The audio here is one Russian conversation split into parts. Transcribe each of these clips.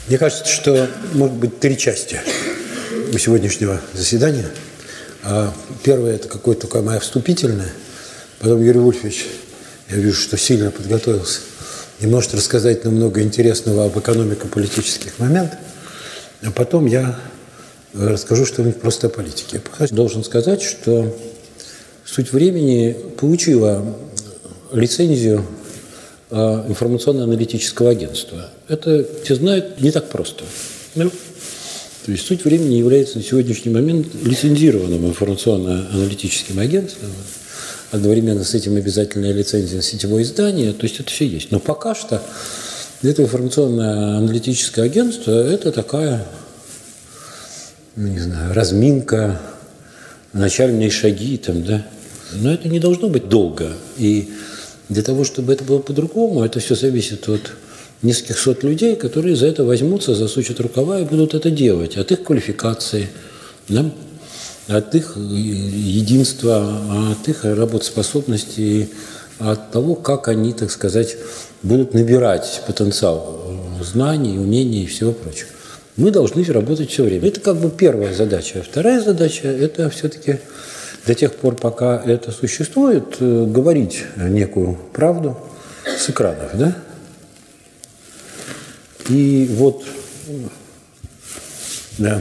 Мне кажется, что может быть три части у сегодняшнего заседания. Первое – это какое-то такое мое вступительное. Потом Юрий Вольфович, я вижу, что сильно подготовился, и может рассказать нам много интересного об экономико-политических моментах. А потом я расскажу что-нибудь просто о политике. Я должен сказать, что «Суть времени» получила лицензию информационно-аналитического агентства. Это, все знают, не так просто. Да? То есть «Суть времени» является на сегодняшний момент лицензированным информационно-аналитическим агентством. Одновременно с этим обязательная лицензия на сетевое издание. То есть это все есть. Но пока что это информационно-аналитическое агентство – это такая, не знаю, разминка, начальные шаги там, да. Но это не должно быть долго. И для того, чтобы это было по-другому, это все зависит от нескольких сот людей, которые за это возьмутся, засучат рукава и будут это делать. От их квалификации, да? От их единства, от их работоспособности, от того, как они, так сказать, будут набирать потенциал знаний, умений и всего прочего. Мы должны работать все время. Это как бы первая задача. Вторая задача – это все-таки до тех пор, пока это существует, говорить некую правду с экранов, да? И вот, да,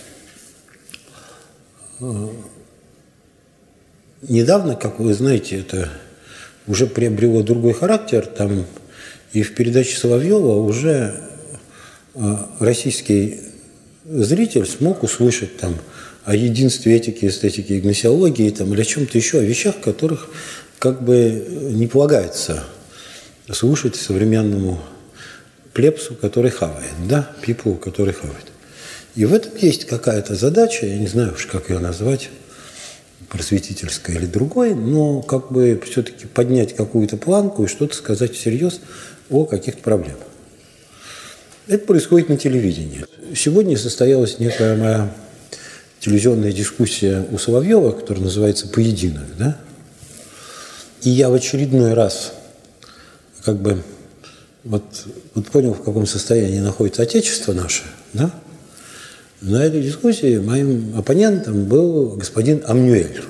недавно, как вы знаете, это уже приобрело другой характер, там и в передаче Соловьева уже российский зритель смог услышать там о единстве этики, эстетики и гносеологии там, или о чем-то еще, о вещах, которых как бы не полагается слушать современному плебсу, который хавает, да, people, который хавает. И в этом есть какая-то задача, я не знаю уж, как ее назвать, просветительская или другой, но как бы все-таки поднять какую-то планку и что-то сказать всерьез о каких-то проблемах. Это происходит на телевидении. Сегодня состоялась некая моя телевизионная дискуссия у Соловьева, которая называется «Поединок», да? И я в очередной раз как бы вот понял, в каком состоянии находится Отечество наше, да? На этой дискуссии моим оппонентом был господин Амнюэль.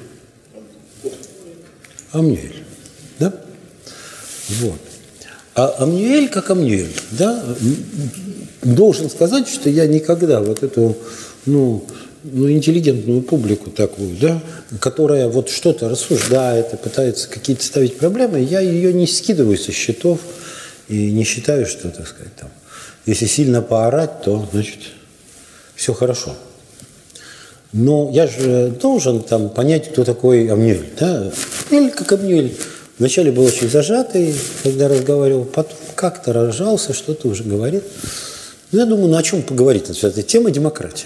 Амнюэль, да? Вот. А Амнюэль как Амнюэль, да? Должен сказать, что я никогда вот эту, интеллигентную публику такую, да, которая вот что-то рассуждает и пытается какие-то ставить проблемы, я ее не скидываю со счетов и не считаю, что, так сказать, там, если сильно поорать, то, значит, все хорошо. Но я же должен там понять, кто такой Амнюэль, да? Амнюэль как Амнюэль. Вначале был очень зажатый, когда разговаривал, потом как-то разжался, что-то уже говорит. Я думаю, о чем поговорить? Это тема демократии.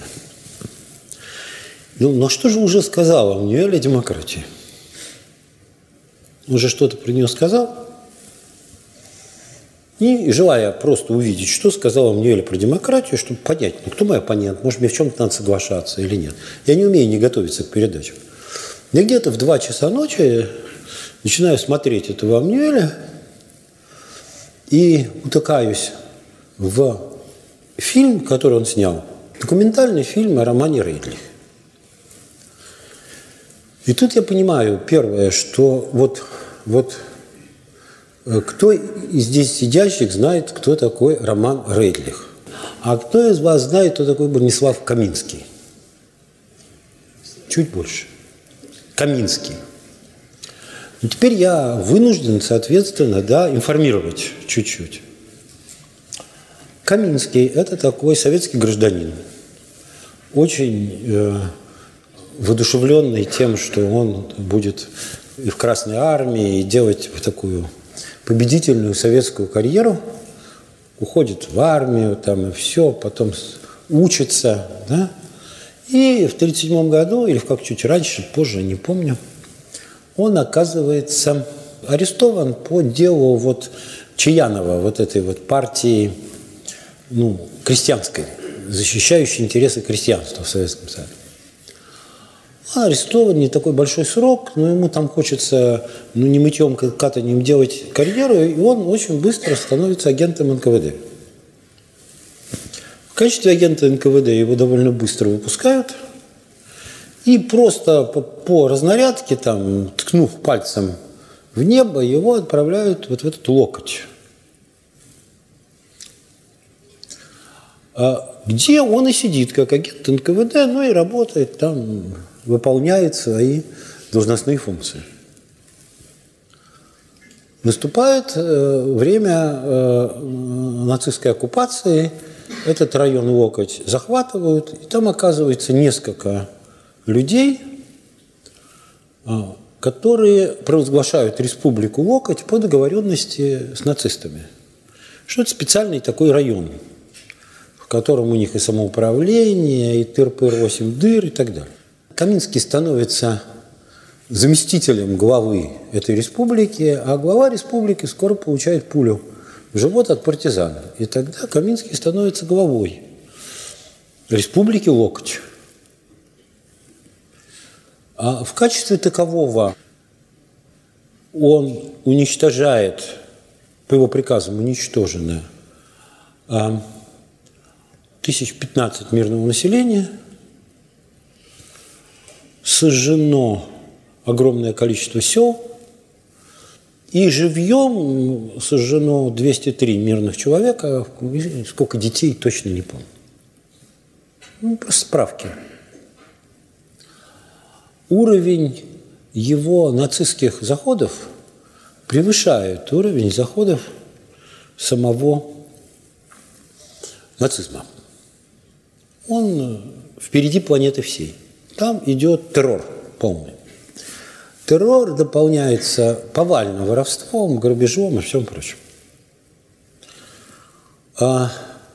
Ну что же уже сказал Амнюэль о демократии? Он же что-то про нее сказал? И желая просто увидеть, что сказал Амнюэль про демократию, чтобы понять, кто мой оппонент, может, мне в чем-то надо соглашаться или нет. Я не умею не готовиться к передачам. Я где-то в 2 часа ночи начинаю смотреть этого Амнюэля и утыкаюсь в фильм, который он снял. Документальный фильм о романе Рейдлих. И тут я понимаю, первое, что вот кто из здесь сидящих знает, кто такой Роман Рейдлих? А кто из вас знает, кто такой Бронислав Каминский? Чуть больше. Каминский. И теперь я вынужден, соответственно, информировать чуть-чуть. Каминский – это такой советский гражданин, очень воодушевленный тем, что он будет и в Красной армии, и делать такую победительную советскую карьеру, уходит в армию, там и все, потом учится, да? И в 1937 году, или как чуть раньше, позже, не помню, он оказывается арестован по делу Чаянова, этой партии, крестьянской, защищающей интересы крестьянства в Советском Союзе. Арестован, не такой большой срок, но ему там хочется, не мытьем, катанием делать карьеру, и он очень быстро становится агентом НКВД. В качестве агента НКВД его довольно быстро выпускают. И просто по разнарядке, там, ткнув пальцем в небо, его отправляют вот в этот локоть. Где он и сидит, как агент НКВД, ну и работает там, выполняет свои должностные функции. Наступает время нацистской оккупации, этот район Локоть захватывают, и там оказывается несколько людей, которые провозглашают республику Локоть по договоренности с нацистами. Что это специальный такой район, в котором у них и самоуправление, и тыр-пыр 8 дыр и так далее. Каминский становится заместителем главы этой республики, а глава республики скоро получает пулю в живот от партизана. И тогда Каминский становится главой республики Локоть. А в качестве такового он уничтожает, по его приказам уничтожено 1015 мирного населения, сожжено огромное количество сел, и живьем сожжено 203 мирных человека, сколько детей, точно не помню. Ну, просто справки. Уровень его нацистских заходов превышает уровень заходов самого нацизма. Он впереди планеты всей. Там идет террор полный. Террор дополняется повальным воровством, грабежом и всем прочим. К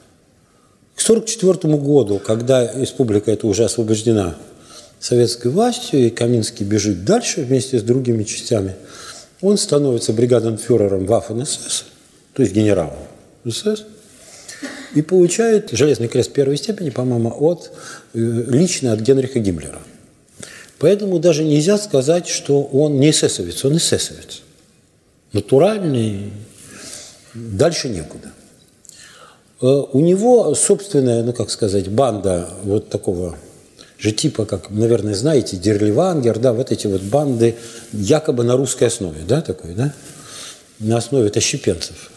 1944 году, когда республика эта уже освобождена советской властью, и Каминский бежит дальше вместе с другими частями, он становится бригаденфюрером Waffen-СС, то есть генералом СС, и получает Железный крест первой степени, по-моему, лично от Генриха Гиммлера. Поэтому даже нельзя сказать, что он не эсэсовец, он эсэсовец. Натуральный, дальше некуда. У него собственная, банда вот такого же типа, как, наверное, знаете, Дерливангер, да, вот эти вот банды якобы на русской основе, да, такой, да, на основе тащепенцев.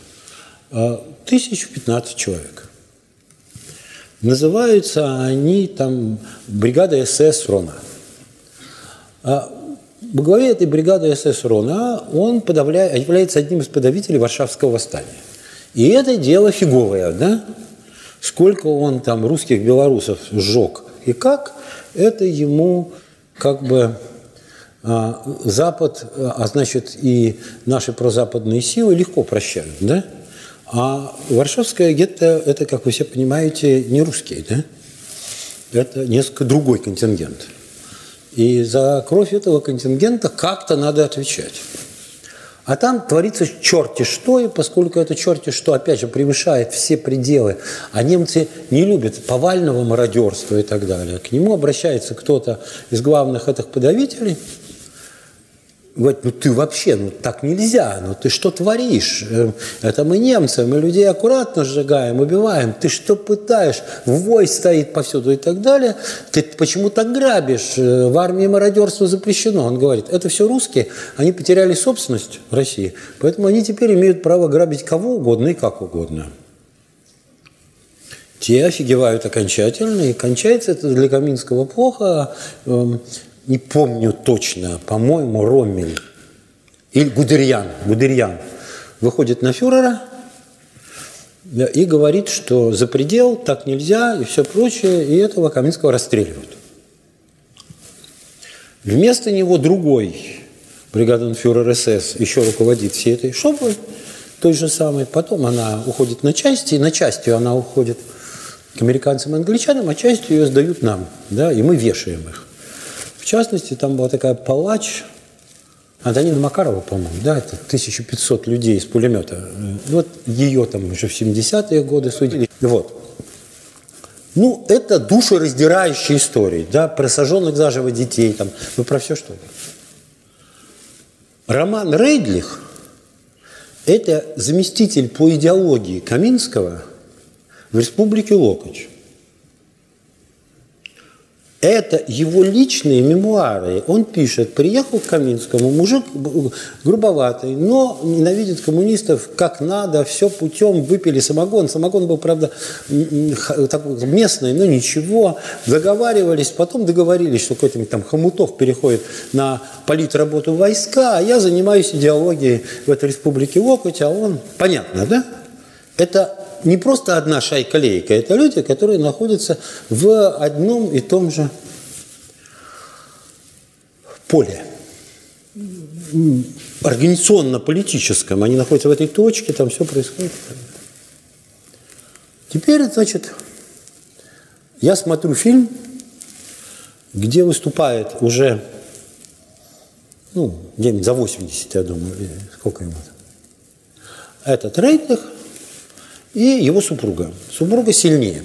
1015 человек. Называются они там бригада СС Рона. Во главе этой бригады СС Рона он является одним из подавителей Варшавского восстания. И это дело фиговое, да? Сколько он там русских белорусов сжег и как, это ему как бы Запад, а значит и наши прозападные силы легко прощают, да? А Варшавское гетто – это, как вы все понимаете, не русские, да? Это несколько другой контингент. И за кровь этого контингента как-то надо отвечать. А там творится черти что, и поскольку это черти что, опять же, превышает все пределы, а немцы не любят повального мародерства и так далее, к нему обращается кто-то из главных этих подавителей, говорит, ну ты вообще, ну так нельзя, ну ты что творишь? Это мы немцы, мы людей аккуратно сжигаем, убиваем, ты что пытаешь? Вой стоит повсюду и так далее, ты почему так грабишь? В армии мародерство запрещено. Он говорит, это все русские, они потеряли собственность в России, поэтому они теперь имеют право грабить кого угодно и как угодно. Те офигевают окончательно, и кончается это для Каминского плохо. Не помню точно, по-моему, Роммель или Гудериан выходит на фюрера и говорит, что за предел, так нельзя и все прочее, и этого Каминского расстреливают. Вместо него другой бригаденфюрер СС еще руководит всей этой шоблой, той же самой. Потом она уходит на части, и на частью она уходит к американцам и англичанам, а частью ее сдают нам, да, и мы вешаем их. В частности, там была такая палач, Антонина Макарова, по-моему, да, это 1500 людей из пулемета. Вот ее там уже в 70-е годы судили. Вот. Ну, это душераздирающие истории, да, про сожженных заживо детей, там, ну, про все что-то. Роман Рейдлих – это заместитель по идеологии Каминского в республике Локоть. Это его личные мемуары. Он пишет: приехал к Каминскому, мужик грубоватый, но ненавидит коммунистов как надо, все путем, выпили самогон. Самогон был, правда, такой местный, но ничего. Договаривались, потом договорились, что какой-то там Хомутов переходит на политработу войска, а я занимаюсь идеологией в этой республике Окуть, а он... Понятно, да? Это не просто одна шайка-лейка, это люди, которые находятся в одном и том же поле. Организационно-политическом. Они находятся в этой точке, там все происходит. Теперь, значит, я смотрю фильм, где выступает уже, где-нибудь за 80, я думаю, сколько ему там, этот Рейтлих и его супруга. Супруга сильнее.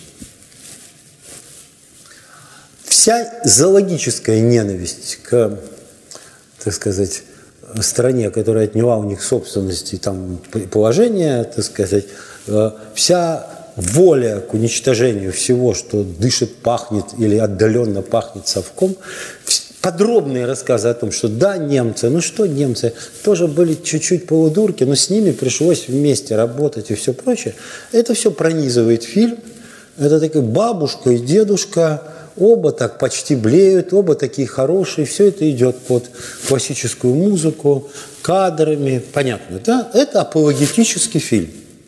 Вся зоологическая ненависть к, так сказать, стране, которая отняла у них собственность и там положение, так сказать, вся воля к уничтожению всего, что дышит, пахнет или отдаленно пахнет совком, подробные рассказы о том, что да, немцы, что немцы, тоже были чуть-чуть полудурки, но с ними пришлось вместе работать и все прочее. Это все пронизывает фильм. Это такая бабушка и дедушка, оба так почти блеют, оба такие хорошие. Все это идет под классическую музыку, кадрами. Понятно, да? Это апологетический фильм.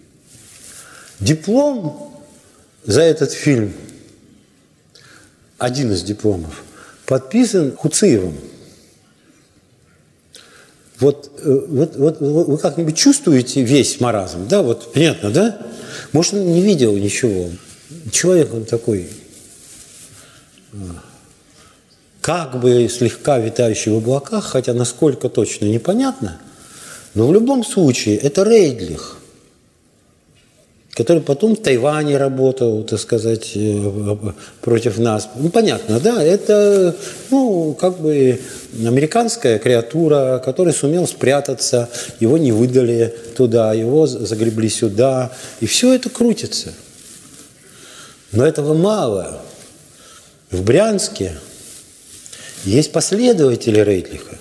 Диплом за этот фильм, один из дипломов, подписан Хуциевым. Вот вы как-нибудь чувствуете весь маразм, да? Вот понятно, да? Может, он не видел ничего. Человек он такой, как бы слегка витающий в облаках, хотя насколько точно непонятно, но в любом случае это Рейдлих, который потом в Тайване работал, так сказать, против нас. Понятно, да, это, как бы американская креатура, который сумел спрятаться, его не выдали туда, его загребли сюда, и все это крутится. Но этого мало. В Брянске есть последователи Рейтлиха.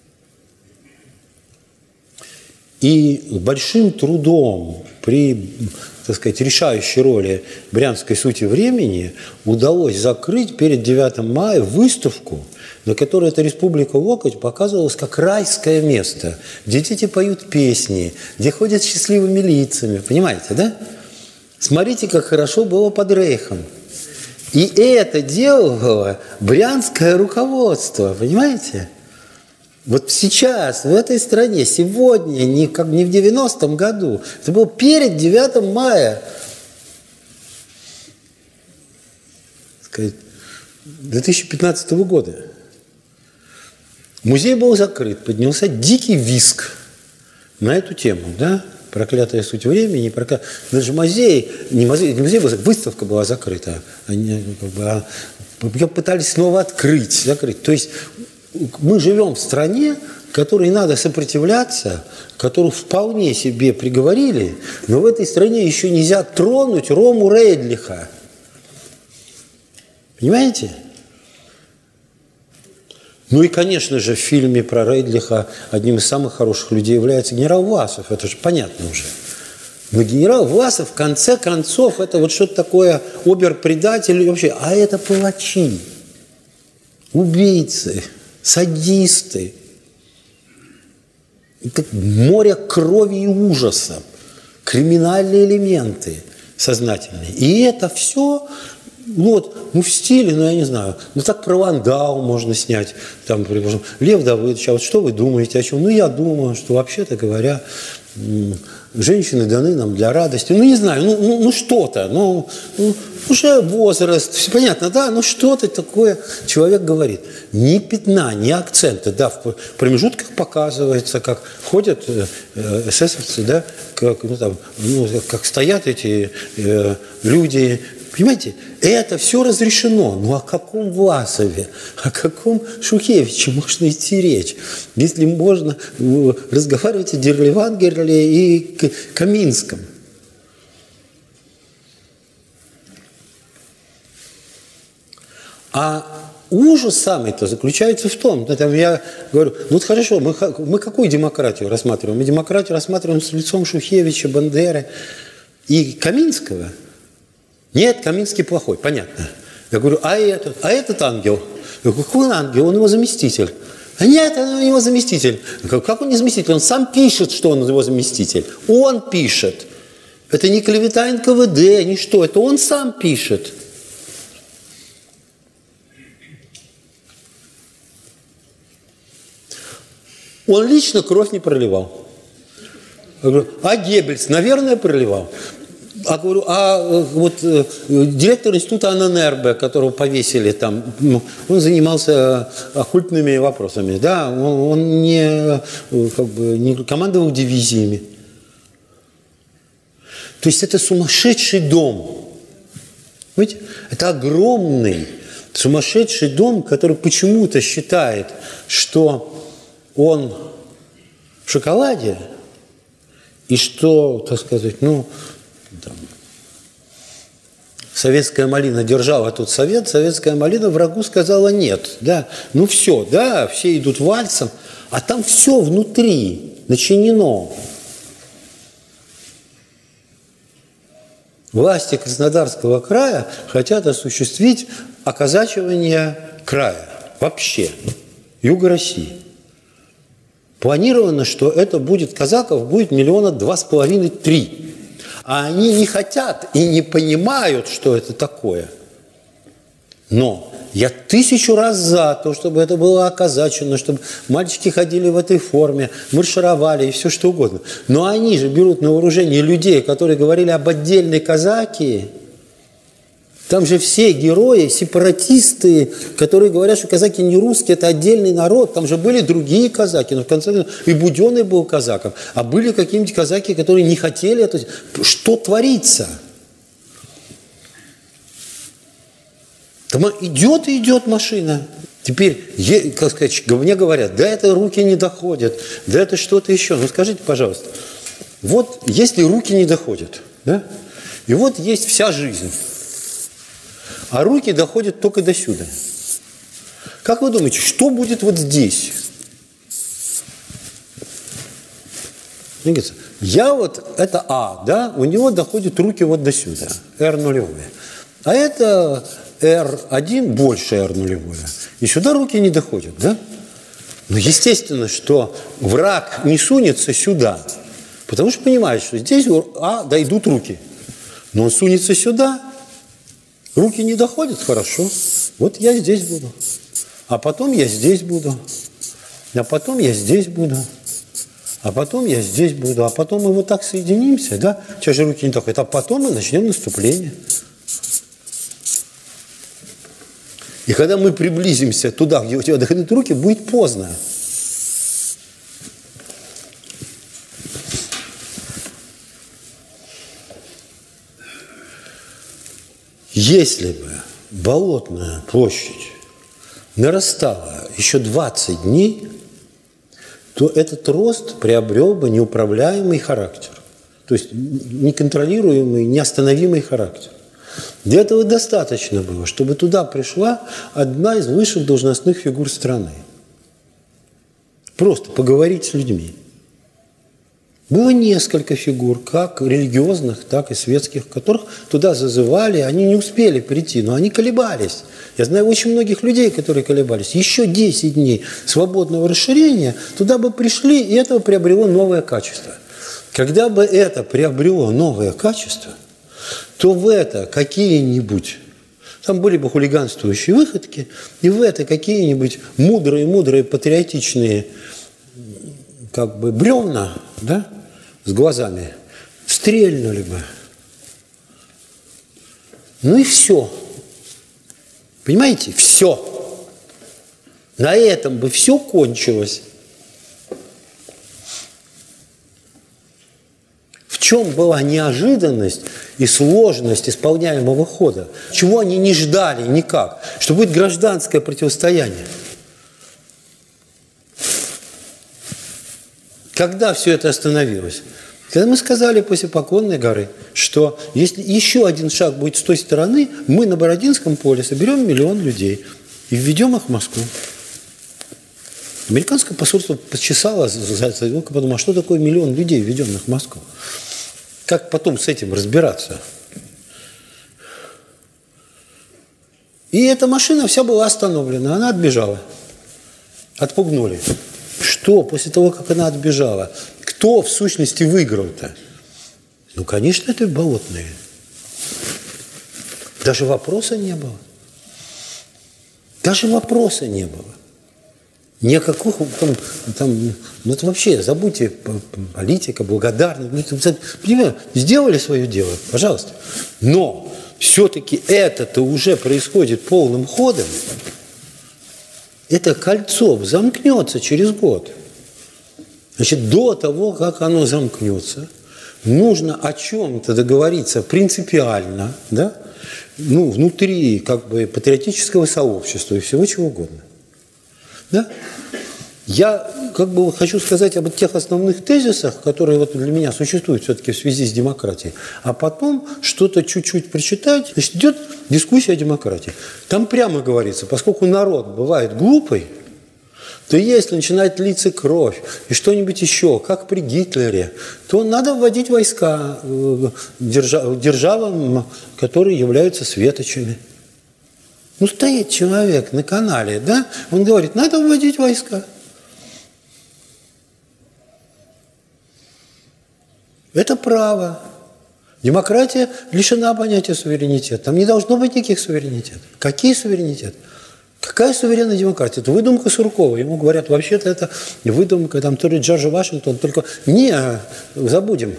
И большим трудом при, так сказать, решающей роли брянской сути времени удалось закрыть перед 9 мая выставку, на которой эта республика Окуть показывалась как райское место, где дети поют песни, где ходят с счастливыми лицами. Понимаете, да? Смотрите, как хорошо было под Рейхом. И это делало брянское руководство, понимаете? Вот сейчас, в этой стране, сегодня, не в 90-м году, это было перед 9 мая 2015 года. Музей был закрыт, поднялся дикий визг на эту тему, да? Проклятая суть времени, даже музей, не музей, выставка была закрыта. Ее пытались снова закрыть. То есть мы живем в стране, которой надо сопротивляться, которую вполне себе приговорили, но в этой стране еще нельзя тронуть Рому Рейдлиха. Понимаете? Ну и, конечно же, в фильме про Рейдлиха одним из самых хороших людей является генерал Власов. Это же понятно уже. Но генерал Власов, в конце концов, это вот что-то такое обер-предатель и вообще. А это палачи, убийцы, садисты. Это море крови и ужаса, криминальные элементы сознательные. И это все... в стиле, я не знаю, так про Вандау можно снять, там, предположим, Лев Давыдович, а вот что вы думаете о чем? Я думаю, что, вообще-то говоря, женщины даны нам для радости. Не знаю, что-то, уже возраст, понятно, да, что-то такое человек говорит. Ни пятна, ни акцента, да, в промежутках показывается, как ходят эсэсовцы, да, как стоят эти люди. Понимаете, это все разрешено. О каком Власове, о каком Шухевиче можно идти речь, если можно разговаривать о Дерливангерле и Каминском? А ужас самый-то заключается в том, я говорю, ну вот хорошо, мы какую демократию рассматриваем? Мы демократию рассматриваем с лицом Шухевича, Бандеры и Каминского. Нет, Каминский плохой, понятно. Я говорю, а этот ангел? Я говорю, какой он ангел? Он его заместитель. А нет, он его заместитель. Я говорю, как он не заместитель? Он сам пишет, что он его заместитель. Он пишет. Это не клевета НКВД, ни что. Это он сам пишет. Он лично кровь не проливал. Я говорю, а Геббельс, наверное, проливал. А говорю, директор института Анненербе, которого повесили там, он занимался оккультными вопросами, да, он не командовал дивизиями. То есть это сумасшедший дом. Понимаете? Это огромный сумасшедший дом, который почему-то считает, что он в шоколаде, и что, так сказать, советская малина держала тут совет, советская малина врагу сказала нет. Да? Ну все, да, все идут вальсом, а там все внутри начинено. Власти Краснодарского края хотят осуществить оказачивание края вообще, юга России. Планировано, что это будет, казаков будет 2,5–3. А они не хотят и не понимают, что это такое. Но я 1000 раз за то, чтобы это было оказачено, чтобы мальчики ходили в этой форме, маршировали и все что угодно. Но они же берут на вооружение людей, которые говорили об отдельной казаки. Там же все герои, сепаратисты, которые говорят, что казаки не русские, это отдельный народ. Там же были другие казаки. Но в конце концов и Буденный был казаком. А были какие-нибудь казаки, которые не хотели это. Что творится? Там идет и идет машина. Теперь, как сказать, мне говорят, да это руки не доходят, да это что-то еще. Ну скажите, пожалуйста, вот если руки не доходят, да, и вот есть вся жизнь, а руки доходят только до сюда. Как вы думаете, что будет вот здесь? Это А, да, у него доходят руки вот до сюда, R0. А это R1 больше R0. И сюда руки не доходят, да? Но естественно, что враг не сунется сюда, потому что понимает, что здесь у А дойдут руки. Но он сунется сюда, руки не доходят, хорошо. Вот я здесь буду. А потом я здесь буду. А потом я здесь буду. А потом я здесь буду. А потом мы вот так соединимся, да? Сейчас же руки не доходят. А потом мы начнем наступление. И когда мы приблизимся туда, где у тебя доходят руки, будет поздно. Если бы Болотная площадь нарастала еще 20 дней, то этот рост приобрел бы неуправляемый характер. То есть неконтролируемый, неостановимый характер. Для этого достаточно было, чтобы туда пришла одна из высших должностных фигур страны. Просто поговорить с людьми. Было несколько фигур, как религиозных, так и светских, которых туда зазывали, они не успели прийти, но они колебались. Я знаю очень многих людей, которые колебались. Еще 10 дней свободного расширения, туда бы пришли, и это приобрело новое качество. Когда бы это приобрело новое качество, то в это какие-нибудь, там были бы хулиганствующие выходки, и в это какие-нибудь мудрые патриотичные бревна, да, с глазами, стрельнули бы. Ну и все. Понимаете? Все. На этом бы все кончилось. В чем была неожиданность и сложность исполняемого хода? Чего они не ждали никак? Что будет гражданское противостояние. Когда все это остановилось? Когда мы сказали после Поклонной горы, что если еще один шаг будет с той стороны, мы на Бородинском поле соберем 1 миллион людей и введем их в Москву. Американское посольство почесало, подумало, а что такое 1 миллион людей, введенных в Москву? Как потом с этим разбираться? И эта машина вся была остановлена, она отбежала. Отпугнули. Что после того, как она отбежала? Кто в сущности выиграл-то? Ну, конечно, это болотные. Даже вопроса не было. Даже вопроса не было. Никаких там, ну это вообще, забудьте, политика, благодарность. Понимаете, сделали свое дело, пожалуйста. Но все-таки это-то уже происходит полным ходом. Это кольцо замкнется через год. Значит, до того, как оно замкнется, нужно о чем-то договориться принципиально, да? Ну, внутри как бы патриотического сообщества и всего чего угодно. Да? Я как бы хочу сказать об тех основных тезисах, которые вот для меня существуют все-таки в связи с демократией, а потом что-то чуть-чуть прочитать. Значит, идет дискуссия о демократии. Там прямо говорится, поскольку народ бывает глупый, то если начинает литься кровь и что-нибудь еще, как при Гитлере, то надо вводить войска державам, которые являются светочами. Ну, стоит человек на канале, да, он говорит, надо вводить войска. Это право. Демократия лишена понятия суверенитета. Там не должно быть никаких суверенитетов. Какие суверенитеты? Какая суверенная демократия? Это выдумка Суркова. Ему говорят, вообще-то это выдумка там, то ли Джорджа Вашингтона, только не, забудем.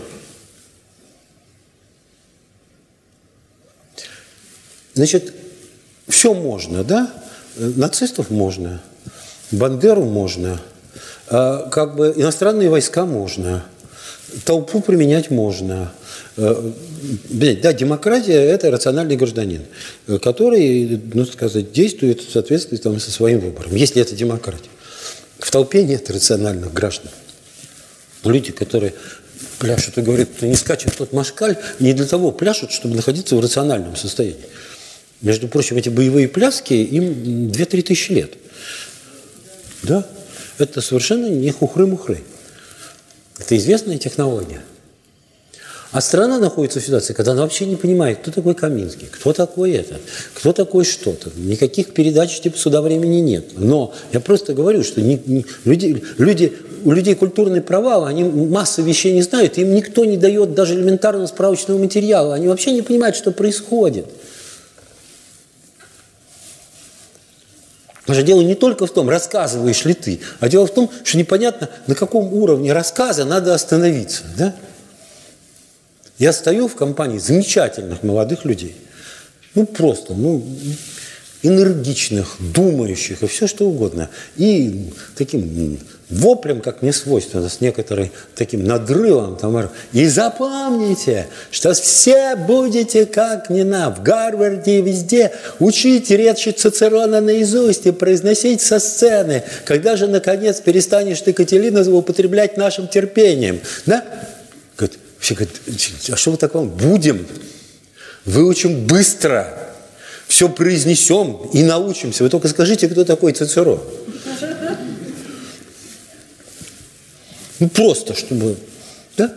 Значит, все можно, да? Нацистов можно, Бандеру можно, как бы иностранные войска можно, толпу применять можно. Да, демократия – это рациональный гражданин, который, ну, сказать, действует в соответствии там, со своим выбором, если это демократия. В толпе нет рациональных граждан. Люди, которые пляшут и говорят, что не скачет тот москаль, не для того пляшут, чтобы находиться в рациональном состоянии. Между прочим, эти боевые пляски, им 2-3 тысячи лет. Да? Это совершенно не хухры-мухры. Это известная технология. А страна находится в ситуации, когда она вообще не понимает, кто такой Каминский, кто такой этот, кто такой что-то. Никаких передач типа «Суда времени» нет. Но я просто говорю, что у людей культурный провал, они массу вещей не знают, им никто не дает даже элементарного справочного материала. Они вообще не понимают, что происходит. Потому что дело не только в том, рассказываешь ли ты, а дело в том, что непонятно, на каком уровне рассказа надо остановиться. Да? Я стою в компании замечательных молодых людей, ну просто, энергичных, думающих и все что угодно. И таким воплем, как мне свойственно, с некоторым таким надрывом. Там, и запомните, что все будете, как не в Гарварде и везде, учить речи Цицерона наизусть и произносить со сцены. Когда же, наконец, перестанешь ты, Катерина, злоупотреблять нашим терпением? Да? Говорит, все говорят, а что вы такое? Будем. Выучим быстро. Все произнесем и научимся. Вы только скажите, кто такой Цицерон. Ну, просто, чтобы... Да?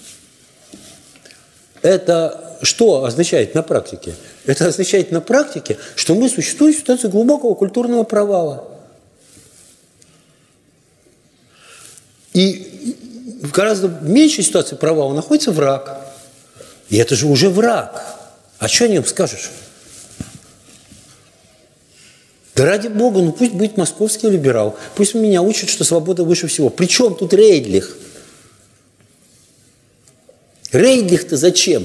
Это что означает на практике? Это означает на практике, что мы существуем в ситуации глубокого культурного провала. И в гораздо меньшей ситуации провала находится враг. И это же уже враг. А что о нем скажешь? Да ради Бога, ну пусть будет московский либерал. Пусть меня учат, что свобода выше всего. При чем тут Рейдлих? Рейдлих-то зачем?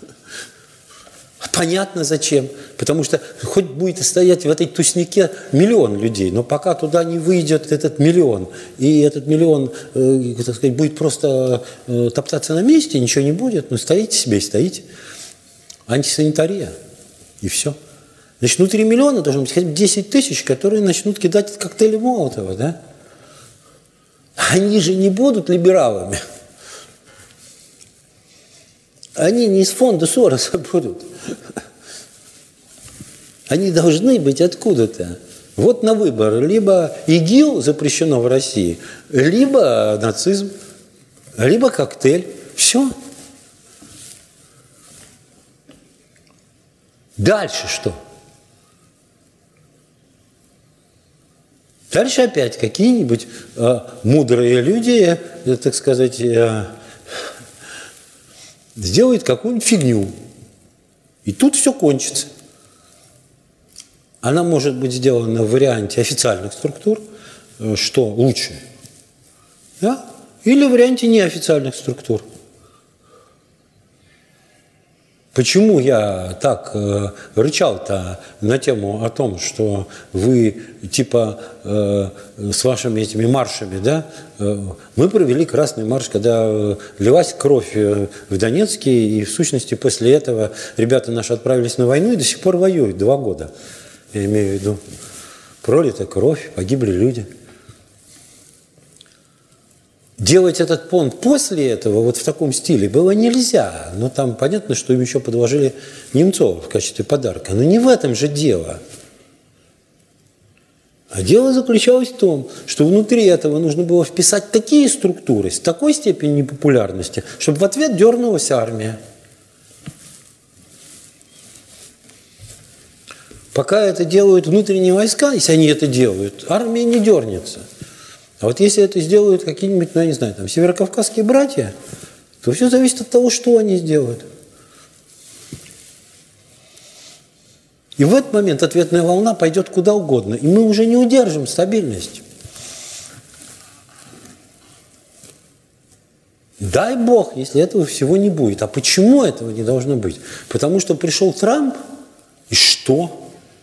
Понятно зачем. Потому что хоть будет стоять в этой туснике 1 миллион людей, но пока туда не выйдет этот 1 миллион, и этот 1 миллион, так сказать, будет просто топтаться на месте, ничего не будет, ну стоите себе и стоите. Антисанитария. И все. Значит, внутри миллиона должно быть хотя бы 10 тысяч, которые начнут кидать коктейли Молотова, да? Они же не будут либералами. Они не из фонда Сороса будут. Они должны быть откуда-то. Вот на выбор. Либо ИГИЛ запрещено в России, либо нацизм, либо коктейль. Все. Дальше что? Дальше опять какие-нибудь мудрые люди, так сказать, сделают какую-нибудь фигню. И тут все кончится. Она может быть сделана в варианте официальных структур, что лучше, да? Или в варианте неофициальных структур. Почему я так рычал-то на тему о том, что вы типа с вашими этими маршами, да? Мы провели Красный марш, когда лилась кровь в Донецке, и в сущности после этого ребята наши отправились на войну и до сих пор воюют 2 года. Я имею в виду, пролита кровь, погибли люди. Делать этот понт после этого, вот в таком стиле, было нельзя. Но там понятно, что им еще подложили Немцова в качестве подарка. Но не в этом же дело. А дело заключалось в том, что внутри этого нужно было вписать такие структуры с такой степенью непопулярности, чтобы в ответ дернулась армия. Пока это делают внутренние войска, если они это делают, армия не дернется. А вот если это сделают какие-нибудь, ну, я не знаю, там, северокавказские братья, то все зависит от того, что они сделают. И в этот момент ответная волна пойдет куда угодно, и мы уже не удержим стабильность. Дай Бог, если этого всего не будет. А почему этого не должно быть? Потому что пришел Трамп, и что?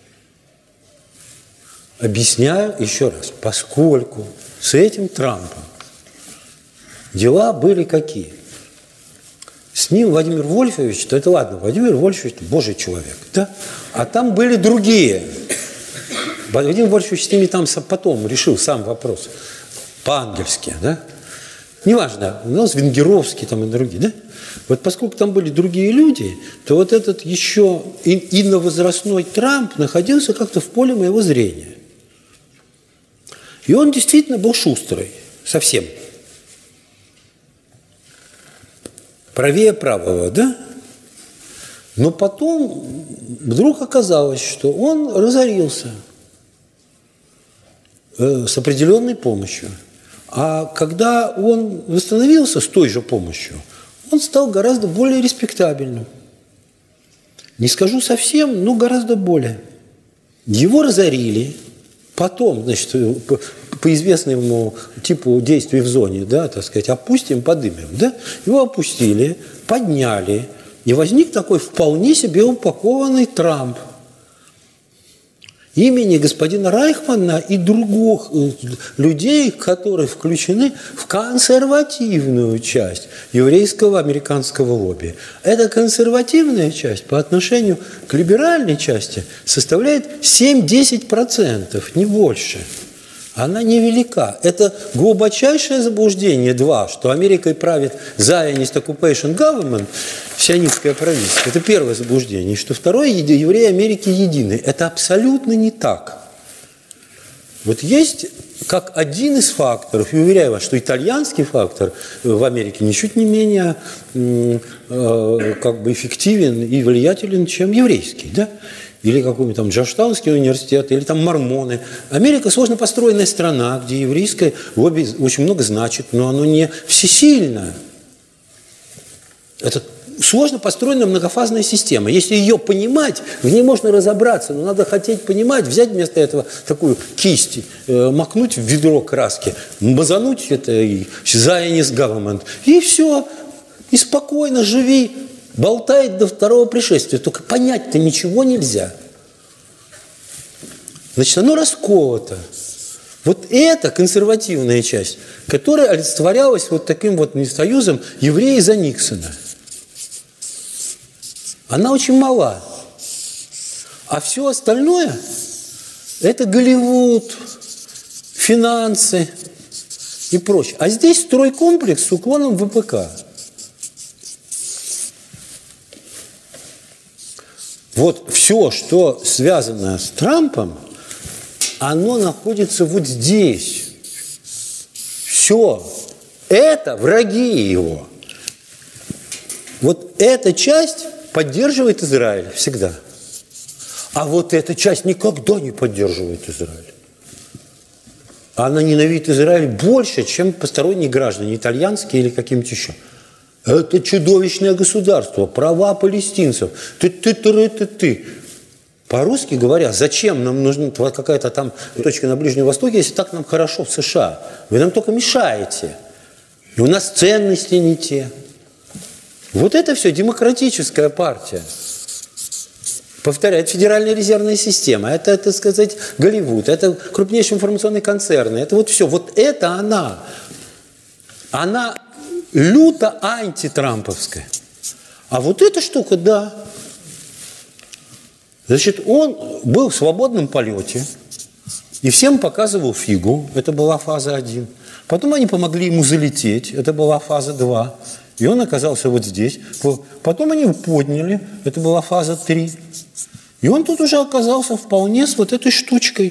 Объясняю еще раз, поскольку с этим Трампом дела были какие? С ним Владимир Вольфович, то это ладно, Владимир Вольфович – божий человек, да? А там были другие. Владимир Вольфович с ними там потом решил сам вопрос, по-ангельски, да? Неважно, у нас Венгеровский там и другие, да? Вот поскольку там были другие люди, то вот этот еще инновозрастной Трамп находился как-то в поле моего зрения. И он действительно был шустрый, совсем. Правее правого, да? Но потом вдруг оказалось, что он разорился с определенной помощью. А когда он восстановился с той же помощью, он стал гораздо более респектабельным. Не скажу совсем, но гораздо более. Его разорили. Потом, значит, по известному типу действий в зоне, да, так сказать, опустим, подымем, да, его опустили, подняли, и возник такой вполне себе упакованный Трамп. Имени господина Райхмана и других людей, которые включены в консервативную часть еврейского американского лобби. Эта консервативная часть по отношению к либеральной части составляет 7-10%, не больше. Она невелика. Это глубочайшее заблуждение, что Америкой правит Zionist Occupation Government, сионистское правительство. Это первое заблуждение. И что второе, евреи Америки едины. Это абсолютно не так. Вот есть как один из факторов, и уверяю вас, что итальянский фактор в Америке ничуть не менее как бы эффективен и влиятелен, чем еврейский, да? Или какой-нибудь там Джорджтаунский университет, или там мормоны. Америка сложно построенная страна, где еврейское лобби очень много значит, но оно не всесильно. Это сложно построенная многофазная система. Если ее понимать, в ней можно разобраться, но надо хотеть понимать, взять вместо этого такую кисть, макнуть в ведро краски, мазануть это и Zionist government, и все, и спокойно живи. Болтает до второго пришествия, только понять-то ничего нельзя. Значит, оно расколото. Вот это консервативная часть, которая олицетворялась вот таким вот союзом евреи за Никсона. Она очень мала. А все остальное – это Голливуд, финансы и прочее. А здесь стройкомплекс с уклоном в ВПК. Вот все, что связано с Трампом, оно находится вот здесь. Все. Это враги его. Вот эта часть поддерживает Израиль всегда. А вот эта часть никогда не поддерживает Израиль. Она ненавидит Израиль больше, чем посторонние граждане, итальянские или какие-нибудь еще. Это чудовищное государство, права палестинцев. Ты. По-русски говоря, зачем нам нужна какая-то там точка на Ближнем Востоке, если так нам хорошо в США? Вы нам только мешаете. И у нас ценности не те. Вот это все демократическая партия. Повторяет, Федеральная резервная система, это, так сказать, Голливуд, это крупнейшие информационные концерны, это вот все. Вот это она. Она люто антитрамповская. А вот эта штука, да. Значит, он был в свободном полете и всем показывал фигу, это была фаза 1. Потом они помогли ему залететь, это была фаза 2. И он оказался вот здесь. Потом они его подняли, это была фаза 3. И он тут уже оказался вполне с вот этой штучкой.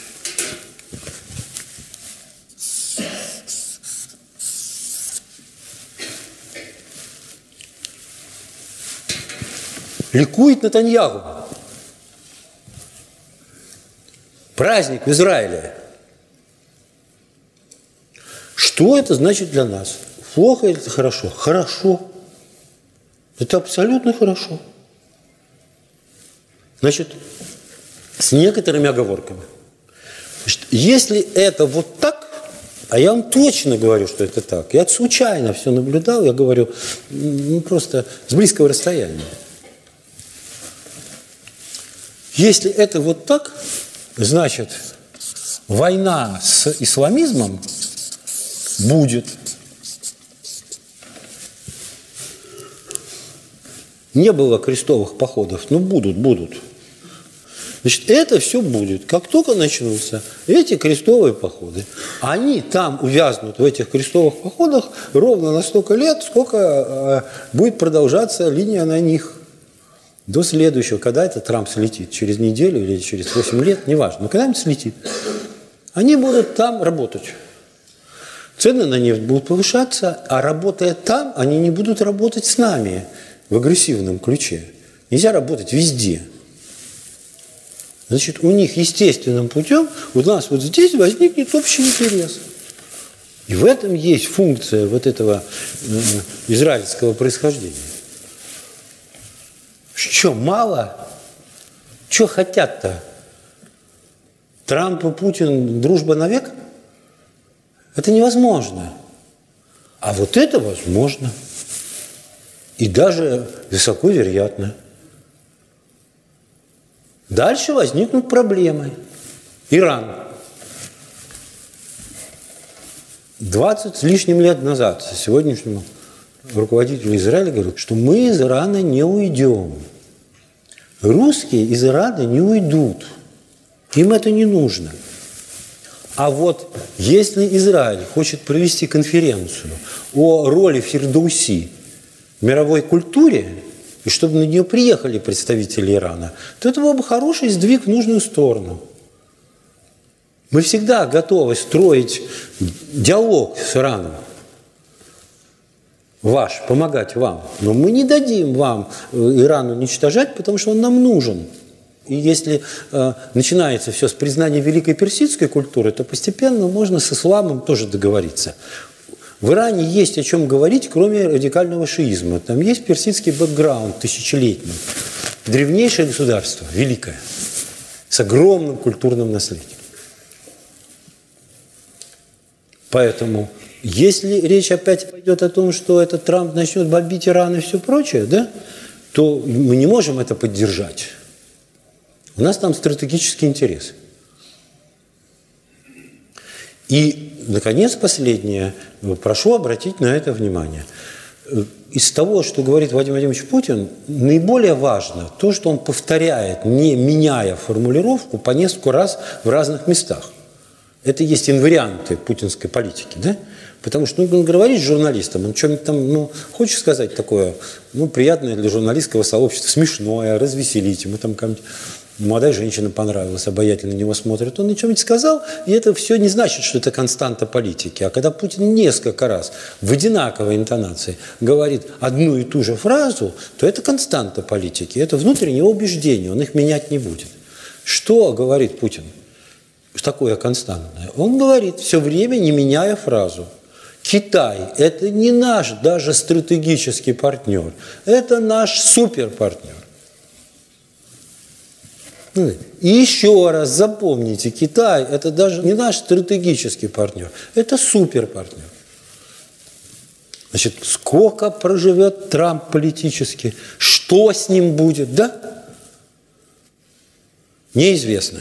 Ликует Нетаньяху. Праздник в Израиле. Что это значит для нас? Плохо или это хорошо? Хорошо. Это абсолютно хорошо. Значит, с некоторыми оговорками. Значит, если это вот так, а я вам точно говорю, что это так, я случайно все наблюдал, я говорю, просто с близкого расстояния. Если это вот так, значит, война с исламизмом будет. Не было крестовых походов, но будут. Значит, это все будет. Как только начнутся эти крестовые походы, они там увязнут в этих крестовых походах ровно на столько лет, сколько будет продолжаться линия на них. До следующего, когда это Трамп слетит, через неделю или через 8 лет, неважно, но когда-нибудь слетит. Они будут там работать. Цены на нефть будут повышаться, а работая там, они не будут работать с нами в агрессивном ключе. Нельзя работать везде. Значит, у них естественным путем у нас вот здесь возникнет общий интерес. И в этом есть функция вот этого израильского происхождения. Что, мало? Что хотят-то? Трамп и Путин дружба навек? Это невозможно. А вот это возможно. И даже высоко вероятно. Дальше возникнут проблемы. Иран. 20 с лишним лет назад сегодняшнему руководителю Израиля говорят, что мы из Ирана не уйдем. Русские из Ирана не уйдут. Им это не нужно. А вот если Израиль хочет провести конференцию о роли Фирдауси в мировой культуре, и чтобы на нее приехали представители Ирана, то это был бы хороший сдвиг в нужную сторону. Мы всегда готовы строить диалог с Ираном. Помогать вам. Но мы не дадим вам Иран уничтожать, потому что он нам нужен. И если начинается все с признания великой персидской культуры, то постепенно можно с исламом тоже договориться. В Иране есть о чем говорить, кроме радикального шиизма. Там есть персидский бэкграунд тысячелетний. Древнейшее государство, великое, с огромным культурным наследием. Поэтому, если речь опять пойдет о том, что этот Трамп начнет бомбить Иран и все прочее, да, то мы не можем это поддержать. У нас там стратегический интерес. И, наконец, последнее. Прошу обратить на это внимание. Из того, что говорит Владимир Владимирович Путин, наиболее важно то, что он повторяет, не меняя формулировку по несколько раз в разных местах. Это есть инварианты путинской политики. Да? Потому что, ну, говорить с журналистом, он что-нибудь там, ну, хочешь сказать такое, ну, приятное для журналистского сообщества, смешное, развеселить. Ему там кому-нибудь молодая женщина понравилась, обаятельно на него смотрит. Он что-нибудь сказал, и это все не значит, что это константа политики. А когда Путин несколько раз в одинаковой интонации говорит одну и ту же фразу, то это константа политики. Это внутреннее убеждение, он их менять не будет. Что говорит Путин? Такое константное. Он говорит все время, не меняя фразу. Китай – это не наш даже стратегический партнер, это наш суперпартнер. И еще раз запомните, Китай – это даже не наш стратегический партнер, это суперпартнер. Значит, сколько проживет Трамп политически, что с ним будет, да? Неизвестно.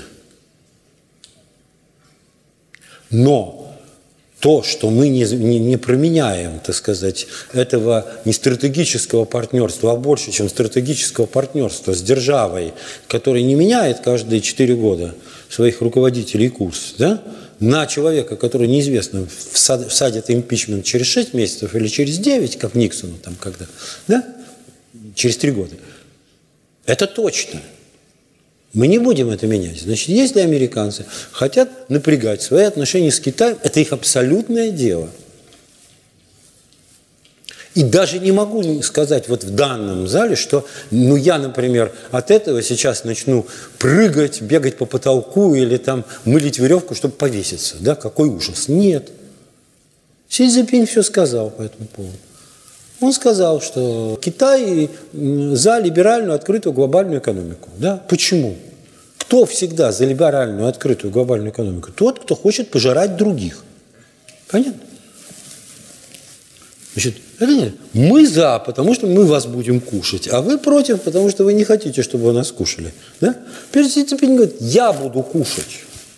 Но то, что мы не променяем, так сказать, этого не стратегического партнерства, а больше, чем стратегического партнерства с державой, которая не меняет каждые 4 года своих руководителей и курс, да, на человека, который неизвестно, всадит импичмент через 6 месяцев или через 9, как Никсону там когда, да, через 3 года. Это точно. Мы не будем это менять. Значит, если американцы хотят напрягать свои отношения с Китаем, это их абсолютное дело. И даже не могу сказать вот в данном зале, что ну, я, например, от этого сейчас начну прыгать, бегать по потолку или там мылить веревку, чтобы повеситься. Да? Какой ужас. Нет. Си Цзиньпин все сказал по этому поводу. Он сказал, что Китай за либеральную, открытую глобальную экономику. Да? Почему? Кто всегда за либеральную, открытую глобальную экономику? Тот, кто хочет пожирать других. Понятно? Значит, мы за, потому что мы вас будем кушать, а вы против, потому что вы не хотите, чтобы вы нас кушали. Да? Си Цзиньпин говорит, я буду кушать.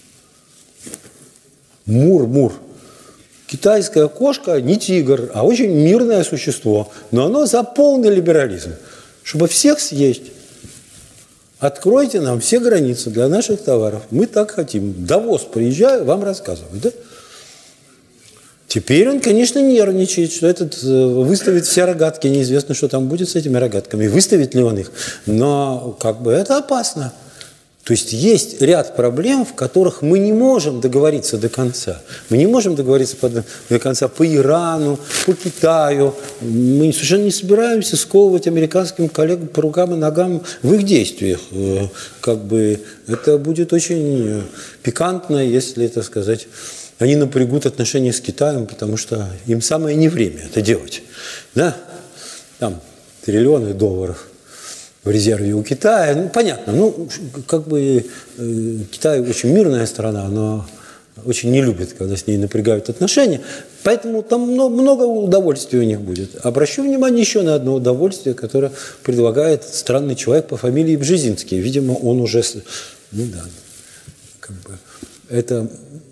Мур. Китайская кошка не тигр, а очень мирное существо. Но оно за полный либерализм. Чтобы всех съесть. Откройте нам все границы для наших товаров. Мы так хотим. Давос приезжаю, вам рассказываю. Да? Теперь он, конечно, нервничает, что этот выставит все рогатки. Неизвестно, что там будет с этими рогатками. Выставит ли он их. Но как бы это опасно. То есть есть ряд проблем, в которых мы не можем договориться до конца. Мы не можем договориться до конца по Ирану, по Китаю. Мы совершенно не собираемся сковывать американским коллегам по рукам и ногам в их действиях. Как бы это будет очень пикантно, если, так сказать, они напрягут отношения с Китаем, потому что им самое не время это делать. Да? Там триллионы долларов в резерве у Китая. Ну, понятно, ну, как бы Китай очень мирная страна, но очень не любит, когда с ней напрягают отношения. Поэтому там много удовольствия у них будет. Обращу внимание еще на одно удовольствие, которое предлагает странный человек по фамилии Бжезинский. Видимо, он уже... Ну да, как бы это...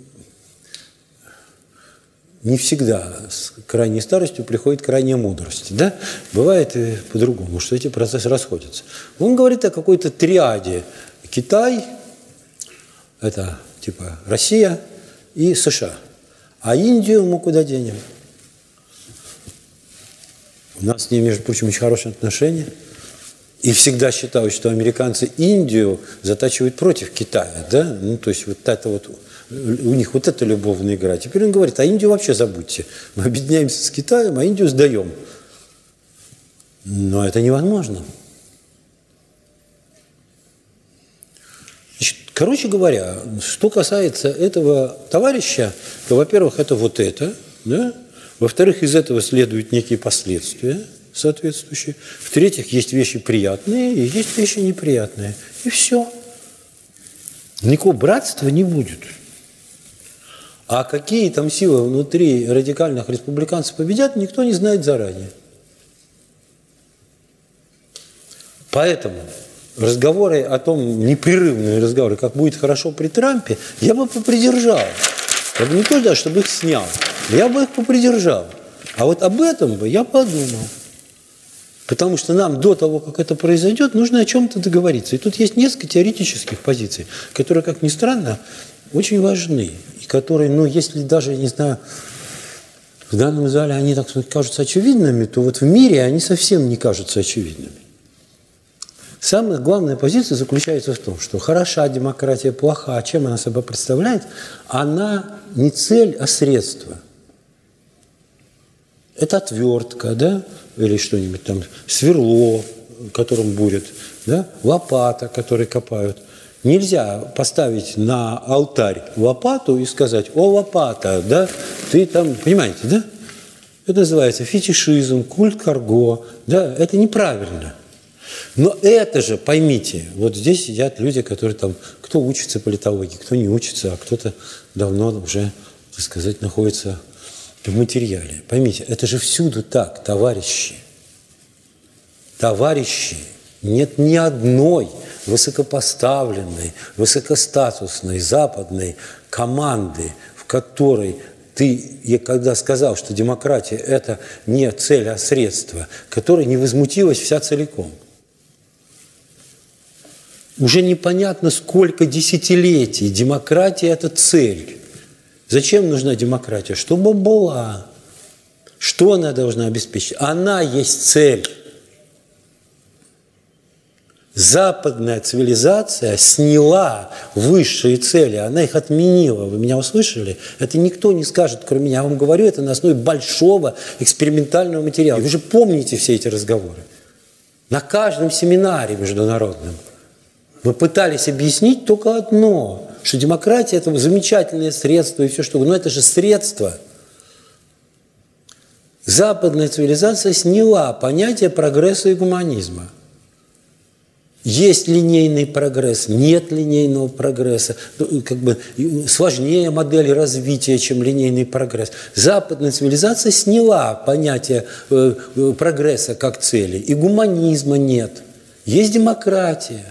Не всегда с крайней старостью приходит крайняя мудрость. Да? Бывает и по-другому, что эти процессы расходятся. Он говорит о какой-то триаде. Китай, это типа Россия и США. А Индию мы куда денем? У нас с ней, между прочим, очень хорошие отношения. И всегда считают, что американцы Индию затачивают против Китая. Да? Ну, то есть вот это вот... У них вот эта любовная игра. Теперь он говорит, а Индию вообще забудьте. Мы объединяемся с Китаем, а Индию сдаем. Но это невозможно. Значит, короче говоря, что касается этого товарища, то, во-первых, это вот это. Да? Во-вторых, из этого следуют некие последствия соответствующие. В-третьих, есть вещи приятные и есть вещи неприятные. И все. Никакого братства не будет. А какие там силы внутри радикальных республиканцев победят, никто не знает заранее. Поэтому разговоры о том, непрерывные разговоры, как будет хорошо при Трампе, я бы попридержал. Я бы не то, да, чтобы их снял, я бы их попридержал. А вот об этом бы я подумал. Потому что нам до того, как это произойдет, нужно о чем-то договориться. И тут есть несколько теоретических позиций, которые, как ни странно, очень важны. И которые, ну, если даже, не знаю, в данном зале они, так сказать, кажутся очевидными, то вот в мире они совсем не кажутся очевидными. Самая главная позиция заключается в том, что хороша демократия, плоха, а чем она собой представляет? Она не цель, а средство. Это отвертка, да, или что-нибудь там, сверло, которым бурят, да, лопата, которой копают. Нельзя поставить на алтарь лопату и сказать: «О, лопата, да, ты там…» Понимаете, да? Это называется фетишизм, культ карго, да, это неправильно. Но это же, поймите, вот здесь сидят люди, которые там, кто учится политологии, кто не учится, а кто-то давно уже, так сказать, находится в материале. Поймите, это же всюду так, товарищи. Товарищи, нет ни одной высокопоставленной, высокостатусной западной команды, в которой ты, когда сказал, что демократия – это не цель, а средство, которая не возмутилась вся целиком. Уже непонятно, сколько десятилетий демократия – это цель. Зачем нужна демократия? Чтобы была. Что она должна обеспечить? Она есть цель. Западная цивилизация сняла высшие цели, она их отменила. Вы меня услышали? Это никто не скажет, кроме меня. Я вам говорю, это на основе большого экспериментального материала. Вы же помните все эти разговоры. На каждом семинаре международном мы пытались объяснить только одно, что демократия – это замечательное средство и все что. Но это же средство. Западная цивилизация сняла понятие прогресса и гуманизма. Есть линейный прогресс, нет линейного прогресса. Как бы сложнее модель развития, чем линейный прогресс. Западная цивилизация сняла понятие прогресса как цели, и гуманизма нет. Есть демократия.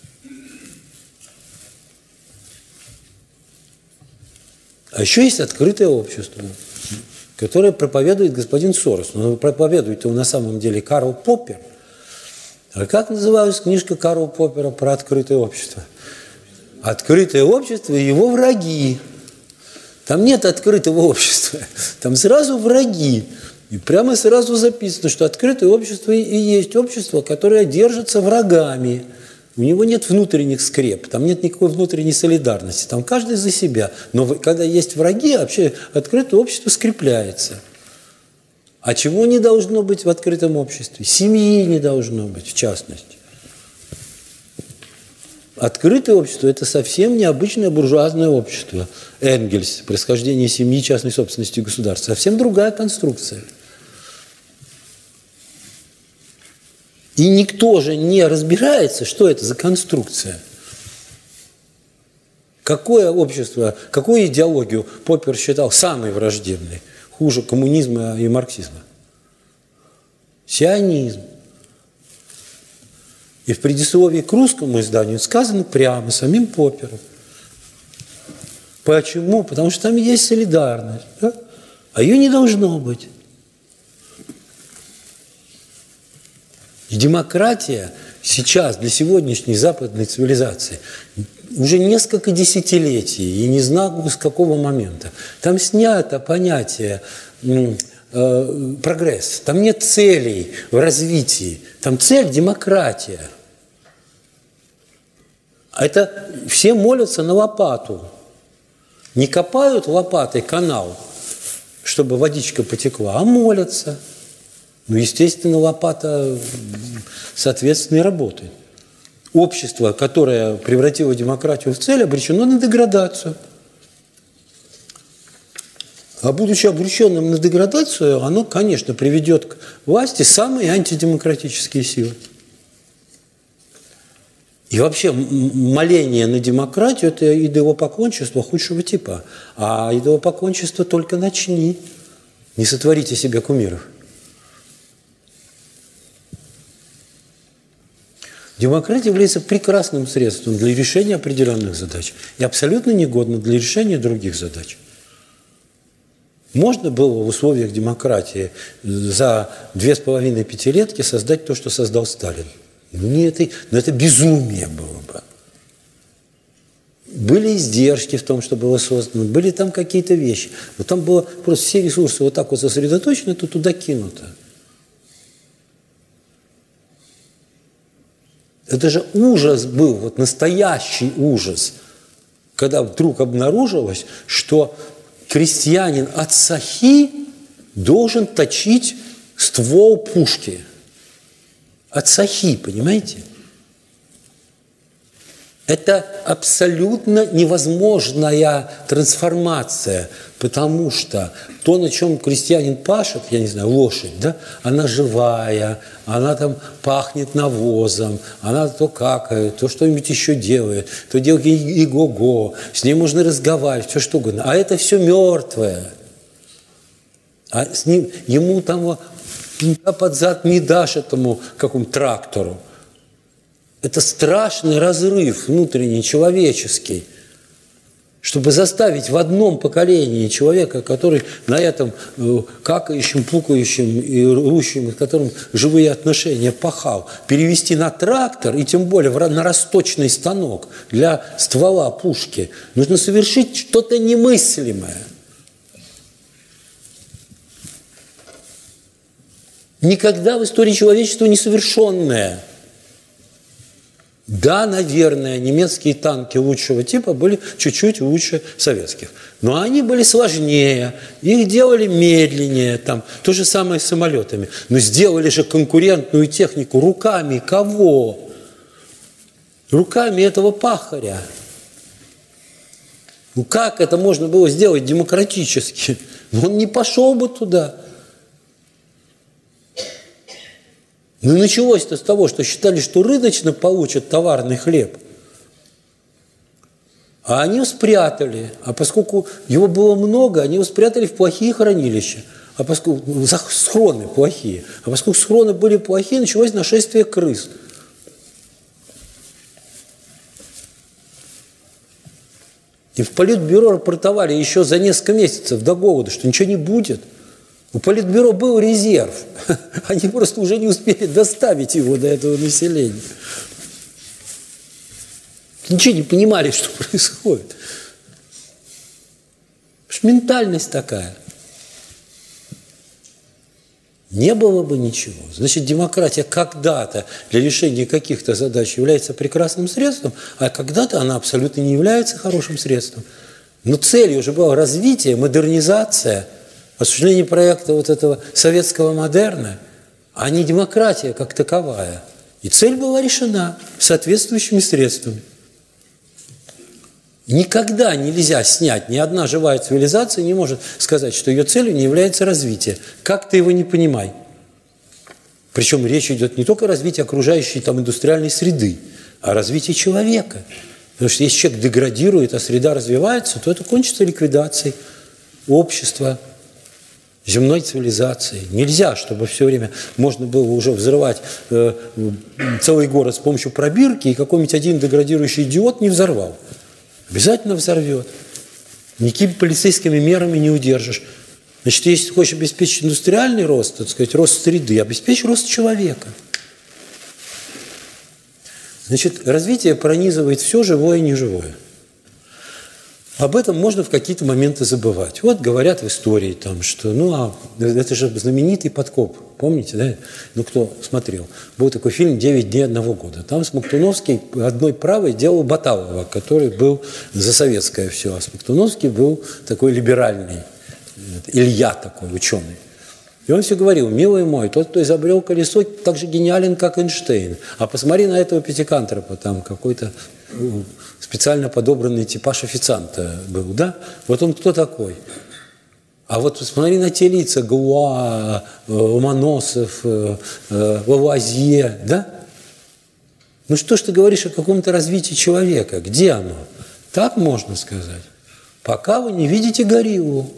А еще есть открытое общество, которое проповедует господин Сорос. Но проповедует его на самом деле Карл Поппер. А как называлась книжка Карла Поппера про открытое общество? Открытое общество и его враги. Там нет открытого общества, там сразу враги. И прямо сразу записано, что открытое общество и есть общество, которое держится врагами. У него нет внутренних скреп, там нет никакой внутренней солидарности, там каждый за себя. Но когда есть враги, вообще открытое общество скрепляется. А чего не должно быть в открытом обществе? Семьи не должно быть, в частности. Открытое общество – это совсем необычное буржуазное общество. Энгельс, происхождение семьи, частной собственности и государства. Совсем другая конструкция. И никто же не разбирается, что это за конструкция. Какое общество, какую идеологию Поппер считал самой враждебной? Хуже коммунизма и марксизма. Сионизм. И в предисловии к русскому изданию сказано прямо самим Поппером. Почему? Потому что там есть солидарность. Да? А ее не должно быть. И демократия сейчас для сегодняшней западной цивилизации уже несколько десятилетий, и не знаю, с какого момента. Там снято понятие прогресс. Там нет целей в развитии. Там цель – демократия. А это все молятся на лопату. Не копают лопатой канал, чтобы водичка потекла, а молятся. Ну, естественно, лопата, соответственно, и работает. Общество, которое превратило демократию в цель, обречено на деградацию. А будучи обреченным на деградацию, оно, конечно, приведет к власти самые антидемократические силы. И вообще моление на демократию – это идолопоклончество худшего типа. А идолопоклончество только начни. Не сотворите себе кумиров. Демократия является прекрасным средством для решения определенных задач и абсолютно негодна для решения других задач. Можно было в условиях демократии за 2,5 пятилетки создать то, что создал Сталин. Но это безумие было бы. Были издержки в том, что было создано, были там какие-то вещи. Но там было просто все ресурсы вот так вот сосредоточены, то туда кинуто. Это же ужас был, вот настоящий ужас, когда вдруг обнаружилось, что крестьянин от сахи должен точить ствол пушки. От сахи, понимаете? Это абсолютно невозможная трансформация, потому что то, на чем крестьянин пашет, я не знаю, лошадь, да, она живая, она там пахнет навозом, она то какает, то что-нибудь еще делает, то делает и-го-го, с ней можно разговаривать, все что угодно. А это все мертвое. А с ним, ему там под зад не дашь этому какому-то трактору. Это страшный разрыв внутренний, человеческий, чтобы заставить в одном поколении человека, который на этом какающем, пукающем и рущем, с которым живые отношения пахал, перевести на трактор и тем более на расточный станок для ствола пушки, нужно совершить что-то немыслимое. Никогда в истории человечества несовершенное. Да, наверное, немецкие танки лучшего типа были чуть-чуть лучше советских. Но они были сложнее, их делали медленнее. Там. То же самое с самолетами. Но сделали же конкурентную технику руками кого? Руками этого пахаря. Ну как это можно было сделать демократически? Он не пошел бы туда. Ну, началось-то с того, что считали, что рыночно получат товарный хлеб. А они его спрятали. А поскольку его было много, они его спрятали в плохие хранилища. А поскольку схроны плохие. А поскольку схроны были плохие, началось нашествие крыс. И в Политбюро рапортовали еще за несколько месяцев до голода, что ничего не будет. У Политбюро был резерв. Они просто уже не успели доставить его до этого населения. Ничего не понимали, что происходит. Ментальность такая. Не было бы ничего. Значит, демократия когда-то для решения каких-то задач является прекрасным средством, а когда-то она абсолютно не является хорошим средством. Но целью же было развитие, модернизация, осуществление проекта вот этого советского модерна, а не демократия как таковая. И цель была решена соответствующими средствами. Никогда нельзя снять, ни одна живая цивилизация не может сказать, что ее целью не является развитие. Как ты его не понимай. Причем речь идет не только о развитии окружающей там индустриальной среды, а о развитии человека. Потому что если человек деградирует, а среда развивается, то это кончится ликвидацией общества, земной цивилизации. Нельзя, чтобы все время можно было уже взрывать целый город с помощью пробирки, и какой-нибудь один деградирующий идиот не взорвал. Обязательно взорвет. Никакими полицейскими мерами не удержишь. Значит, если ты хочешь обеспечить индустриальный рост, так сказать, рост среды, обеспечь рост человека. Значит, развитие пронизывает все живое и неживое. Об этом можно в какие-то моменты забывать. Вот говорят в истории, там, что, это же знаменитый подкоп, помните, да? Ну, кто смотрел? Был такой фильм «9 дней одного года». Там Смоктуновский одной правой делал Баталова, который был за советское все, а Смоктуновский был такой либеральный, Илья такой, ученый. И он все говорил: милый мой, тот, кто изобрел колесо, так же гениален, как Эйнштейн. А посмотри на этого Пятикантропа, там какой-то специально подобранный типаж официанта был, да? Вот он кто такой? А вот посмотри на те лица: Гуа, Ломоносов, Лавуазье, да? Ну что ж ты говоришь о каком-то развитии человека? Где оно? Так можно сказать. Пока вы не видите гориллу.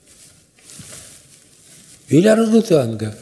Или орангутанга.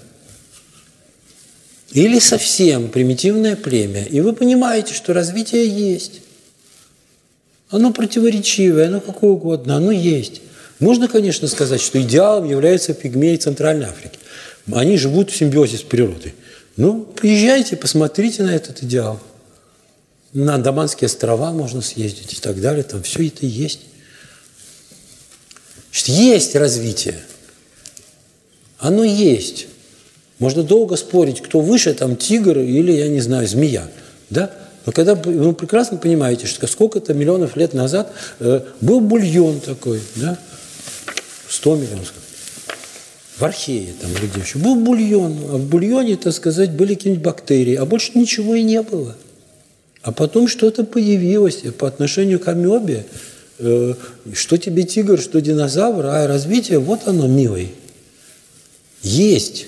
Или совсем примитивное племя. И вы понимаете, что развитие есть. Оно противоречивое, оно какое угодно, оно есть. Можно, конечно, сказать, что идеалом являются пигмеи Центральной Африки. Они живут в симбиозе с природой. Ну, приезжайте, посмотрите на этот идеал. На Андаманские острова можно съездить и так далее. Там все это есть. Значит, есть развитие. Оно есть. Можно долго спорить, кто выше, там, тигр или, я не знаю, змея. Да? Но когда вы прекрасно понимаете, что сколько-то миллионов лет назад был бульон такой, да? 100 миллионов. В Архее там или где еще. Был бульон, а в бульоне, так сказать, были какие-нибудь бактерии, а больше ничего и не было. А потом что-то появилось по отношению к амебе. Что тебе тигр, что динозавр, а развитие, вот оно, милый. Есть.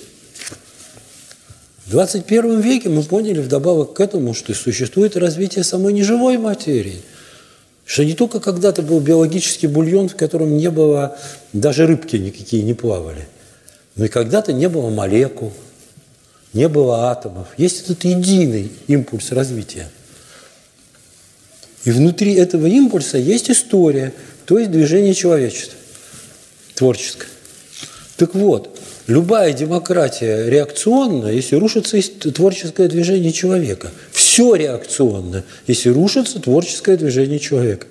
В 21 веке мы поняли вдобавок к этому, что существует развитие самой неживой материи. Что не только когда-то был биологический бульон, в котором не было, даже рыбки никакие не плавали, но и когда-то не было молекул, не было атомов. Есть этот единый импульс развития. И внутри этого импульса есть история, то есть движение человечества, творческое. Так вот, любая демократия реакционна, если рушится творческое движение человека. Все реакционно, если рушится творческое движение человека.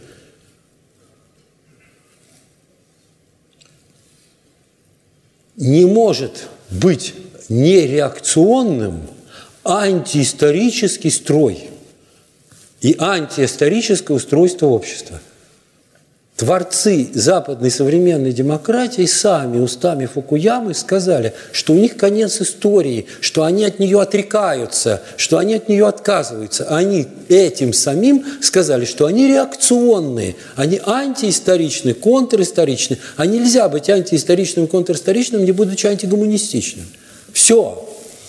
Не может быть нереакционным антиисторический строй и антиисторическое устройство общества. Творцы западной современной демократии сами устами Фукуямы сказали, что у них конец истории, что они от нее отрекаются, что они от нее отказываются. Они этим самим сказали, что они реакционные, они антиисторичные, контристоричные. А нельзя быть антиисторичным, контристоричным, не будучи антигуманистичным. Все.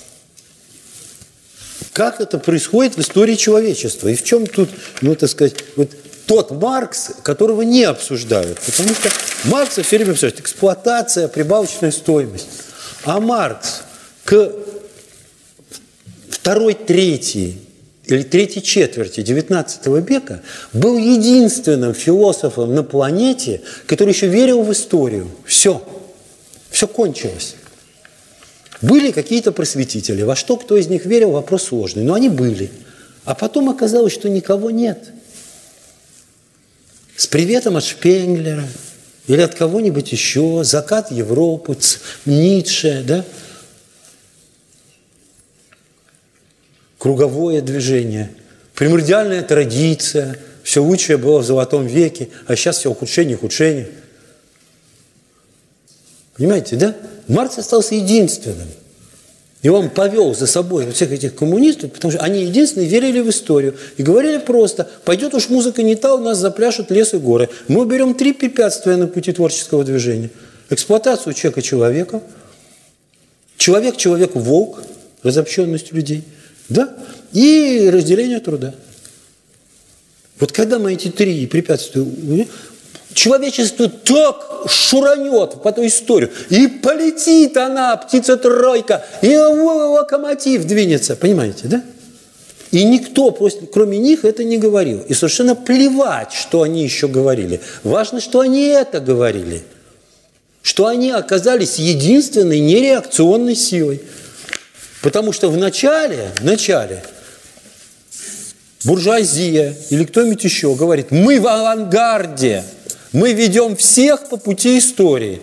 Как это происходит в истории человечества? И в чем тут, ну, так сказать, вот тот Маркс, которого не обсуждают. Потому что Маркса все время обсуждают эксплуатация, прибавочная стоимость. А Маркс к второй трети или третьей четверти XIX века был единственным философом на планете, который еще верил в историю. Все. Все кончилось. Были какие-то просветители. Во что кто из них верил, вопрос сложный. Но они были. А потом оказалось, что никого нет. С приветом от Шпенглера или от кого-нибудь еще, закат Европы, Ницше, да? Круговое движение, примордиальная традиция, все лучшее было в Золотом веке, а сейчас все ухудшение, ухудшение. Понимаете, да? Маркс остался единственным. И он повел за собой всех этих коммунистов, потому что они единственные верили в историю. И говорили просто, пойдет уж музыка не та, у нас запляшут лес и горы. Мы уберем 3 препятствия на пути творческого движения. Эксплуатацию человека человеком, человек человеку волк, разобщенность людей, да? И разделение труда. Вот когда мы эти 3 препятствия... Человечество так шуранет по ту историю, и полетит она, птица-тройка, и локомотив двинется. Понимаете, да? И никто, кроме них, это не говорил. И совершенно плевать, что они еще говорили. Важно, что они это говорили. Что они оказались единственной нереакционной силой. Потому что в начале буржуазия или кто-нибудь еще говорит, мы в авангарде. Мы ведем всех по пути истории.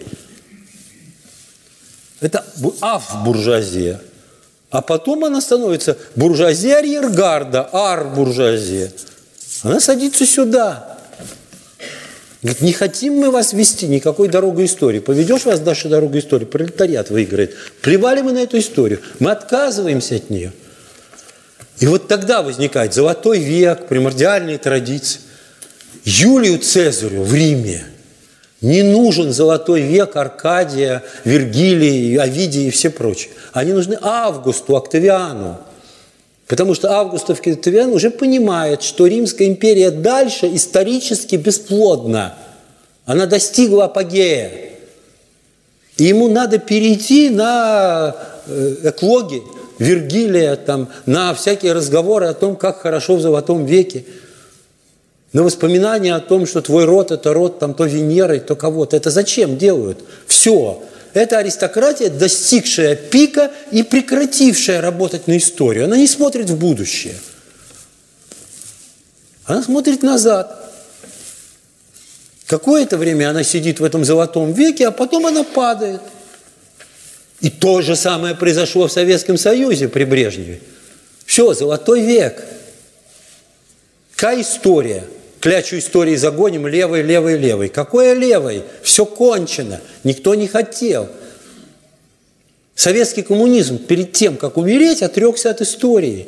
Это буржуазия. А потом она становится буржуазия арьергарда, ар-буржуазия. Она садится сюда. Говорит, не хотим мы вас вести никакой дорогой истории. Поведешь вас дальше дорогой истории, пролетариат выиграет. Плевали мы на эту историю. Мы отказываемся от нее. И вот тогда возникает Золотой век, примордиальные традиции. Юлию Цезарю в Риме не нужен Золотой век Аркадия, Вергилия, Овидия и все прочие. Они нужны Августу, Октавиану. Потому что Август Октавиан уже понимает, что Римская империя дальше исторически бесплодна. Она достигла апогея. И ему надо перейти на эклоги Вергилия, там, на всякие разговоры о том, как хорошо в Золотом веке. На воспоминания о том, что твой род – это род там, то Венеры, то кого-то. Это зачем делают? Все. Это аристократия, достигшая пика и прекратившая работать на историю. Она не смотрит в будущее. Она смотрит назад. Какое-то время она сидит в этом золотом веке, а потом она падает. И то же самое произошло в Советском Союзе при Брежневе. Все, золотой век. Какая история? Клячу истории загоним, левый, левый, левый. Какое левый? Все кончено. Никто не хотел. Советский коммунизм перед тем, как умереть, отрекся от истории.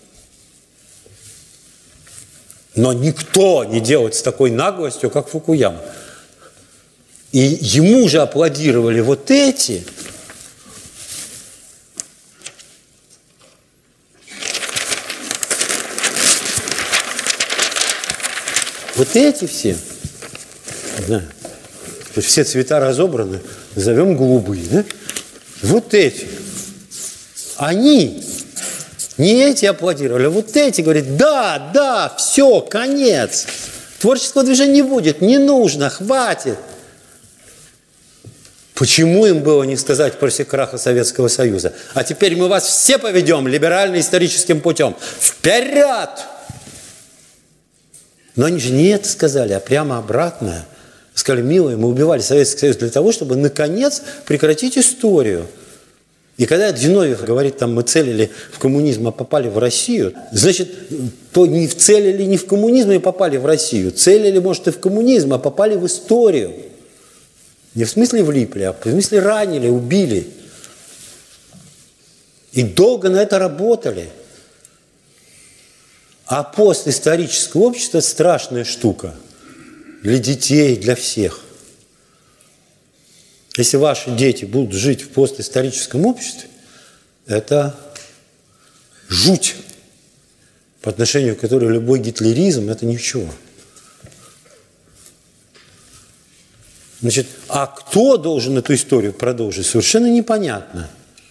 Но никто не делает с такой наглостью, как Фукуяма. И ему же аплодировали вот эти. Вот эти все. Да. Все цвета разобраны. Назовем голубые. Да? Вот эти. Они. Не эти аплодировали, а вот эти говорят, да, да, все, конец. Творческого движения не будет, не нужно, хватит. Почему им было не сказать после краха Советского Союза? А теперь мы вас все поведем либерально-историческим путем. Вперед! Но они же не это сказали, а прямо обратное. Сказали, милые, мы убивали Советский Союз для того, чтобы, наконец, прекратить историю. И когда Зиновьев говорит, там, мы целили в коммунизм, а попали в Россию, значит, то не целили не в коммунизм и попали в Россию. Целили, может, и в коммунизм, а попали в историю. Не в смысле влипли, а в смысле ранили, убили. И долго на это работали. А постисторическое общество – это страшная штука. Для детей, для всех. Если ваши дети будут жить в постисторическом обществе, это жуть, по отношению к которой любой гитлеризм – это ничего. Значит, а кто должен эту историю продолжить, совершенно непонятно.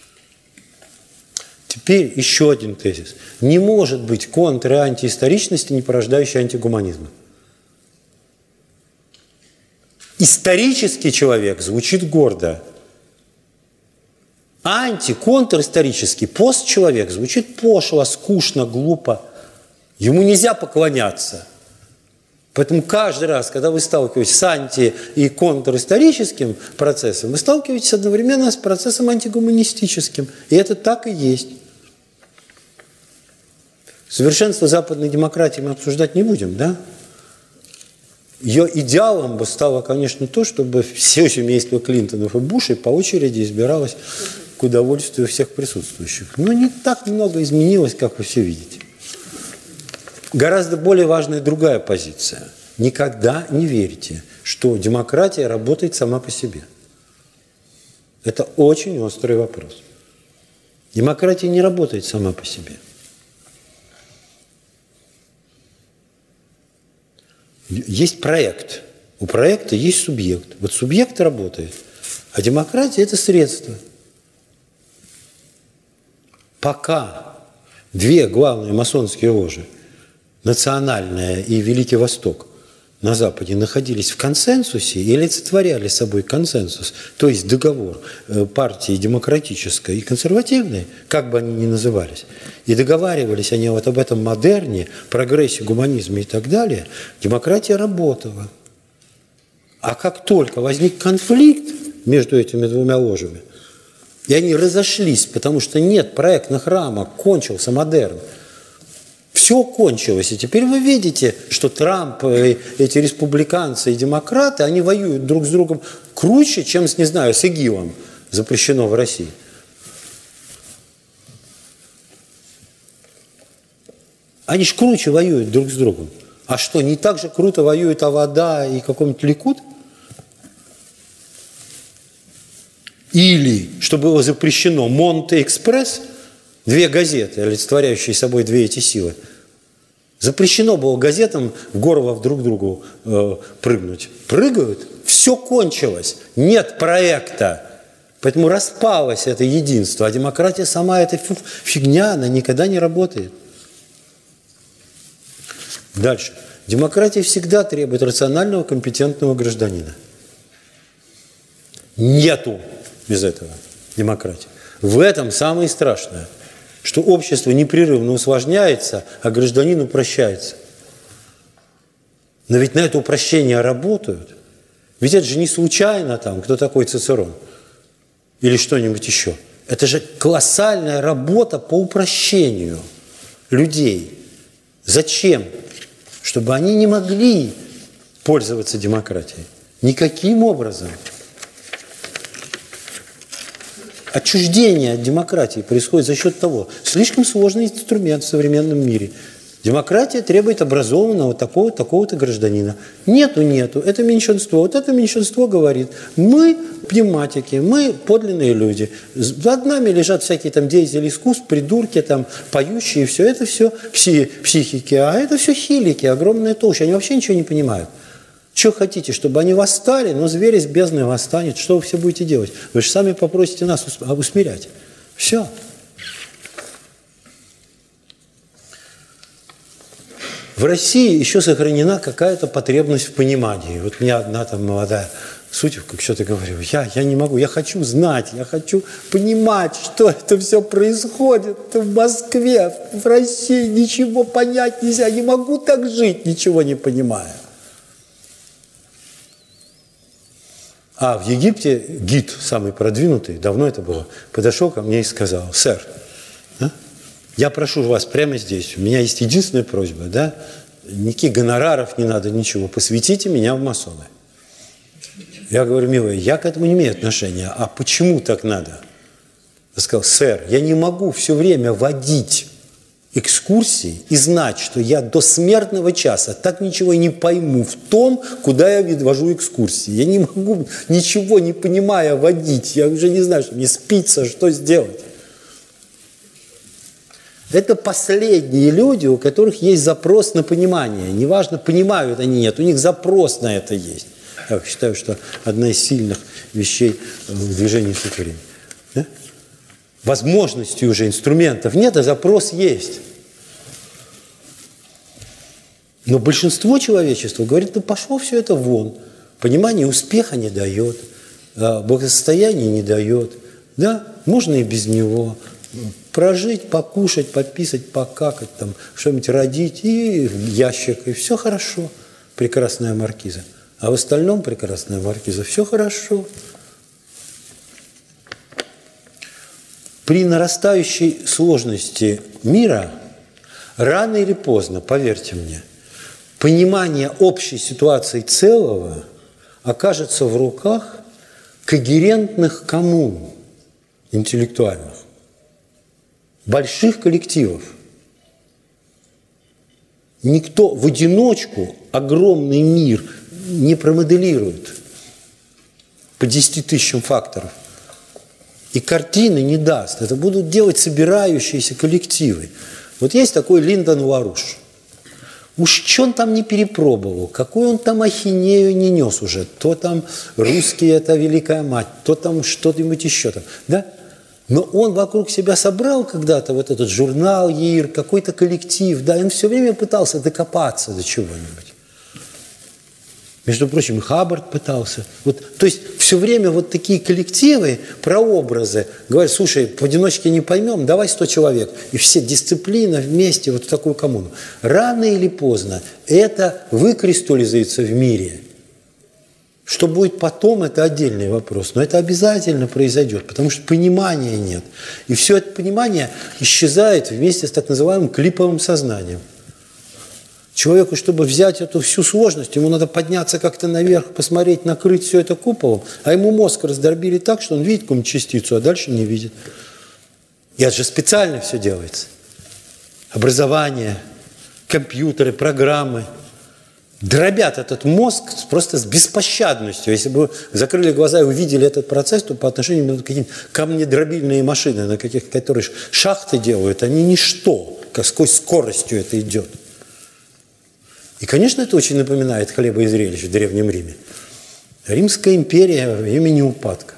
Теперь еще один тезис. Не может быть контр- и антиисторичности, не порождающей антигуманизма. Исторический человек звучит гордо. Контристорический, постчеловек звучит пошло, скучно, глупо. Ему нельзя поклоняться. Поэтому каждый раз, когда вы сталкиваетесь с анти- и контристорическим процессом, вы сталкиваетесь одновременно с процессом антигуманистическим. И это так и есть. Совершенство западной демократии мы обсуждать не будем, да? Ее идеалом бы стало, конечно, то, чтобы все семейство Клинтонов и Бушей по очереди избиралось к удовольствию всех присутствующих. Но не так много изменилось, как вы все видите. Гораздо более важная другая позиция. Никогда не верьте, что демократия работает сама по себе. Это очень острый вопрос. Демократия не работает сама по себе. Есть проект. У проекта есть субъект. Вот субъект работает. А демократия – это средство. Пока две главные масонские ложи, Национальная и Великий Восток, на Западе находились в консенсусе и олицетворяли собой консенсус, то есть договор партии демократической и консервативной, как бы они ни назывались, и договаривались они вот об этом модерне, прогрессе, гуманизме и так далее, демократия работала. А как только возник конфликт между этими двумя ложами, и они разошлись, потому что нет проектных рамок, кончился модерн, все кончилось. И теперь вы видите, что Трамп, эти республиканцы и демократы, они воюют друг с другом круче, чем, не знаю, с ИГИЛом, запрещено в России. Они ж круче воюют друг с другом. А что, не так же круто воюют Авода и какой-нибудь Ликуд? Или, что было запрещено, Монте-Экспресс, две газеты, олицетворяющие собой две эти силы, запрещено было газетам в горло друг другу прыгнуть. Прыгают, все кончилось, нет проекта. Поэтому распалось это единство. А демократия сама это фигня, она никогда не работает. Дальше. Демократия всегда требует рационального, компетентного гражданина. Нету без этого демократии. В этом самое страшное, что общество непрерывно усложняется, а гражданин упрощается. Но ведь на это упрощение работают. Ведь это же не случайно там, кто такой Цицерон или что-нибудь еще. Это же колоссальная работа по упрощению людей. Зачем? Чтобы они не могли пользоваться демократией. Никаким образом. Отчуждение от демократии происходит за счет того, слишком сложный инструмент в современном мире. Демократия требует образованного такого-то гражданина. Нету. Это меньшинство. Вот это меньшинство говорит, мы пневматики, мы подлинные люди. Над нами лежат всякие там деятели искусств, придурки, там, поющие, все это все психики, а это все хилики, огромная толща. Они вообще ничего не понимают. Что хотите, чтобы они восстали, но зверь из бездны восстанет. Что вы все будете делать? Вы же сами попросите нас усмирять. Все. В России еще сохранена какая-то потребность в понимании. Вот мне одна там молодая судья, как что-то говорила, я не могу, я хочу знать, я хочу понимать, что это все происходит в Москве, в России, ничего понять нельзя, не могу так жить, ничего не понимая. А в Египте гид, самый продвинутый, давно это было, подошел ко мне и сказал: сэр, я прошу вас прямо здесь, у меня есть единственная просьба, да, никаких гонораров не надо, ничего, посвятите меня в масоны. Я говорю: милый, я к этому не имею отношения, а почему так надо? Я сказал: сэр, я не могу все время водить экскурсии и знать, что я до смертного часа так ничего и не пойму в том, куда я вожу экскурсии. Я не могу, ничего не понимая, водить. Я уже не знаю, что мне спится, что сделать. Это последние люди, у которых есть запрос на понимание. Неважно, понимают они, нет, у них запрос на это есть. Я считаю, что одна из сильных вещей в движении суть времени. Да? Возможностей уже, инструментов нет, а запрос есть. Но большинство человечества говорит: да пошло все это вон. Понимание успеха не дает, благосостояние не дает. Да? Можно и без него. Прожить, покушать, пописать, покакать, там, что-нибудь родить, и ящик, и все хорошо. Прекрасная маркиза. А в остальном прекрасная маркиза, все хорошо. При нарастающей сложности мира, рано или поздно, поверьте мне, понимание общей ситуации целого окажется в руках когерентных коммун интеллектуальных, больших коллективов. Никто в одиночку огромный мир не промоделирует по 10 тысячам факторов. И картины не даст. Это будут делать собирающиеся коллективы. Вот есть такой Линдон Ларуш. Уж что он там не перепробовал, какую он там ахинею не нес уже. То там русские – это великая мать, то там что-нибудь еще там. Да? Но он вокруг себя собрал когда-то вот этот журнал ЕИР, какой-то коллектив. Да, и он все время пытался докопаться до чего-нибудь. Между прочим, и Хаббард пытался. Вот, то есть все время вот такие коллективы, прообразы, говорят: слушай, поодиночке не поймем, давай 100 человек. И все дисциплины вместе вот в такую коммуну. Рано или поздно это выкристаллизуется в мире. Что будет потом, это отдельный вопрос. Но это обязательно произойдет, потому что понимания нет. И все это понимание исчезает вместе с так называемым клиповым сознанием. Человеку, чтобы взять эту всю сложность, ему надо подняться как-то наверх, посмотреть, накрыть все это куполом, а ему мозг раздробили так, что он видит какую-нибудь частицу, а дальше не видит. И это же специально все делается. Образование, компьютеры, программы дробят этот мозг просто с беспощадностью. Если бы вы закрыли глаза и увидели этот процесс, то по отношению к каким-то камнедробильные машины, на которые шахты делают, они ничто, как с какой скоростью это идет. И, конечно, это очень напоминает хлеба и зрелищ в Древнем Риме. Римская империя в имени упадка.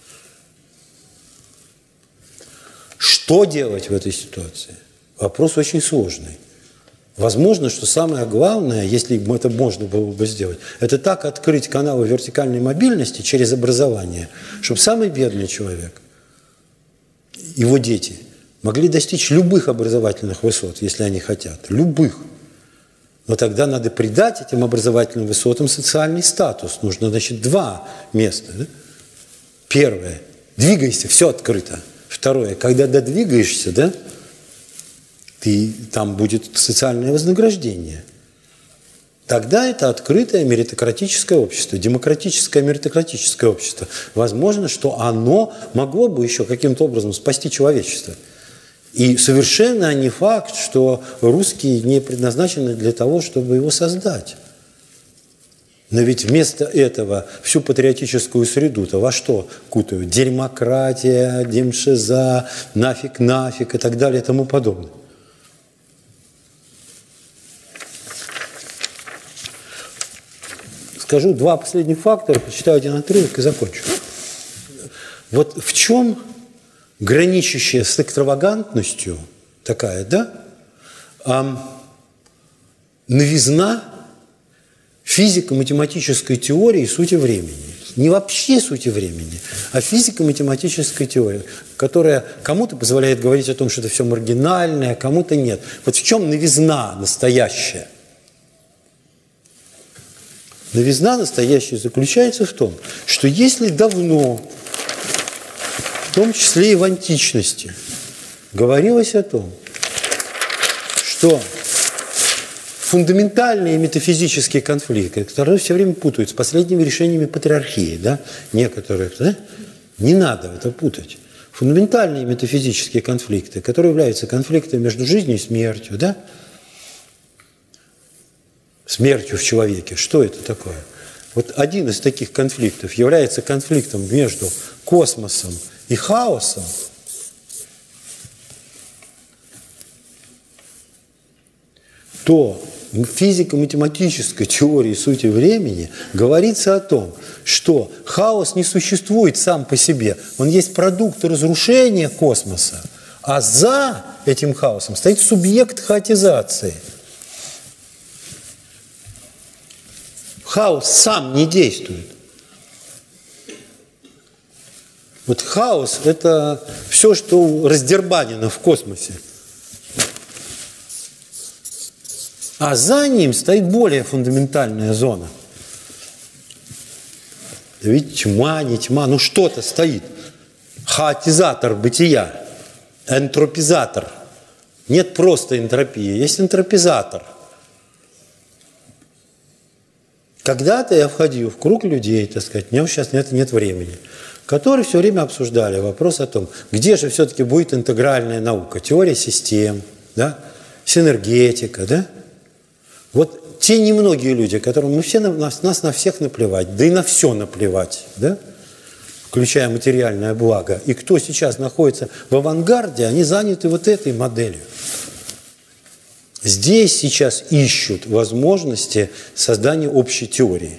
Что делать в этой ситуации? Вопрос очень сложный. Возможно, что самое главное, если это можно было бы сделать, это так открыть каналы вертикальной мобильности через образование, чтобы самый бедный человек, его дети, могли достичь любых образовательных высот, если они хотят. Любых. Но тогда надо придать этим образовательным высотам социальный статус. Нужно, значит, два места. Да? Первое – двигайся, все открыто. Второе – когда додвигаешься, да, там будет социальное вознаграждение. Тогда это открытое меритократическое общество, демократическое меритократическое общество. Возможно, что оно могло бы еще каким-то образом спасти человечество. И совершенно не факт, что русские не предназначены для того, чтобы его создать. Но ведь вместо этого всю патриотическую среду-то во что кутают? Дерьмократия, демшиза, нафиг и так далее и тому подобное. Скажу два последних фактора, прочитаю один отрывок и закончу. Вот в чем граничащая с экстравагантностью такая, да, новизна физико-математической теории сути времени. Не вообще сути времени, а физико-математической теории, которая кому-то позволяет говорить о том, что это все маргинальное, а кому-то нет. Вот в чем новизна настоящая? Новизна настоящая заключается в том, что если давно, в том числе и в античности, говорилось о том, что фундаментальные метафизические конфликты, которые все время путают с последними решениями патриархии, да, некоторых, да, не надо это путать. Фундаментальные метафизические конфликты, которые являются конфликтами между жизнью и смертью, да, смертью в человеке. Что это такое? Вот один из таких конфликтов является конфликтом между космосом и хаосом. То в физико-математической теории сути времени говорится о том, что хаос не существует сам по себе. Он есть продукт разрушения космоса, а за этим хаосом стоит субъект хаотизации. Хаос сам не действует. Вот хаос – это все, что раздербанено в космосе. А за ним стоит более фундаментальная зона. Ведь тьма, не тьма, ну что-то стоит. Хаотизатор бытия, энтропизатор. Нет просто энтропии, есть энтропизатор. Когда-то я входил в круг людей, так сказать, у меня сейчас нет времени, которые все время обсуждали вопрос о том, где же все-таки будет интегральная наука, теория систем, да, синергетика, да. Вот те немногие люди, которым нас на всех наплевать, да и на все наплевать, да, включая материальное благо, и кто сейчас находится в авангарде, они заняты вот этой моделью. Здесь сейчас ищут возможности создания общей теории.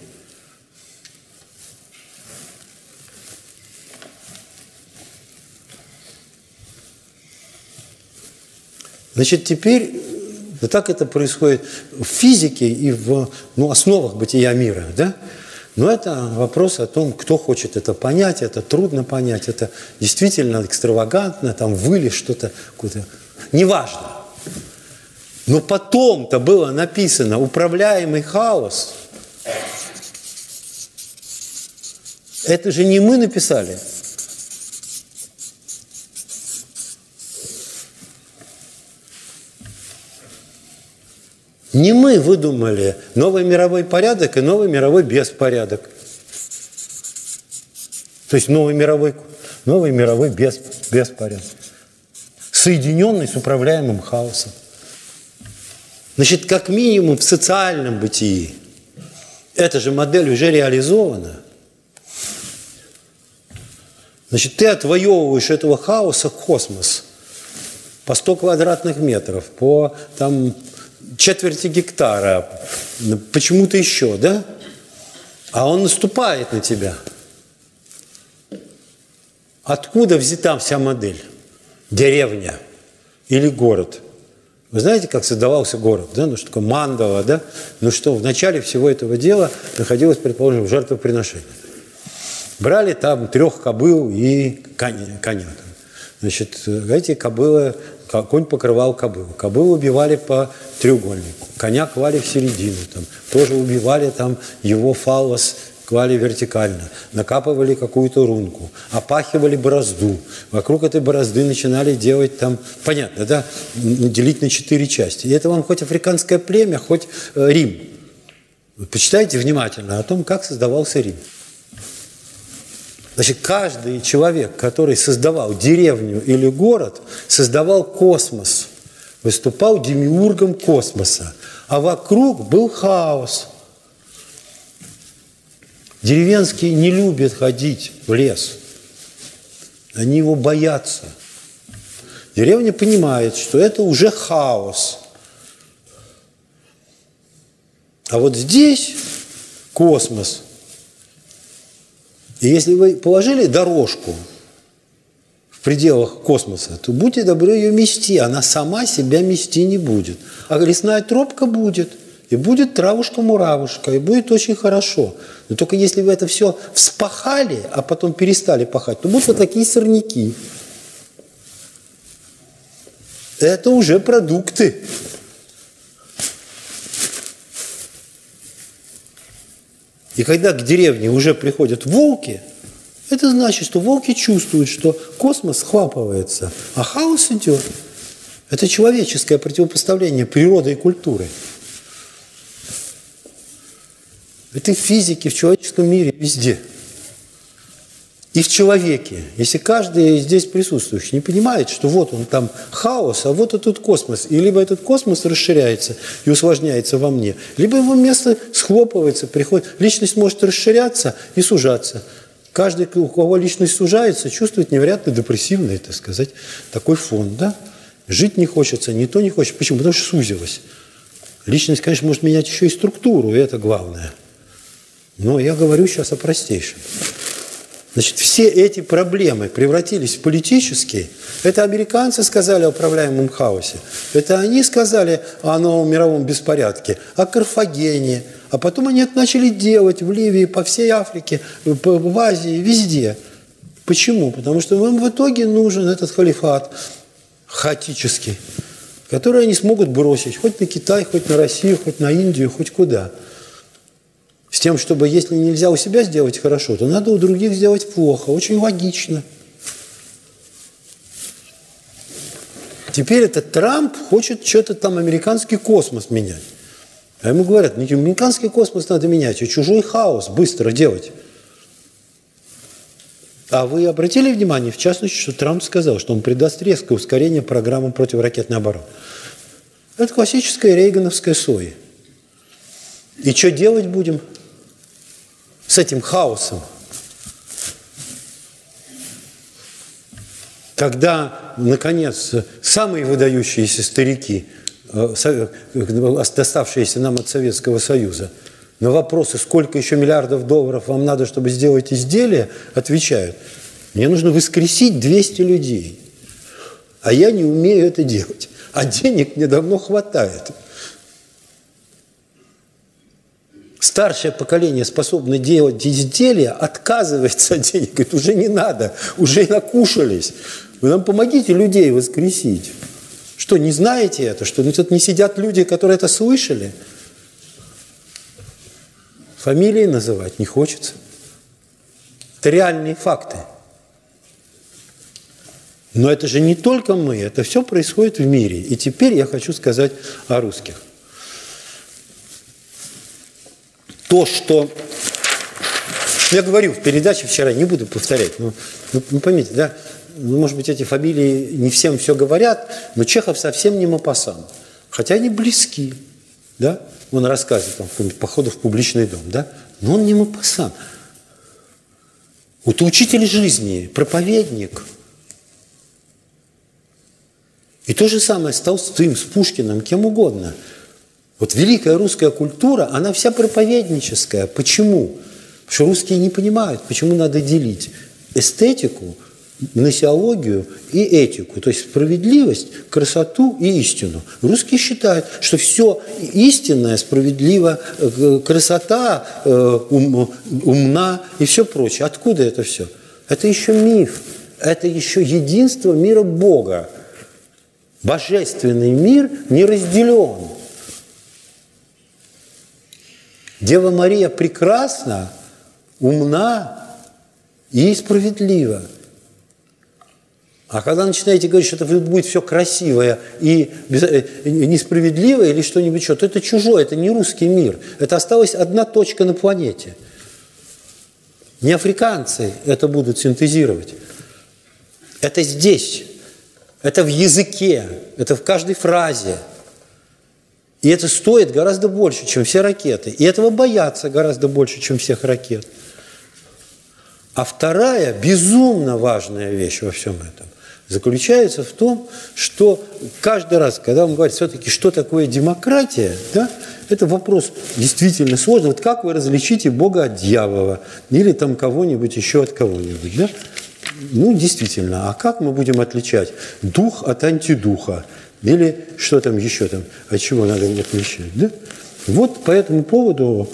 Значит, теперь вот так это происходит в физике и в основах бытия мира, да? Но это вопрос о том, кто хочет это понять, это трудно понять, это действительно экстравагантно, там вылез что-то, какое-то, неважно. Но потом-то было написано «управляемый хаос». Это же не мы написали. Не мы выдумали новый мировой порядок и новый мировой беспорядок. То есть новый мировой беспорядок, соединенный с управляемым хаосом. Значит, как минимум в социальном бытии эта же модель уже реализована. Значит, ты отвоевываешь этого хаоса космос по 100 квадратных метров, по там, четверти гектара, почему-то еще, да? А он наступает на тебя. Откуда взята вся модель? Деревня или город? Вы знаете, как создавался город, да? Ну, что такое мандала, да? Ну, что в начале всего этого дела находилось, предположим, жертвоприношение. Брали там 3 кобыл и коня. Значит, эти кобылы, конь покрывал кобылу. Кобылу убивали по треугольнику. коня клали в середину, там, тоже убивали там его фаллос, клали вертикально, накапывали какую-то рунку, опахивали борозду. Вокруг этой борозды начинали делать там, понятно, да, делить на 4 части. И это вам хоть африканское племя, хоть Рим. Почитайте внимательно о том, как создавался Рим. Значит, каждый человек, который создавал деревню или город, создавал космос, выступал демиургом космоса, а вокруг был хаос. Деревенские не любят ходить в лес. Они его боятся. Деревня понимает, что это уже хаос. А вот здесь космос. И если вы положили дорожку в пределах космоса, то будьте добры ее мести. Она сама себя мести не будет. А лесная тропка будет. И будет травушка-муравушка, и будет очень хорошо. Но только если вы это все вспахали, а потом перестали пахать, то будут вот такие сорняки. Это уже продукты. И когда к деревне уже приходят волки, это значит, что волки чувствуют, что космос схлапывается, а хаос идет. Это человеческое противопоставление природы и культуры. Это в физике, в человеческом мире, везде. И в человеке. Если каждый здесь присутствующий не понимает, что вот он там хаос, а вот этот космос, и либо этот космос расширяется и усложняется во мне, либо его место схлопывается, приходит. Личность может расширяться и сужаться. Каждый, у кого личность сужается, чувствует невероятно депрессивный, так сказать, такой фон, да? Жить не хочется, не то не хочется. Почему? Потому что сузилась. Личность, конечно, может менять еще и структуру, и это главное. Но я говорю сейчас о простейшем. Значит, все эти проблемы превратились в политические. Это американцы сказали о управляемом хаосе. Это они сказали о новом мировом беспорядке, о Карфагене. А потом они это начали делать в Ливии, по всей Африке, в Азии, везде. Почему? Потому что им в итоге нужен этот халифат хаотический, который они смогут бросить хоть на Китай, хоть на Россию, хоть на Индию, хоть куда. С тем, чтобы, если нельзя у себя сделать хорошо, то надо у других сделать плохо. Очень логично. Теперь этот Трамп хочет что-то там американский космос менять. А ему говорят, не американский космос надо менять, а чужой хаос быстро делать. А вы обратили внимание, в частности, что Трамп сказал, что он придаст резкое ускорение программам противоракетной обороны. Это классическая рейгановская соя. И что делать будем с этим хаосом? Когда, наконец, самые выдающиеся старики, доставшиеся нам от Советского Союза, на вопросы, сколько еще миллиардов долларов вам надо, чтобы сделать изделие, отвечают, мне нужно воскресить 200 людей, а я не умею это делать, а денег мне давно хватает. Старшее поколение, способное делать изделия, отказывается от денег. Говорит, уже не надо, уже накушались. Вы нам помогите людей воскресить. Что, не знаете это? Что тут не сидят люди, которые это слышали? Фамилии называть не хочется. Это реальные факты. Но это же не только мы, это все происходит в мире. И теперь я хочу сказать о русских. То, что я говорю в передаче вчера, не буду повторять, но поймите, да, может быть, эти фамилии не всем все говорят, но Чехов совсем не Мопассан, хотя они близки, да, он рассказывает там, походу в публичный дом, да, но он не Мопассан. Вот учитель жизни, проповедник. И то же самое с Толстым, с Пушкиным, кем угодно. Вот великая русская культура, она вся проповедническая. Почему? Потому что русские не понимают, почему надо делить эстетику, гносеологию и этику. То есть справедливость, красоту и истину. Русские считают, что все истинное, справедливо, красота, умна и все прочее. Откуда это все? Это еще миф. Это еще единство мира Бога. Божественный мир не разделен. Дева Мария прекрасна, умна и справедлива. А когда начинаете говорить, что это будет все красивое и несправедливое или что-нибудь еще, то это чужое, это не русский мир. Это осталась одна точка на планете. Не африканцы это будут синтезировать. Это здесь. Это в языке. Это в каждой фразе. И это стоит гораздо больше, чем все ракеты. И этого боятся гораздо больше, чем всех ракет. А вторая, безумно важная вещь во всем этом, заключается в том, что каждый раз, когда он говорит все-таки, что такое демократия, да, это вопрос действительно сложный. Вот как вы различите Бога от дьявола или там кого-нибудь еще от кого-нибудь, да? Ну, действительно, а как мы будем отличать дух от антидуха? Или что там еще там, от чего надо отличать, да? Вот по этому поводу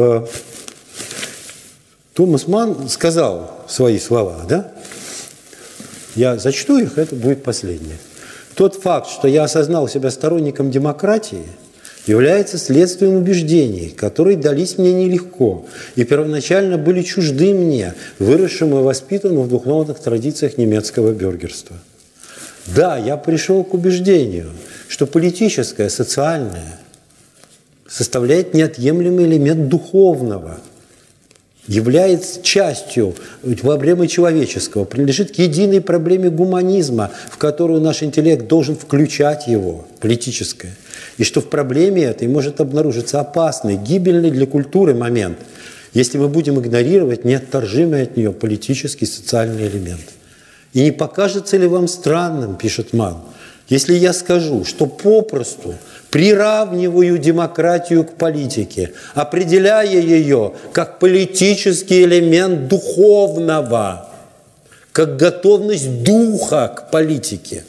Томас Манн сказал свои слова, да? Я зачту их, это будет последнее. Тот факт, что я осознал себя сторонником демократии, является следствием убеждений, которые дались мне нелегко и первоначально были чужды мне, выросшему и воспитанному в духовных традициях немецкого бюргерства. Да, я пришел к убеждению, что политическое, социальное составляет неотъемлемый элемент духовного, является частью проблемы человеческого, принадлежит к единой проблеме гуманизма, в которую наш интеллект должен включать его, политическое. И что в проблеме этой может обнаружиться опасный, гибельный для культуры момент, если мы будем игнорировать неотторжимый от нее политический и социальный элемент. И не покажется ли вам странным, пишет Манн, если я скажу, что попросту приравниваю демократию к политике, определяя ее как политический элемент духовного, как готовность духа к политике.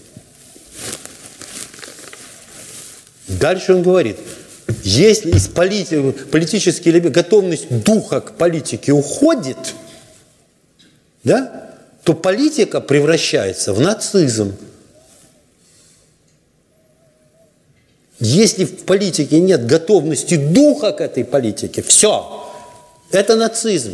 Дальше он говорит, если из политический элемент, готовность духа к политике уходит, да, то политика превращается в нацизм. Если в политике нет готовности духа к этой политике, все, это нацизм.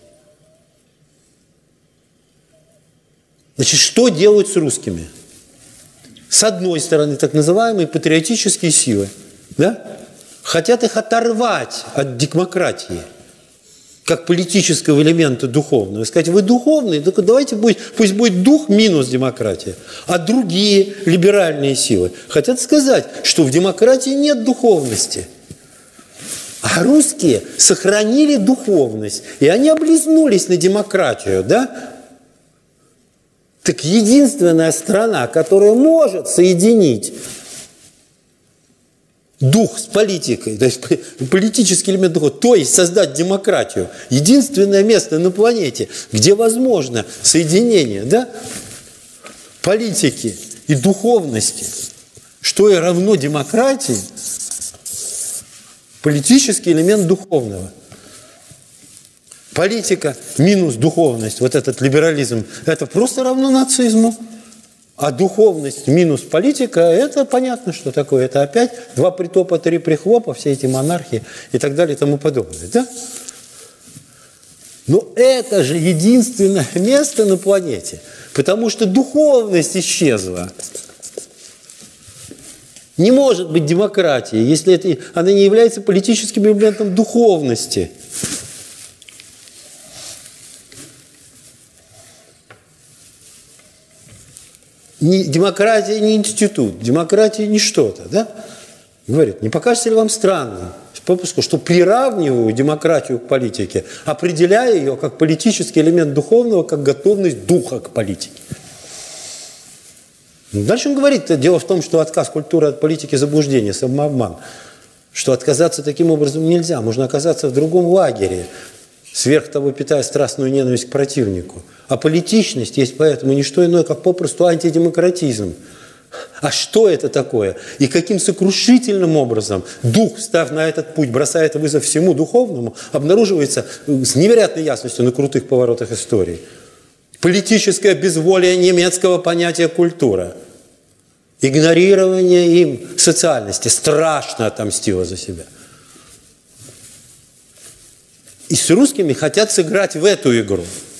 Значит, что делают с русскими? С одной стороны, так называемые патриотические силы, да, хотят их оторвать от демократии, как политического элемента духовного. Сказать, вы духовные, только давайте пусть будет дух минус демократия. А другие либеральные силы хотят сказать, что в демократии нет духовности. А русские сохранили духовность, и они облизнулись на демократию, да? Так единственная страна, которая может соединить дух с политикой, то есть политический элемент духа, то есть создать демократию. Единственное место на планете, где возможно соединение, да, политики и духовности, что и равно демократии, политический элемент духовного. Политика минус духовность, вот этот либерализм, это просто равно нацизму. А духовность минус политика, это понятно, что такое. Это опять 2 притопа, 3 прихлопа, все эти монархии и так далее и тому подобное. Да? Но это же единственное место на планете, потому что духовность исчезла. Не может быть демократии, если она не является политическим элементом духовности. Демократия не институт, демократия не что-то, да? Говорит, не покажется ли вам странным, что приравниваю демократию к политике, определяя ее как политический элемент духовного, как готовность духа к политике. Дальше он говорит, дело в том, что отказ культуры от политики – заблуждение, самообман, что отказаться таким образом нельзя, можно оказаться в другом лагере, сверх того питая страстную ненависть к противнику. А политичность есть поэтому не что иное, как попросту антидемократизм. А что это такое? И каким сокрушительным образом дух, встав на этот путь, бросает вызов всему духовному, обнаруживается с невероятной ясностью на крутых поворотах истории. Политическое безволие немецкого понятия культура. Игнорирование им социальности страшно отомстило за себя. И с русскими хотят сыграть в эту игру.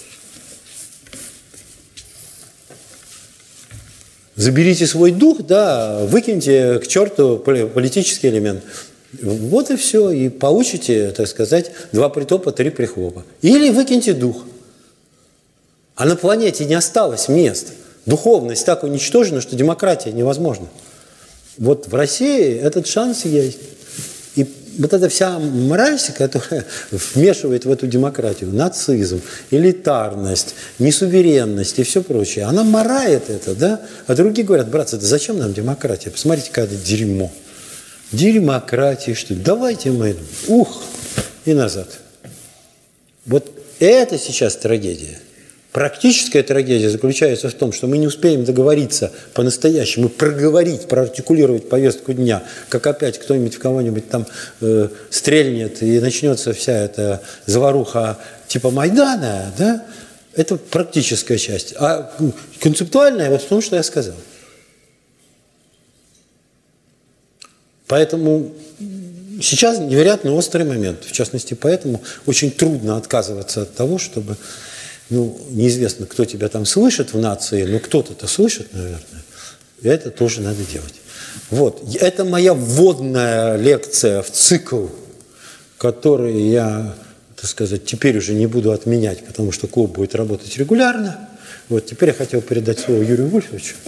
Заберите свой дух, да, выкиньте к черту политический элемент. Вот и все. И получите, так сказать, 2 притопа, 3 прихлопа. Или выкиньте дух. А на планете не осталось мест. Духовность так уничтожена, что демократия невозможна. Вот в России этот шанс есть. И вот эта вся мразь, которая вмешивает в эту демократию, нацизм, элитарность, несуверенность и все прочее, она марает это, да? А другие говорят: братцы, да зачем нам демократия? Посмотрите, какое это дерьмо. Демократия, что ли? Давайте мы, и назад. Вот это сейчас трагедия. Практическая трагедия заключается в том, что мы не успеем договориться по-настоящему, проговорить, проартикулировать повестку дня, как опять кто-нибудь в кого-нибудь там стрельнет и начнется вся эта заваруха типа Майдана, да? Это практическая часть. А концептуальная вот в том, что я сказал. Поэтому сейчас невероятно острый момент. В частности, поэтому очень трудно отказываться от того, чтобы... неизвестно, кто тебя там слышит в нации, но кто-то слышит, наверное. И это тоже надо делать. Вот. Это моя вводная лекция в цикл, который я, так сказать, теперь уже не буду отменять, потому что клуб будет работать регулярно. Вот. Теперь я хотел передать слово Юрию Вольфовичу.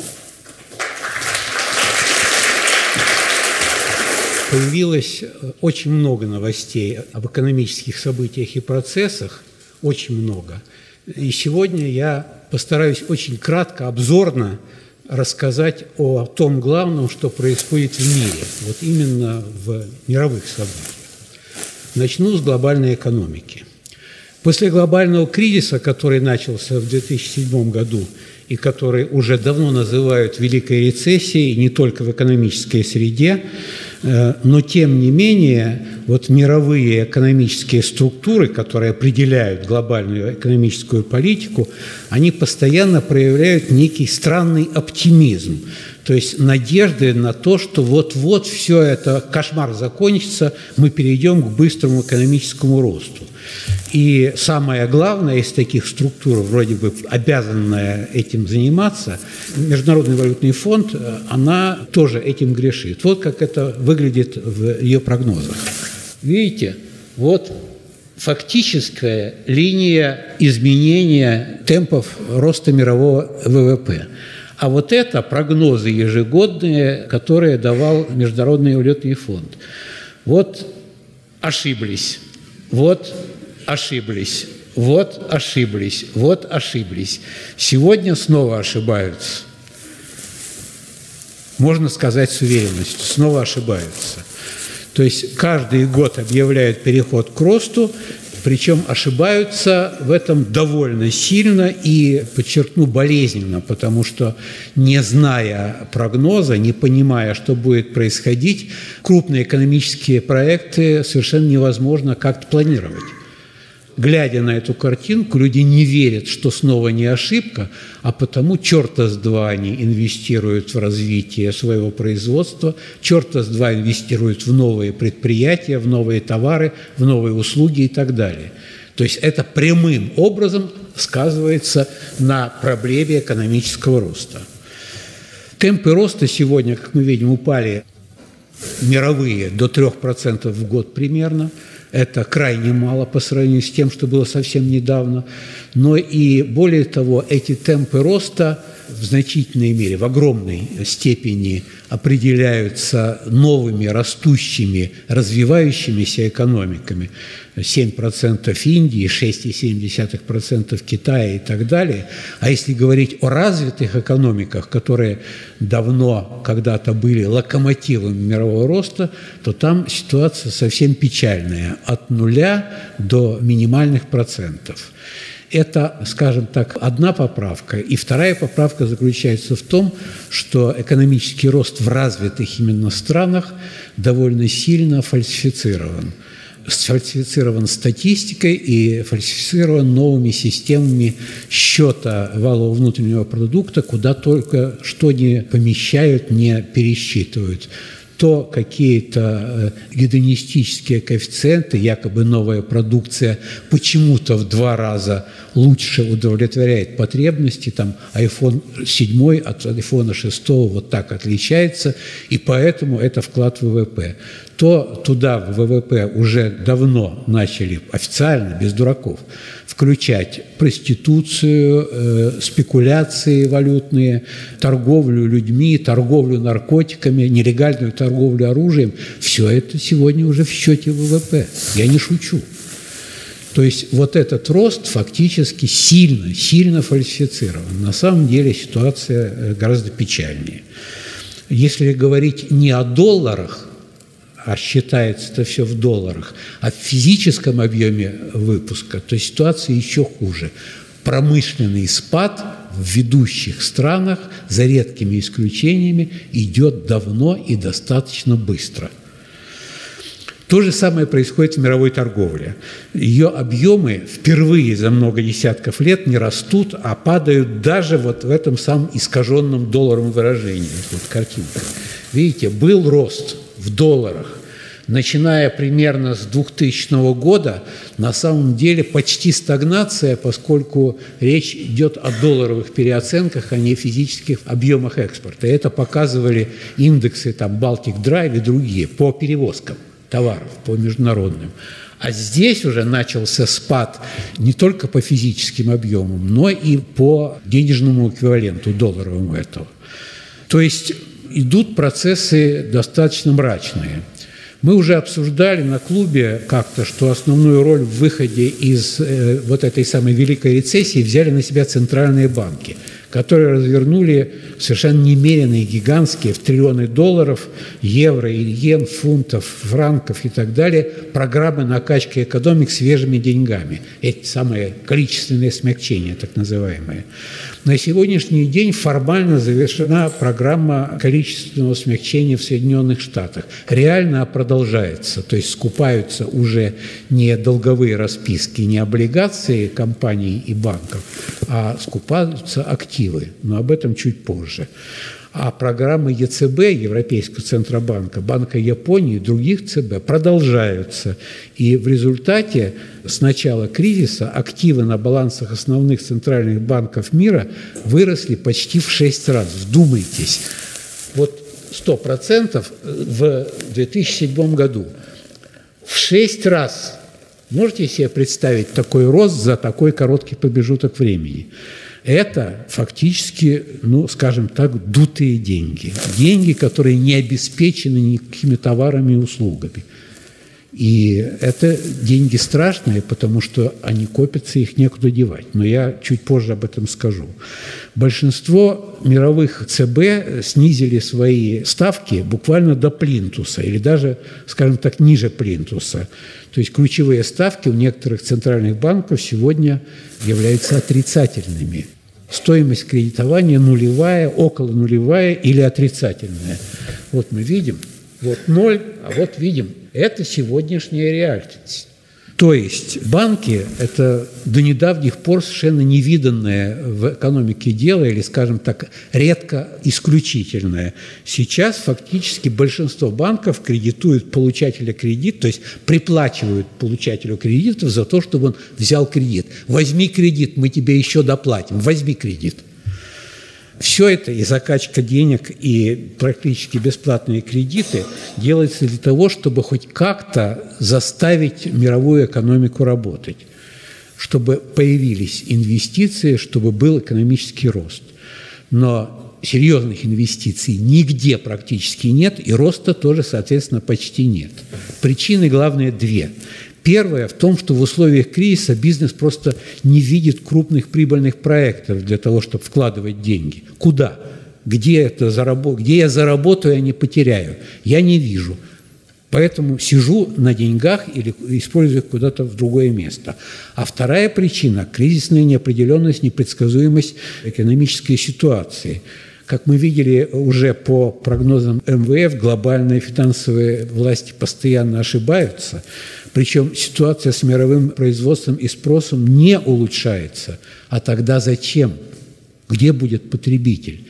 Появилось очень много новостей об экономических событиях и процессах, очень много. И сегодня я постараюсь очень кратко, обзорно рассказать о том главном, что происходит в мире, вот именно в мировых событиях. Начну с глобальной экономики. После глобального кризиса, который начался в 2007 году и который уже давно называют Великой рецессией, не только в экономической среде, но тем не менее вот мировые экономические структуры, которые определяют глобальную экономическую политику, они постоянно проявляют некий странный оптимизм, то есть надежды на то, что вот-вот все это, кошмар закончится, мы перейдем к быстрому экономическому росту. И самое главное из таких структур, вроде бы обязанная этим заниматься, Международный валютный фонд, она тоже этим грешит. Вот как это выглядит в ее прогнозах. Видите, вот фактическая линия изменения темпов роста мирового ВВП. А вот это прогнозы ежегодные, которые давал Международный валютный фонд. Вот ошиблись, вот ошиблись, вот ошиблись, вот ошиблись. Сегодня снова ошибаются. Можно сказать с уверенностью, снова ошибаются. То есть каждый год объявляют переход к росту, причем ошибаются в этом довольно сильно и, подчеркну, болезненно, потому что, не зная прогноза, не понимая, что будет происходить, крупные экономические проекты совершенно невозможно как-то планировать. Глядя на эту картинку, люди не верят, что снова не ошибка, а потому черта с два они инвестируют в развитие своего производства, черта с два инвестируют в новые предприятия, в новые товары, в новые услуги и так далее. То есть это прямым образом сказывается на проблеме экономического роста. Темпы роста сегодня, как мы видим, упали мировые до 3% в год примерно. Это крайне мало по сравнению с тем, что было совсем недавно. Но и более того, эти темпы роста в значительной мере, в огромной степени определяются новыми, растущими, развивающимися экономиками. 7% Индии, 6,7% Китая и так далее. А если говорить о развитых экономиках, которые давно когда-то были локомотивом мирового роста, то там ситуация совсем печальная. От 0 до минимальных процентов. Это, скажем так, одна поправка. И вторая поправка заключается в том, что экономический рост в развитых именно странах довольно сильно фальсифицирован. Сфальсифицирован статистикой и фальсифицирован новыми системами счета валового внутреннего продукта, куда только что не помещают, не пересчитывают. то какие-то гедонистические коэффициенты, якобы новая продукция почему-то в 2 раза лучше удовлетворяет потребности, там iPhone 7 от iPhone 6 вот так отличается, и поэтому это вклад в ВВП. То туда в ВВП уже давно начали официально, без дураков, включать проституцию, спекуляции валютные, торговлю людьми, торговлю наркотиками, нелегальную торговлю оружием. Все это сегодня уже в счете ВВП. Я не шучу. То есть вот этот рост фактически сильно фальсифицирован. На самом деле ситуация гораздо печальнее. Если говорить не о долларах, а считается это все в долларах, а в физическом объеме выпуска, то ситуация еще хуже. Промышленный спад в ведущих странах, за редкими исключениями, идет давно и достаточно быстро. То же самое происходит в мировой торговле. Ее объемы впервые за много десятков лет не растут, а падают даже вот в этом самом искаженном долларовом выражении. Вот картинка. Видите, был рост в долларах. Начиная примерно с 2000 года, на самом деле почти стагнация, поскольку речь идет о долларовых переоценках, а не физических объемах экспорта. И это показывали индексы там, Baltic Drive и другие по перевозкам товаров, по международным. А здесь уже начался спад не только по физическим объемам, но и по денежному эквиваленту долларовому этого. То есть идут процессы достаточно мрачные. Мы уже обсуждали на клубе как-то, что основную роль в выходе из вот этой самой великой рецессии взяли на себя центральные банки, которые развернули совершенно немеренные, гигантские, в триллионы долларов, евро, иен, фунтов, франков и так далее, программы накачки экономик свежими деньгами. Эти самые количественные смягчения, так называемые. На сегодняшний день формально завершена программа количественного смягчения в Соединенных Штатах. Реально продолжается, то есть скупаются уже не долговые расписки, не облигации компаний и банков, а скупаются активы, но об этом чуть позже. А программы ЕЦБ, Европейского Центробанка, Банка Японии и других ЦБ продолжаются. И в результате с начала кризиса активы на балансах основных центральных банков мира выросли почти в 6 раз. Вдумайтесь. Вот 100% в 2007 году. В 6 раз. Можете себе представить такой рост за такой короткий промежуток времени? Это фактически, ну, скажем так, дутые деньги. Деньги, которые не обеспечены никакими товарами и услугами. И это деньги страшные, потому что они копятся, их некуда девать. Но я чуть позже об этом скажу. Большинство мировых ЦБ снизили свои ставки буквально до плинтуса, или даже, скажем так, ниже плинтуса. То есть ключевые ставки у некоторых центральных банков сегодня являются отрицательными. Стоимость кредитования нулевая, около нулевая или отрицательная. Вот мы видим, вот 0, а вот видим, это сегодняшняя реальность. То есть банки – это до недавних пор совершенно невиданное в экономике дело, или, скажем так, редко исключительное. Сейчас фактически большинство банков кредитуют получателя кредита, то есть приплачивают получателю кредитов за то, чтобы он взял кредит. Возьми кредит, мы тебе еще доплатим. Возьми кредит. Все это, и закачка денег, и практически бесплатные кредиты, делается для того, чтобы хоть как-то заставить мировую экономику работать, чтобы появились инвестиции, чтобы был экономический рост. Но серьезных инвестиций нигде практически нет, и роста тоже, соответственно, почти нет. Причины, главное, 2. Первое в том, что в условиях кризиса бизнес просто не видит крупных прибыльных проектов для того, чтобы вкладывать деньги. Куда? Где я заработаю, а не потеряю? Я не вижу. Поэтому сижу на деньгах или использую их куда-то в другое место. А вторая причина – кризисная неопределенность, непредсказуемость экономической ситуации. Как мы видели уже по прогнозам МВФ, глобальные финансовые власти постоянно ошибаются. Причем ситуация с мировым производством и спросом не улучшается. А тогда зачем? Где будет потребитель?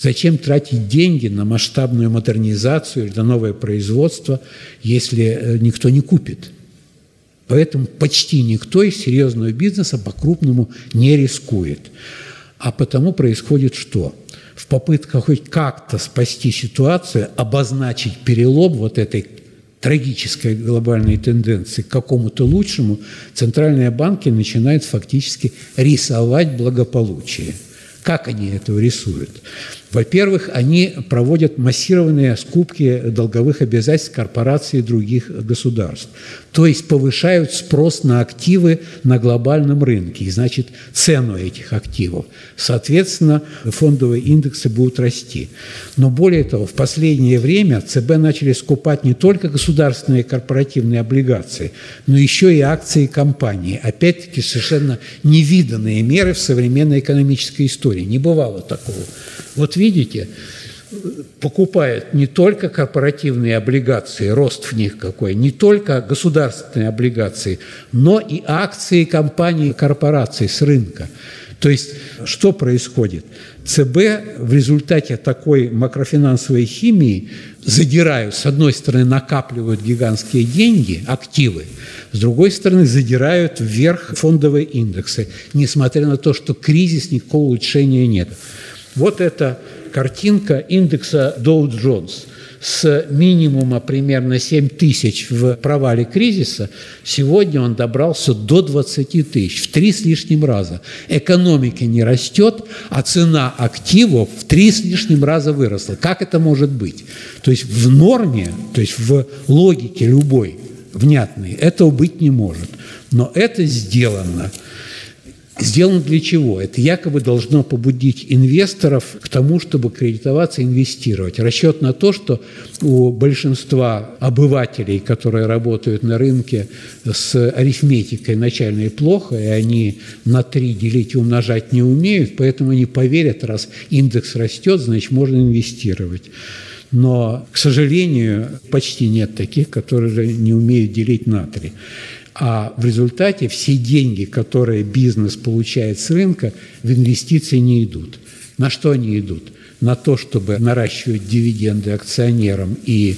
Зачем тратить деньги на масштабную модернизацию или на новое производство, если никто не купит? Поэтому почти никто из серьезного бизнеса по-крупному не рискует. А потому происходит что? В попытках хоть как-то спасти ситуацию, обозначить перелом вот этой трагической глобальной тенденции к какому-то лучшему, центральные банки начинают фактически рисовать благополучие. Как они это рисуют? Во-первых, они проводят массированные скупки долговых обязательств корпораций и других государств. То есть повышают спрос на активы на глобальном рынке, и значит цену этих активов. Соответственно, фондовые индексы будут расти. Но более того, в последнее время ЦБ начали скупать не только государственные корпоративные облигации, но еще и акции компаний. Опять-таки совершенно невиданные меры в современной экономической истории. Не бывало такого. Вот видите, покупают не только корпоративные облигации, рост в них какой, не только государственные облигации, но и акции компаний и корпораций с рынка. То есть что происходит? ЦБ в результате такой макрофинансовой химии задирают, с одной стороны, накапливают гигантские деньги, активы, с другой стороны, задирают вверх фондовые индексы, несмотря на то, что кризис, никакого улучшения нет. Вот эта картинка индекса Dow Jones с минимума примерно 7 тысяч в провале кризиса, сегодня он добрался до 20 тысяч, в 3 с лишним раза. Экономика не растет, а цена активов в 3 с лишним раза выросла. Как это может быть? То есть в норме, то есть в логике любой внятной, этого быть не может. Но это сделано. Сделано для чего? Это якобы должно побудить инвесторов к тому, чтобы кредитоваться, инвестировать. Расчет на то, что у большинства обывателей, которые работают на рынке с арифметикой начальной плохо, и они на 3 делить и умножать не умеют, поэтому они поверят, раз индекс растет, значит, можно инвестировать. Но, к сожалению, почти нет таких, которые не умеют делить на 3. А в результате все деньги, которые бизнес получает с рынка, в инвестиции не идут. На что они идут? На то, чтобы наращивать дивиденды акционерам и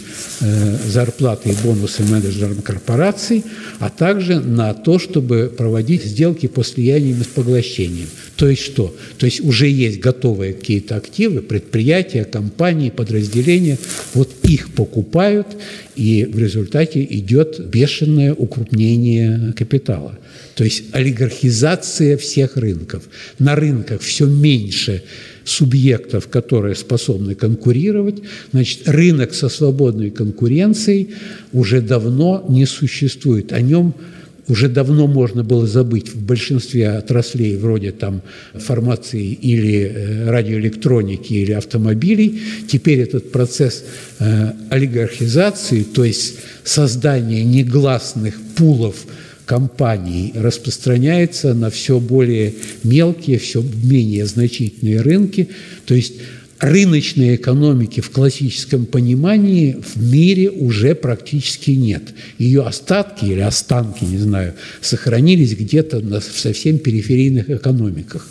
зарплаты и бонусы менеджерам корпораций, а также на то, чтобы проводить сделки по слияниям и с поглощением. То есть что? То есть уже есть готовые какие-то активы, предприятия, компании, подразделения, вот их покупают, и в результате идет бешеное укрупнение капитала. То есть олигархизация всех рынков. На рынках все меньше субъектов, которые способны конкурировать, значит, рынок со свободной конкуренцией уже давно не существует. О нем уже давно можно было забыть в большинстве отраслей, вроде там фармации или радиоэлектроники или автомобилей. Теперь этот процесс олигархизации, то есть создания негласных пулов компаний, распространяется на все более мелкие, все менее значительные рынки. То есть рыночной экономики в классическом понимании в мире уже практически нет. Ее остатки или останки, не знаю, сохранились где-то в совсем периферийных экономиках.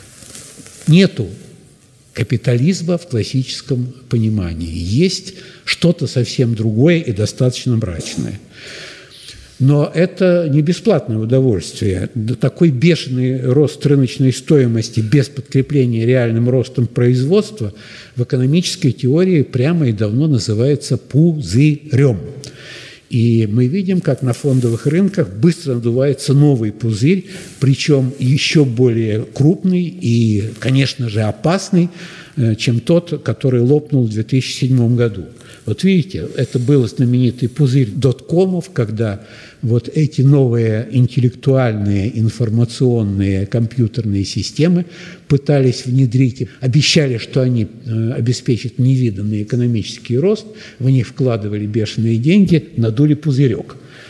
Нету капитализма в классическом понимании. Есть что-то совсем другое и достаточно мрачное. Но это не бесплатное удовольствие. Такой бешеный рост рыночной стоимости без подкрепления реальным ростом производства в экономической теории прямо и давно называется пузырем. И мы видим, как на фондовых рынках быстро надувается новый пузырь, причем еще более крупный и, конечно же, опасный, чем тот, который лопнул в 2007 году. Вот видите, это был знаменитый пузырь доткомов, когда вот эти новые интеллектуальные, информационные, компьютерные системы пытались внедрить, обещали, что они обеспечат невиданный экономический рост, в них вкладывали бешеные деньги, надули пузырек.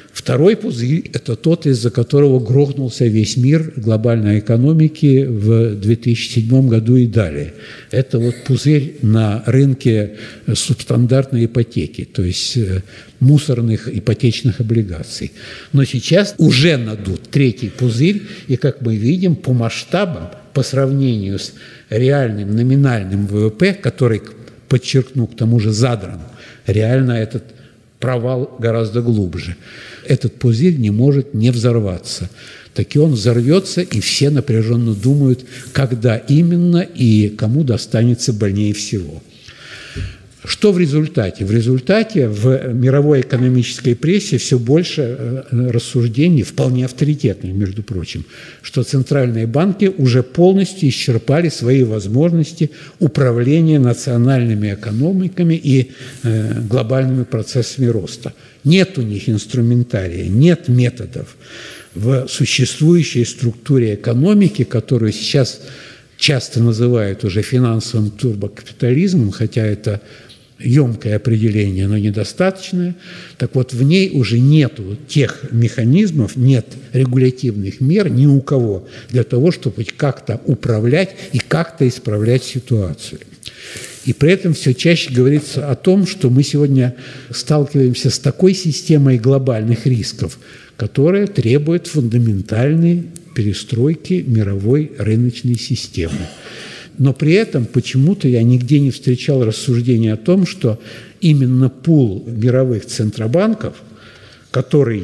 Второй пузырь – это тот, из-за которого грохнулся весь мир глобальной экономики в 2007 году и далее. Это вот пузырь на рынке субстандартной ипотеки, то есть мусорных ипотечных облигаций. Но сейчас уже надут третий пузырь, и, как мы видим, по масштабам, по сравнению с реальным номинальным ВВП, который, подчеркну, к тому же задран, реально этот провал гораздо глубже. Этот пузырь не может не взорваться. Таки он взорвется, и все напряженно думают, когда именно и кому достанется больнее всего. Что в результате? В результате в мировой экономической прессе все больше рассуждений, вполне авторитетных, между прочим, что центральные банки уже полностью исчерпали свои возможности управления национальными экономиками и глобальными процессами роста. Нет у них инструментария, нет методов. В существующей структуре экономики, которую сейчас часто называют уже финансовым турбокапитализмом, хотя это емкое определение, но недостаточное, так вот в ней уже нет тех механизмов, нет регулятивных мер ни у кого для того, чтобы как-то управлять и как-то исправлять ситуацию. И при этом все чаще говорится о том, что мы сегодня сталкиваемся с такой системой глобальных рисков, которая требует фундаментальной перестройки мировой рыночной системы. Но при этом почему-то я нигде не встречал рассуждения о том, что именно пул мировых центробанков, который,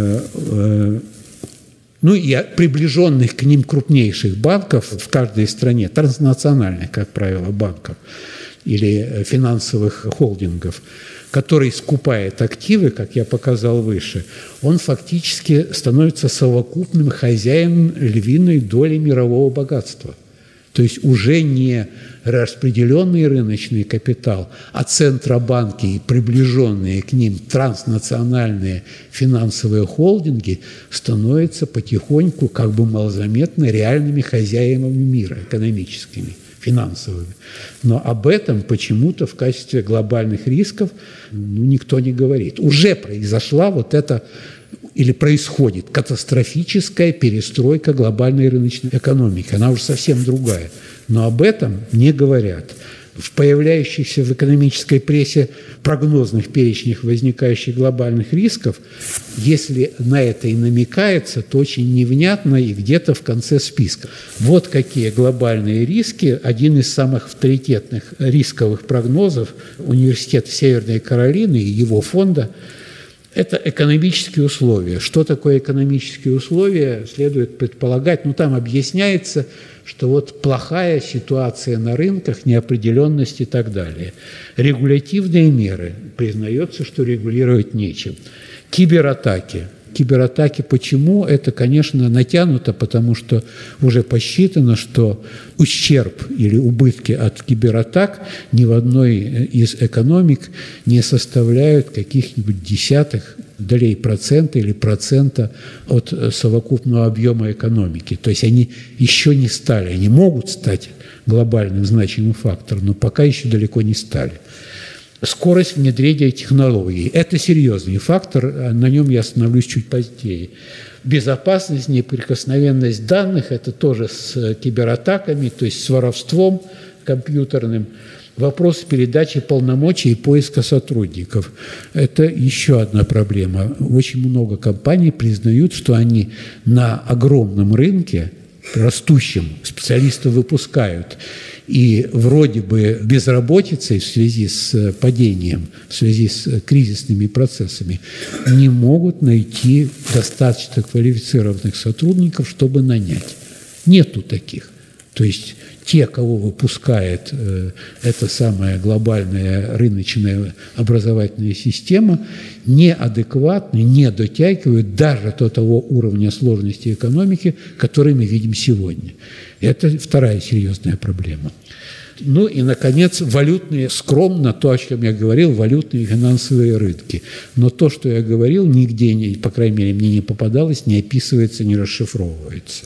и приближенных к ним крупнейших банков в каждой стране, транснациональных, как правило, банков или финансовых холдингов, который скупает активы, как я показал выше, он фактически становится совокупным хозяином львиной доли мирового богатства. То есть уже не распределенный рыночный капитал, а центробанки и приближенные к ним транснациональные финансовые холдинги становятся потихоньку, как бы малозаметно, реальными хозяевами мира, экономическими, финансовыми. Но об этом почему-то в качестве глобальных рисков никто не говорит. Уже произошла вот эта или происходит катастрофическая перестройка глобальной рыночной экономики. Она уже совсем другая. Но об этом не говорят. В появляющихся в экономической прессе прогнозных перечнях возникающих глобальных рисков, если на это и намекается, то очень невнятно и где-то в конце списка. Вот какие глобальные риски. Один из самых авторитетных рисковых прогнозов Университета Северной Каролины и его фонда – это экономические условия. Что такое экономические условия, следует предполагать. Там объясняется, что вот плохая ситуация на рынках, неопределенность и так далее. Регулятивные меры. Признается, что регулировать нечем. Кибератаки. Кибератаки почему? Это, конечно, натянуто, потому что уже посчитано, что ущерб или убытки от кибератак ни в одной из экономик не составляют каких-нибудь десятых долей процента или процента от совокупного объема экономики. То есть они еще не стали, они могут стать глобальным значимым фактором, но пока еще далеко не стали. Скорость внедрения технологий. Это серьезный фактор, на нем я остановлюсь чуть позднее. Безопасность, неприкосновенность данных – это тоже с кибератаками, то есть с воровством компьютерным. Вопрос передачи полномочий и поиска сотрудников – это еще одна проблема. Очень много компаний признают, что они на огромном рынке, растущем, специалистов выпускают, и вроде бы безработицей в связи с падением, в связи с кризисными процессами не могут найти достаточно квалифицированных сотрудников, чтобы нанять. Нету таких. То есть те, кого выпускает эта самая глобальная рыночная образовательная система, неадекватны, не дотягивают даже до того уровня сложности экономики, который мы видим сегодня. Это вторая серьезная проблема. И, наконец, валютные, скромно, то, о чем я говорил, валютные и финансовые рынки. Но то, что я говорил, нигде, по крайней мере, мне не попадалось, не описывается, не расшифровывается.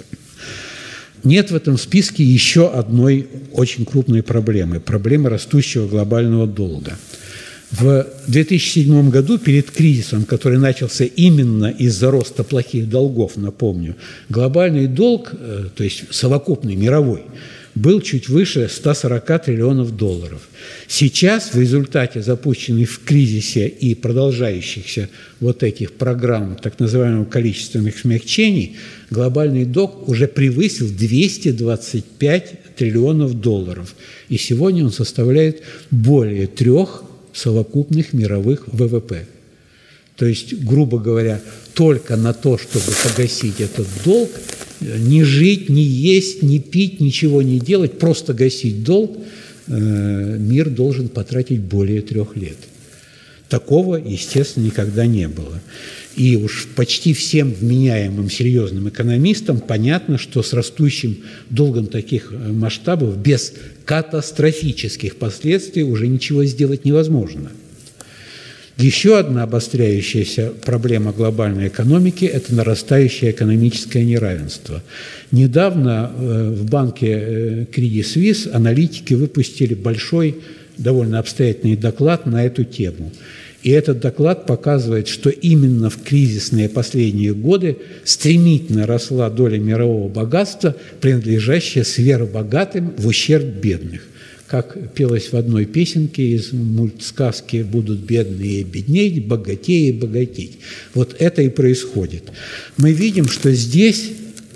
Нет в этом списке еще одной очень крупной проблемы – проблемы растущего глобального долга. В 2007 году, перед кризисом, который начался именно из-за роста плохих долгов, напомню, глобальный долг, то есть совокупный, мировой, был чуть выше 140 триллионов долларов. Сейчас в результате запущенных в кризисе и продолжающихся вот этих программ так называемых количественных смягчений глобальный долг уже превысил 225 триллионов долларов. И сегодня он составляет более 3 совокупных мировых ВВП. То есть, грубо говоря, только на то, чтобы погасить этот долг, не жить, не есть, не пить, ничего не делать, просто гасить долг, мир должен потратить более 3 лет. Такого, естественно, никогда не было. И уж почти всем вменяемым серьезным экономистам понятно, что с растущим долгом таких масштабов без катастрофических последствий уже ничего сделать невозможно. Еще одна обостряющаяся проблема глобальной экономики – это нарастающее экономическое неравенство. Недавно в банке Credit Suisse аналитики выпустили большой, довольно обстоятельный доклад на эту тему. И этот доклад показывает, что именно в кризисные последние годы стремительно росла доля мирового богатства, принадлежащая сверхбогатым в ущерб бедных. Как пелось в одной песенке из мультсказки «Будут бедные беднеть, богатеи богатеть». Вот это и происходит. Мы видим, что здесь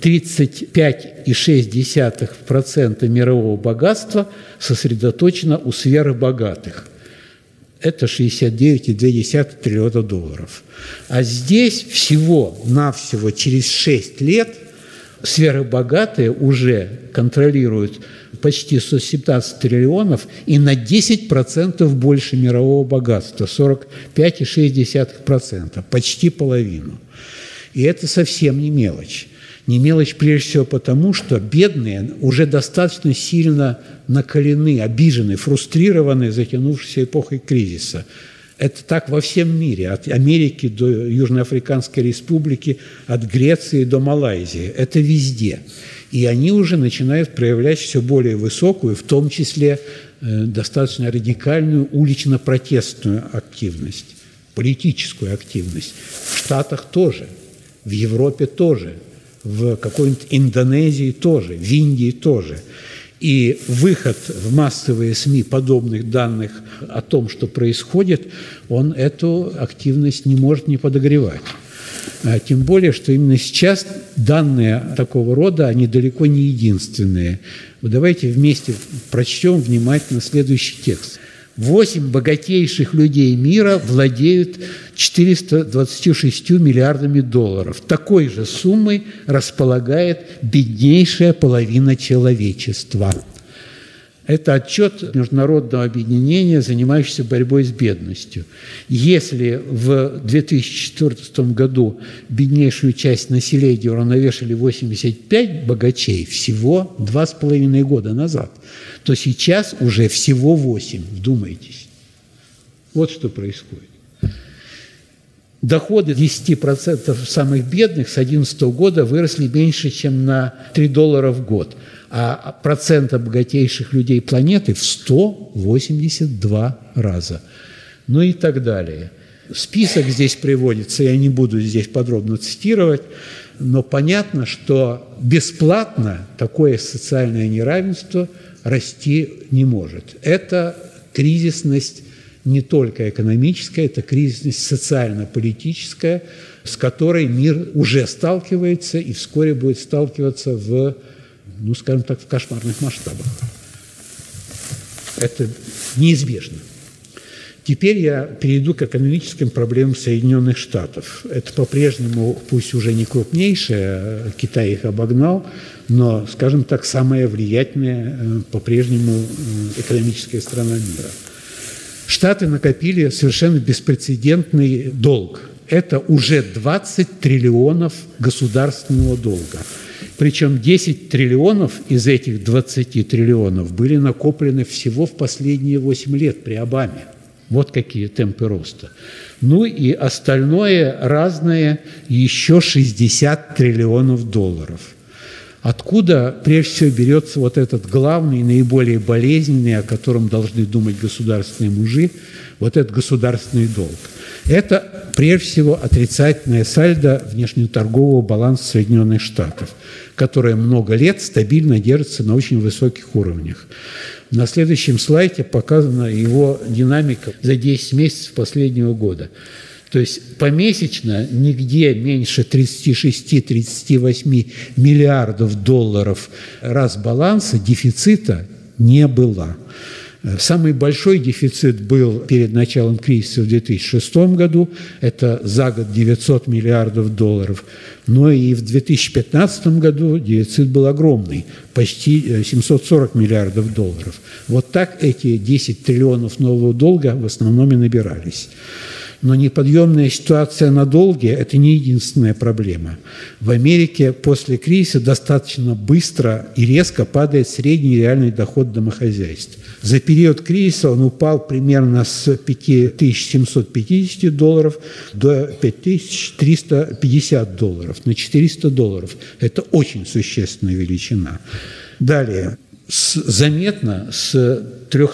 35,6% мирового богатства сосредоточено у сверхбогатых. Это 69,2 триллиона долларов. А здесь всего-навсего через 6 лет сверхбогатые уже контролируют почти 117 триллионов и на 10% больше мирового богатства, 45,6%, почти половину. И это совсем не мелочь. Не мелочь прежде всего потому, что бедные уже достаточно сильно накалены, обижены, фрустрированы затянувшейся эпохой кризиса. Это так во всем мире, от Америки до Южноафриканской Республики, от Греции до Малайзии. Это везде. И они уже начинают проявлять все более высокую, в том числе достаточно радикальную улично-протестную активность, политическую активность. В Штатах тоже, в Европе тоже, в какой-нибудь Индонезии тоже, в Индии тоже. И выход в массовые СМИ подобных данных о том, что происходит, он эту активность не может не подогревать. Тем более, что именно сейчас данные такого рода, они далеко не единственные. Давайте вместе прочтем внимательно следующий текст. 8 богатейших людей мира владеют 426 миллиардами долларов. Такой же суммой располагает беднейшая половина человечества. Это отчет Международного объединения, занимающегося борьбой с бедностью. Если в 2014 году беднейшую часть населения уравновешивали 85 богачей всего 2,5 года назад, то сейчас уже всего 8. Вдумайтесь. Вот что происходит. Доходы 10% самых бедных с 2011 года выросли меньше, чем на $3 в год, а процента богатейших людей планеты в 182 раза. Ну и так далее. Список здесь приводится, я не буду здесь подробно цитировать, но понятно, что бесплатно такое социальное неравенство расти не может. Это кризисность не только экономическая, это кризисность социально-политическая, с которой мир уже сталкивается и вскоре будет сталкиваться в, ну, скажем так, в кошмарных масштабах. Это неизбежно. Теперь я перейду к экономическим проблемам Соединенных Штатов. Это по-прежнему, пусть уже не крупнейшая, Китай их обогнал, но, скажем так, самая влиятельная по-прежнему экономическая страна мира. Штаты накопили совершенно беспрецедентный долг. Это уже 20 триллионов государственного долга. Причем 10 триллионов из этих 20 триллионов были накоплены всего в последние 8 лет при Обаме. Вот какие темпы роста. Ну и остальное разное еще 60 триллионов долларов. Откуда, прежде всего, берется вот этот главный, наиболее болезненный, о котором должны думать государственные мужи, вот этот государственный долг? Это, прежде всего, отрицательное сальдо внешнеторгового баланса Соединенных Штатов, которое много лет стабильно держится на очень высоких уровнях. На следующем слайде показана его динамика за 10 месяцев последнего года. То есть помесячно нигде меньше 36-38 миллиардов долларов разбаланса, дефицита не было. Самый большой дефицит был перед началом кризиса в 2006 году, это за год 900 миллиардов долларов. Но и в 2015 году дефицит был огромный, почти 740 миллиардов долларов. Вот так эти 10 триллионов нового долга в основном и набирались. Но неподъемная ситуация на долге – это не единственная проблема. В Америке после кризиса достаточно быстро и резко падает средний реальный доход домохозяйств. За период кризиса он упал примерно с 5750 долларов до 5350 долларов, на 400 долларов. Это очень существенная величина. Далее, заметно с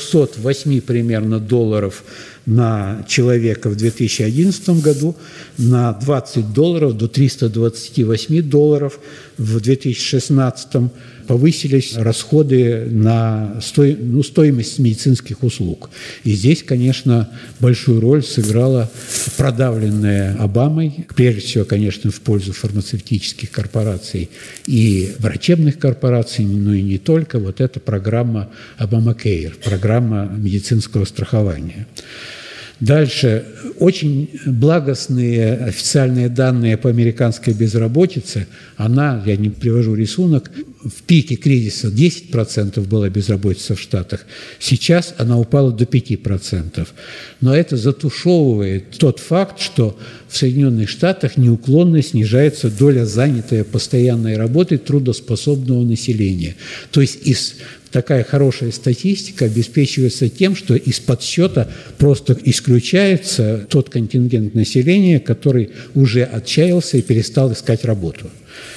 308 примерно долларов на человека в 2011 году на 20 долларов до 328 долларов в 2016 повысились расходы на стоимость медицинских услуг. И здесь, конечно, большую роль сыграла продавленная Обамой, прежде всего, конечно, в пользу фармацевтических корпораций и врачебных корпораций, но и не только, вот эта программа Obamacare, программа медицинского страхования. Дальше. Очень благостные официальные данные по американской безработице. Я не привожу рисунок, в пике кризиса 10% была безработица в Штатах. Сейчас она упала до 5%. Но это затушевывает тот факт, что в Соединенных Штатах неуклонно снижается доля занятой постоянной работой трудоспособного населения. То есть такая хорошая статистика обеспечивается тем, что из подсчета просто исключается тот контингент населения, который уже отчаялся и перестал искать работу.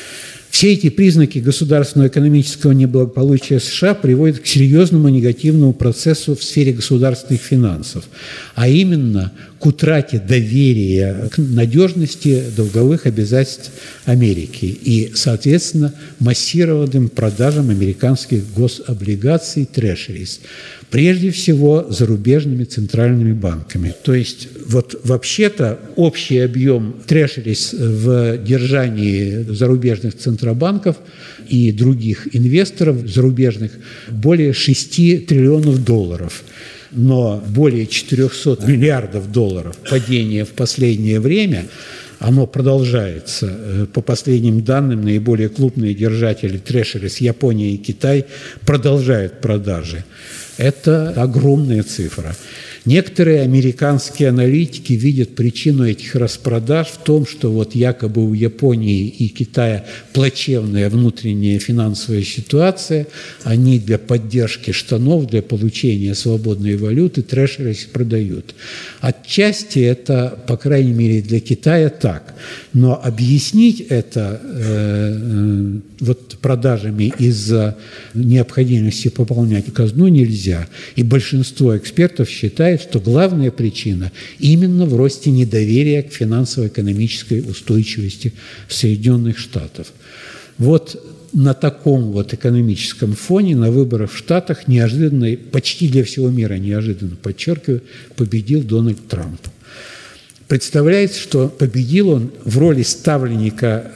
Все эти признаки государственного экономического неблагополучия США приводят к серьезному негативному процессу в сфере государственных финансов, а именно к утрате доверия к надежности долговых обязательств Америки и, соответственно, массированным продажам американских гособлигаций Treasuries, прежде всего зарубежными центральными банками. То есть вообще-то общий объем Treasuries в держании зарубежных центробанков и других инвесторов зарубежных более 6 триллионов долларов. Но более 400 миллиардов долларов падения в последнее время, оно продолжается. По последним данным, наиболее крупные держатели Treasuries, Япония и Китай, продолжают продажи. Это огромная цифра. Некоторые американские аналитики видят причину этих распродаж в том, что якобы у Японии и Китая плачевная внутренняя финансовая ситуация, они для поддержки штанов, для получения свободной валюты Treasuries продают. Отчасти это, по крайней мере, для Китая так. Но объяснить это продажами из-за необходимости пополнять казну нельзя. И большинство экспертов считает, что главная причина именно в росте недоверия к финансово-экономической устойчивости Соединенных Штатов. На таком экономическом фоне на выборах в Штатах неожиданно, почти для всего мира неожиданно, подчеркиваю, победил Дональд Трамп. Представляется, что победил он в роли ставленника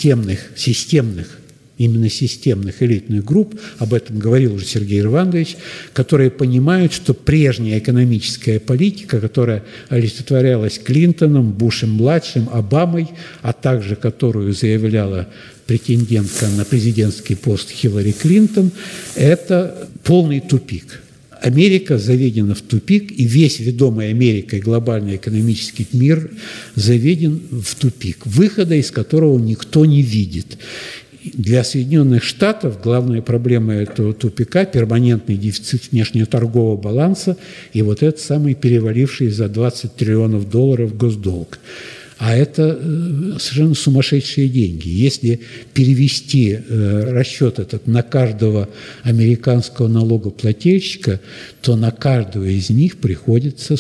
именно системных элитных групп, об этом говорил уже Сергей Иванович, которые понимают, что прежняя экономическая политика, которая олицетворялась Клинтоном, Бушем-младшим, Обамой, а также которую заявляла претендентка на президентский пост Хиллари Клинтон, это полный тупик. Америка заведена в тупик, и весь ведомый Америкой глобальный экономический мир заведен в тупик, выхода из которого никто не видит. Для Соединенных Штатов главная проблема этого тупика – перманентный дефицит внешнеторгового баланса и этот самый переваливший за 20 триллионов долларов госдолг. А это совершенно сумасшедшие деньги. Если перевести расчет этот на каждого американского налогоплательщика, то на каждого из них приходится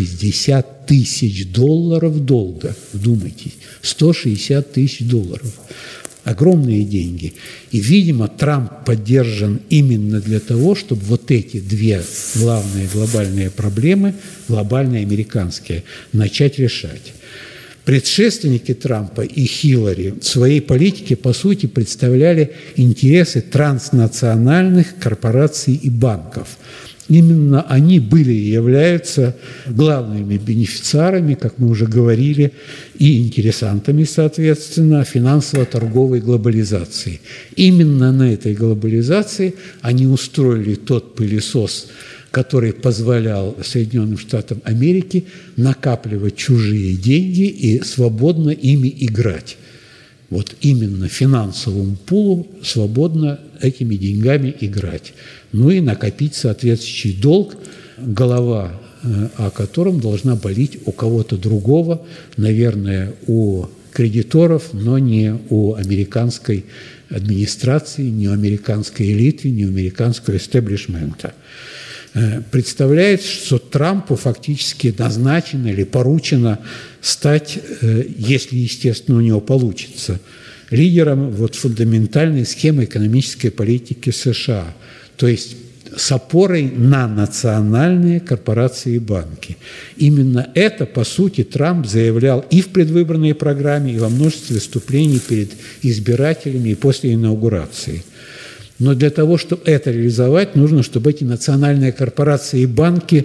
160 тысяч долларов долга. Вдумайтесь, 160 тысяч долларов. Огромные деньги. И, видимо, Трамп поддержан именно для того, чтобы вот эти две главные глобальные проблемы, глобальные американские, начать решать. Предшественники Трампа и Хиллари в своей политике, по сути, представляли интересы транснациональных корпораций и банков. Именно они были и являются главными бенефициарами, как мы уже говорили, и интересантами, соответственно, финансово-торговой глобализации. Именно на этой глобализации они устроили тот пылесос, который позволял Соединенным Штатам Америки накапливать чужие деньги и свободно ими играть. Вот именно финансовому пулу свободно этими деньгами играть. Ну и накопить соответствующий долг, голова о котором должна болеть у кого-то другого, наверное, у кредиторов, но не у американской администрации, не у американской элиты, не у американского эстеблишмента. Представляется, что Трампу фактически назначено или поручено стать, если, естественно, у него получится, лидером вот фундаментальной схемы экономической политики США, то есть с опорой на национальные корпорации и банки. Именно это, по сути, Трамп заявлял и в предвыборной программе, и во множестве выступлений перед избирателями и после инаугурации. Но для того, чтобы это реализовать, нужно, чтобы эти национальные корпорации и банки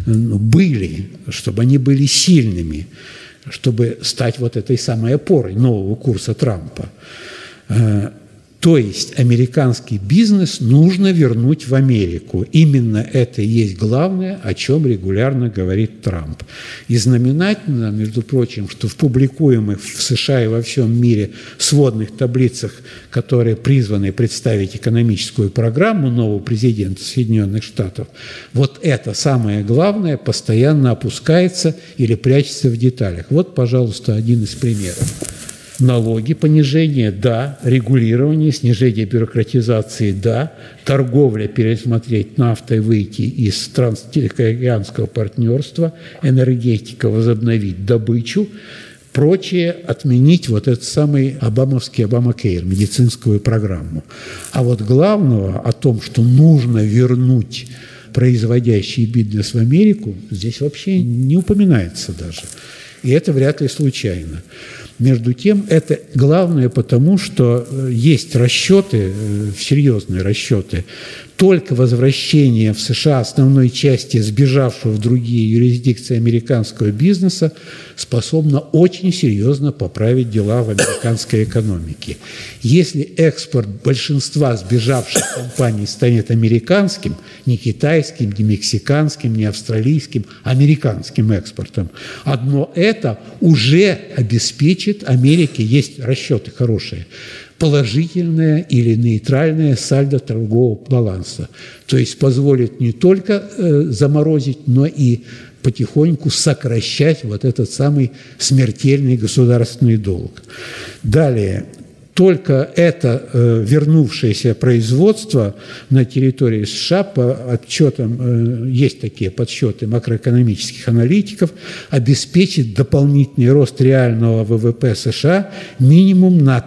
были, чтобы они были сильными, чтобы стать вот этой самой опорой нового курса Трампа. То есть американский бизнес нужно вернуть в Америку. Именно это и есть главное, о чем регулярно говорит Трамп. И знаменательно, между прочим, что в публикуемых в США и во всем мире сводных таблицах, которые призваны представить экономическую программу нового президента Соединенных Штатов, вот это самое главное постоянно опускается или прячется в деталях. Вот, пожалуйста, один из примеров. Налоги, понижение – да, регулирование, снижение бюрократизации – да, торговля пересмотреть, нафтой выйти из транстихоокеанского партнерства, энергетика возобновить добычу, прочее отменить вот этот самый обамовский Обамакейр, медицинскую программу. А вот главного о том, что нужно вернуть производящий бизнес в Америку, здесь вообще не упоминается даже. И это вряд ли случайно. Между тем, это главное потому, что есть расчеты, серьезные расчеты. Только возвращение в США основной части сбежавшего в другие юрисдикции американского бизнеса способно очень серьезно поправить дела в американской экономике. Если экспорт большинства сбежавших компаний станет американским, не китайским, не мексиканским, не австралийским, американским экспортом, одно это уже обеспечит Америке, есть расчеты хорошие, положительное или нейтральное сальдо торгового баланса. То есть позволит не только заморозить, но и потихоньку сокращать вот этот самый смертельный государственный долг. Далее. Только это вернувшееся производство на территории США, по отчетам, есть такие подсчеты макроэкономических аналитиков, обеспечит дополнительный рост реального ВВП США минимум на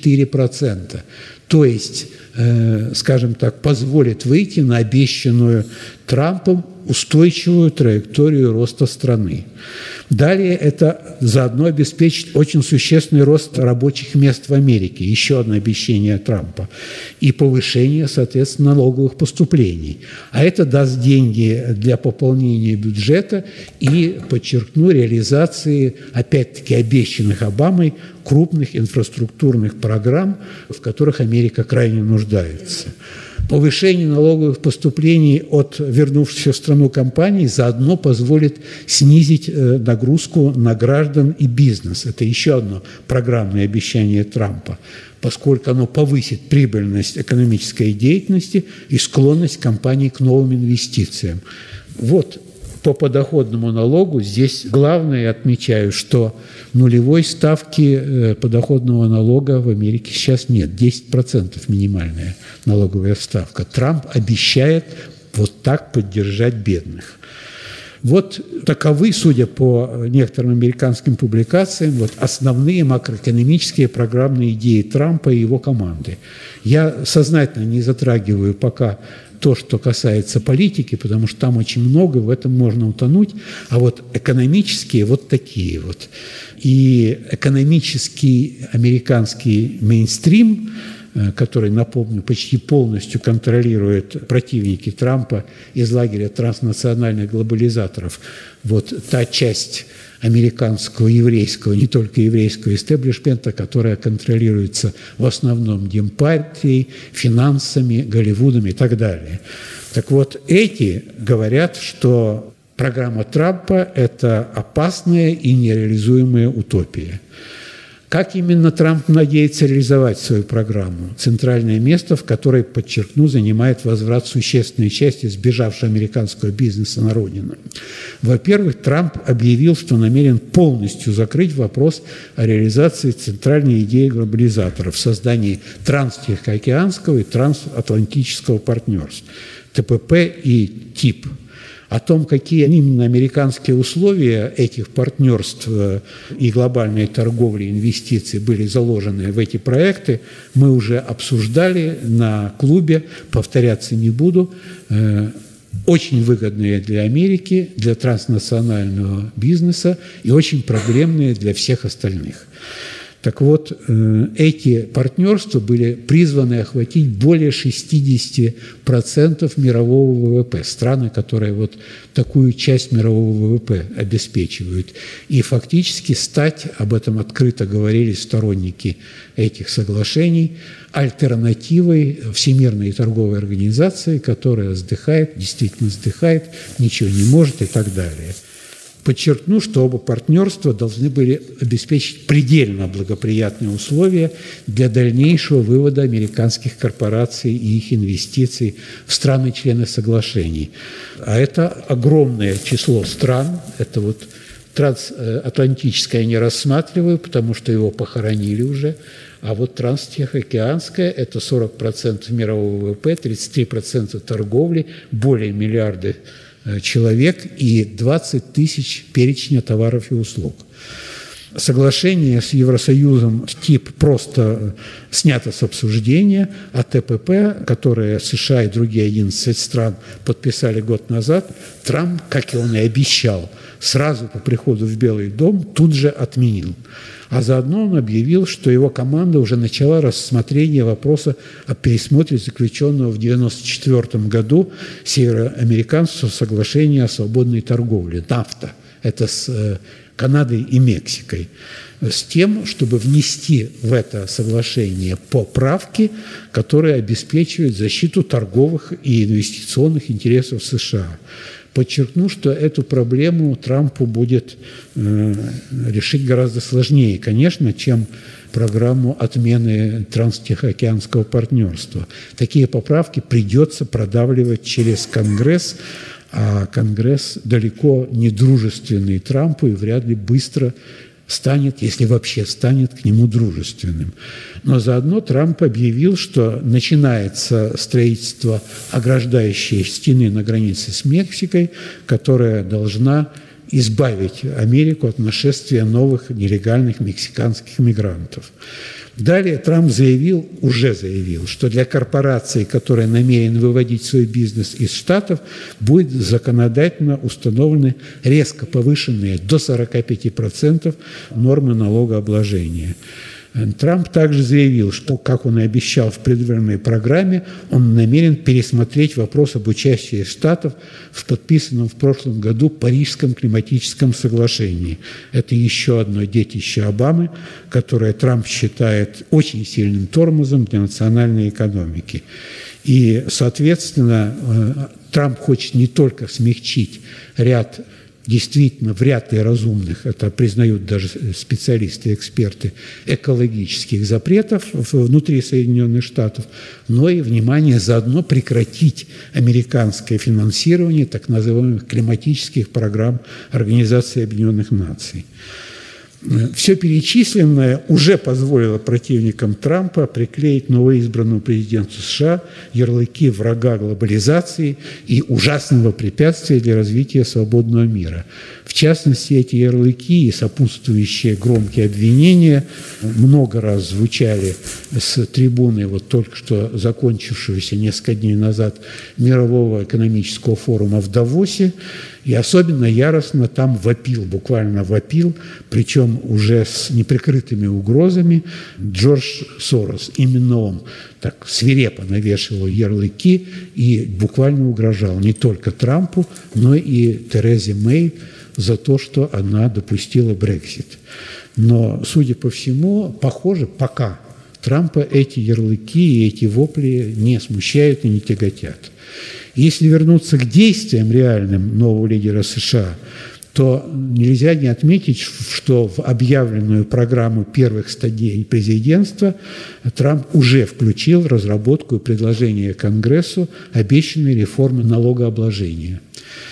3-4%. То есть, скажем так, позволит выйти на обещанную Трампом устойчивую траекторию роста страны. Далее это заодно обеспечит очень существенный рост рабочих мест в Америке, еще одно обещание Трампа, и повышение, соответственно, налоговых поступлений. А это даст деньги для пополнения бюджета и, подчеркну, реализации, опять-таки, обещанных Обамой крупных инфраструктурных программ, в которых Америка крайне нуждается. Повышение налоговых поступлений от вернувшихся в страну компаний заодно позволит снизить нагрузку на граждан и бизнес. Это еще одно программное обещание Трампа, поскольку оно повысит прибыльность экономической деятельности и склонность компаний к новым инвестициям. Вот По подоходному налогу здесь главное, я отмечаю, что нулевой ставки подоходного налога в Америке сейчас нет. 10% минимальная налоговая ставка. Трамп обещает вот так поддержать бедных. Вот таковы, судя по некоторым американским публикациям, вот основные макроэкономические программные идеи Трампа и его команды. Я сознательно не затрагиваю пока то, что касается политики, потому что там очень много, в этом можно утонуть, а вот экономические вот такие вот. И экономический американский мейнстрим, который, напомню, почти полностью контролирует противники Трампа из лагеря транснациональных глобализаторов, вот та часть американского, еврейского, не только еврейского истеблишмента, которая контролируется в основном Демпартией, финансами, Голливудом и так далее. Так вот, эти говорят, что программа Трампа – это опасная и нереализуемая утопия. Как именно Трамп надеется реализовать свою программу? Центральное место, в которой, подчеркну, занимает возврат существенной части сбежавшего американского бизнеса на родину. Во-первых, Трамп объявил, что намерен полностью закрыть вопрос о реализации центральной идеи глобализаторов в создании транстихоокеанского и трансатлантического партнерств, ТПП и ТИП. О том, какие именно американские условия этих партнерств и глобальной торговли и инвестиций были заложены в эти проекты, мы уже обсуждали на клубе, повторяться не буду. Очень выгодные для Америки, для транснационального бизнеса и очень проблемные для всех остальных. Так вот, эти партнерства были призваны охватить более 60% мирового ВВП, страны, которые вот такую часть мирового ВВП обеспечивают. И фактически стать, об этом открыто говорили сторонники этих соглашений, альтернативой Всемирной торговой организации, которая вздыхает, действительно вздыхает, ничего не может и так далее. Подчеркну, что оба партнерства должны были обеспечить предельно благоприятные условия для дальнейшего вывода американских корпораций и их инвестиций в страны-члены соглашений. А это огромное число стран, это вот трансатлантическое я не рассматриваю, потому что его похоронили уже, а вот транстихоокеанское – это 40% мирового ВВП, 33% торговли, более миллиарда человек и 20 тысяч перечня товаров и услуг. Соглашение с Евросоюзом ТИП просто снято с обсуждения, а ТПП, которое США и другие 11 стран подписали год назад, Трамп, как и он и обещал, сразу по приходу в Белый дом тут же отменил. А заодно он объявил, что его команда уже начала рассмотрение вопроса о пересмотре заключенного в 1994 году североамериканского соглашения о свободной торговле, НАФТА. Это с Канадой и Мексикой, с тем, чтобы внести в это соглашение поправки, которые обеспечивают защиту торговых и инвестиционных интересов США. Подчеркну, что эту проблему Трампу будет решить гораздо сложнее, конечно, чем программу отмены транстихоокеанского партнерства. Такие поправки придется продавливать через Конгресс, а Конгресс далеко не дружественный Трампу и вряд ли быстро станет, если вообще станет, к нему дружественным. Но заодно Трамп объявил, что начинается строительство ограждающей стены на границе с Мексикой, которая должна избавить Америку от нашествия новых нелегальных мексиканских мигрантов. Далее Трамп уже заявил, что для корпораций, которые намерены выводить свой бизнес из Штатов, будет законодательно установлены резко повышенные до 45% нормы налогообложения. Трамп также заявил, что, как он и обещал в предвыборной программе, он намерен пересмотреть вопрос об участии Штатов в подписанном в прошлом году Парижском климатическом соглашении. Это еще одно детище Обамы, которое Трамп считает очень сильным тормозом для национальной экономики. И, соответственно, Трамп хочет не только смягчить ряд действительно в ряд и разумных, это признают даже специалисты и эксперты, экологических запретов внутри Соединенных Штатов, но и, внимание, заодно прекратить американское финансирование так называемых климатических программ Организации Объединенных Наций. Все перечисленное уже позволило противникам Трампа приклеить новоизбранному президенту США ярлыки врага глобализации и ужасного препятствия для развития свободного мира. В частности, эти ярлыки и сопутствующие громкие обвинения много раз звучали с трибуны вот только что закончившегося несколько дней назад Мирового экономического форума в Давосе. И особенно яростно там вопил, буквально вопил, причем уже с неприкрытыми угрозами, Джордж Сорос. Именно он так свирепо навешивал ярлыки и буквально угрожал не только Трампу, но и Терезе Мэй за то, что она допустила Брексит. Но, судя по всему, похоже, пока Трампа эти ярлыки и эти вопли не смущают и не тяготят. Если вернуться к действиям реальным нового лидера США, то нельзя не отметить, что в объявленную программу первых стадий президентства Трамп уже включил разработку и предложение Конгрессу обещанной реформы налогообложения.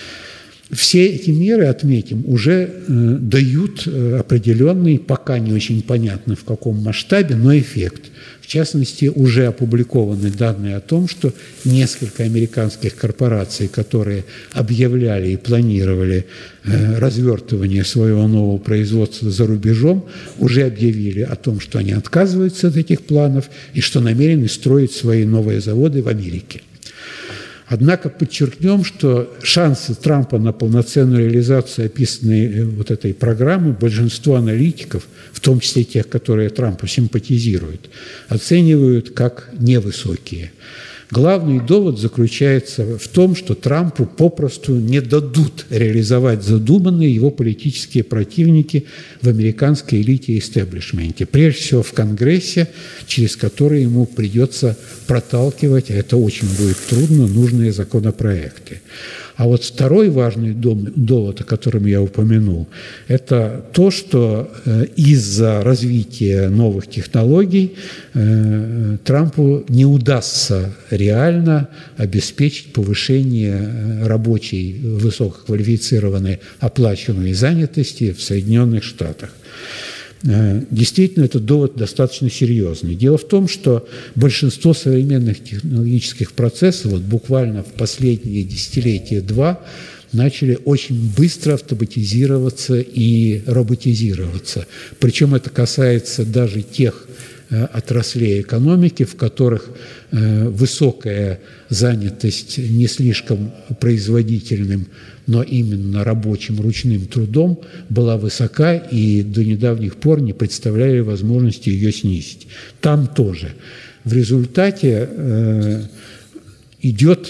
Все эти меры, отметим, уже дают определенный, пока не очень понятно в каком масштабе, но эффект. В частности, уже опубликованы данные о том, что несколько американских корпораций, которые объявляли и планировали развертывание своего нового производства за рубежом, уже объявили о том, что они отказываются от этих планов и что намерены строить свои новые заводы в Америке. Однако подчеркнем, что шансы Трампа на полноценную реализацию описанной вот этой программы большинство аналитиков, в том числе тех, которые Трампу симпатизируют, оценивают как невысокие. Главный довод заключается в том, что Трампу попросту не дадут реализовать задуманные его политические противники в американской элите и истеблишменте, прежде всего в Конгрессе, через который ему придется проталкивать, а это очень будет трудно, нужные законопроекты. А вот второй важный довод, о котором я упомянул, это то, что из-за развития новых технологий Трампу не удастся реально обеспечить повышение рабочей высококвалифицированной оплачиваемой занятости в Соединенных Штатах. Действительно, этот довод достаточно серьезный. Дело в том, что большинство современных технологических процессов вот буквально в последние десятилетия-два начали очень быстро автоматизироваться и роботизироваться. Причем это касается даже тех отраслей экономики, в которых высокая занятость не слишком производительным, но именно рабочим ручным трудом была высока и до недавних пор не представляли возможности ее снизить. Там тоже. В результате идет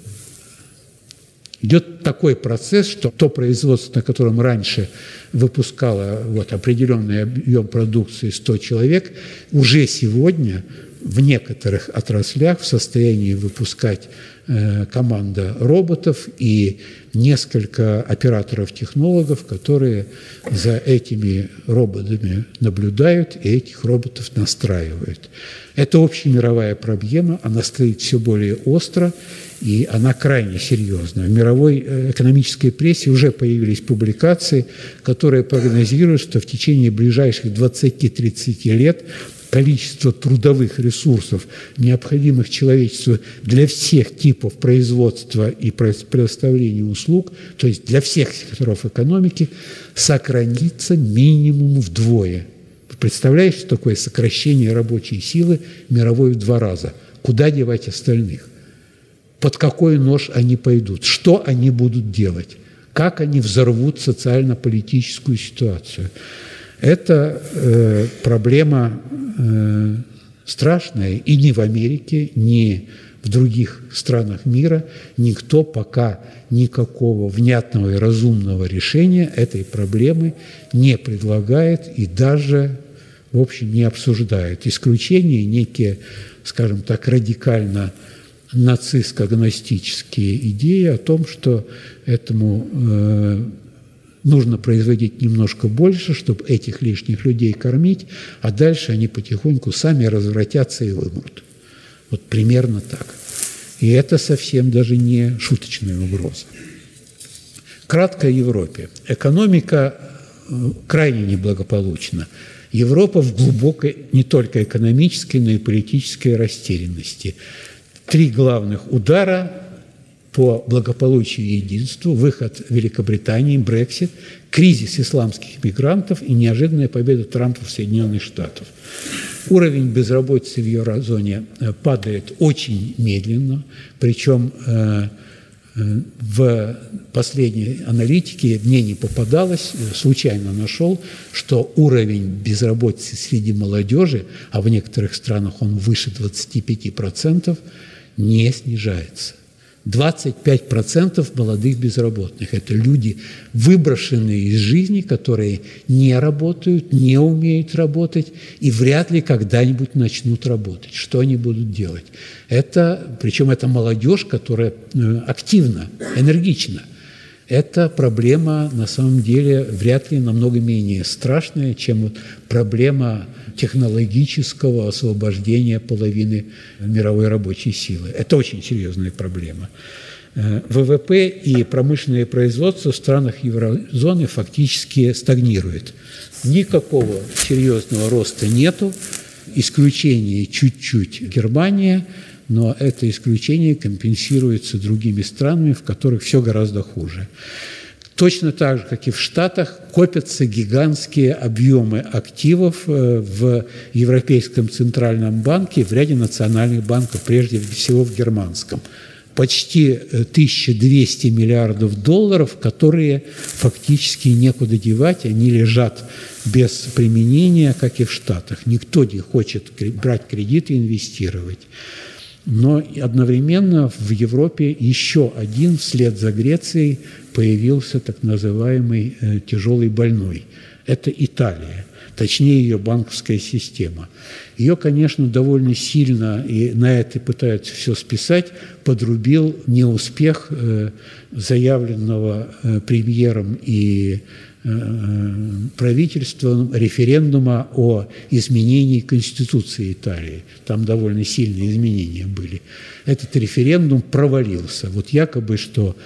такой процесс, что то производство, на котором раньше выпускало определенный объем продукции 100 человек, уже сегодня в некоторых отраслях в состоянии выпускать команда роботов и несколько операторов-технологов, которые за этими роботами наблюдают и этих роботов настраивают. Это общемировая проблема, она стоит все более остро, и она крайне серьезна. В мировой экономической прессе уже появились публикации, которые прогнозируют, что в течение ближайших 20-30 лет количество трудовых ресурсов, необходимых человечеству для всех типов производства и предоставления услуг, то есть для всех секторов экономики, сократится минимум вдвое. Вы представляете, что такое сокращение рабочей силы мировой в 2 раза? Куда девать остальных? Под какой нож они пойдут? Что они будут делать? Как они взорвут социально-политическую ситуацию? Это проблема страшная, и ни в Америке, ни в других странах мира никто пока никакого внятного и разумного решения этой проблемы не предлагает и даже, в общем, не обсуждает. Исключение некие, скажем так, радикально нацистско-гностические идеи о том, что этому нужно производить немножко больше, чтобы этих лишних людей кормить, а дальше они потихоньку сами развратятся и вымрут. Вот примерно так. И это совсем даже не шуточная угроза. Кратко о Европе. Экономика крайне неблагополучна. Европа в глубокой не только экономической, но и политической растерянности. 3 главных удара по благополучию и единству: выход Великобритании, Брексит, кризис исламских мигрантов и неожиданная победа Трампа в Соединенных Штатах. Уровень безработицы в еврозоне падает очень медленно, причем в последней аналитике мне не попадалось, случайно нашел, что уровень безработицы среди молодежи, а в некоторых странах он выше 25%, не снижается. 25% молодых безработных – это люди, выброшенные из жизни, которые не работают, не умеют работать и вряд ли когда-нибудь начнут работать. Что они будут делать? Причем это молодежь, которая активна, энергична. Эта проблема на самом деле вряд ли намного менее страшная, чем проблема технологического освобождения половины мировой рабочей силы. Это очень серьезная проблема. ВВП и промышленное производство в странах еврозоны фактически стагнирует. Никакого серьезного роста нету, исключение чуть-чуть Германия, но это исключение компенсируется другими странами, в которых все гораздо хуже. Точно так же, как и в Штатах, копятся гигантские объемы активов в Европейском центральном банке и в ряде национальных банков, прежде всего в германском. Почти 1200 миллиардов долларов, которые фактически некуда девать, они лежат без применения, как и в Штатах. Никто не хочет брать кредиты и инвестировать. Но одновременно в Европе еще один, вслед за Грецией, появился так называемый тяжелый больной. Это Италия, точнее ее банковская система. Ее, конечно, довольно сильно, и на это пытаются все списать, подрубил неуспех заявленного премьером и правительством референдума о изменении Конституции Италии. Там довольно сильные изменения были. Этот референдум провалился. Вот якобы, что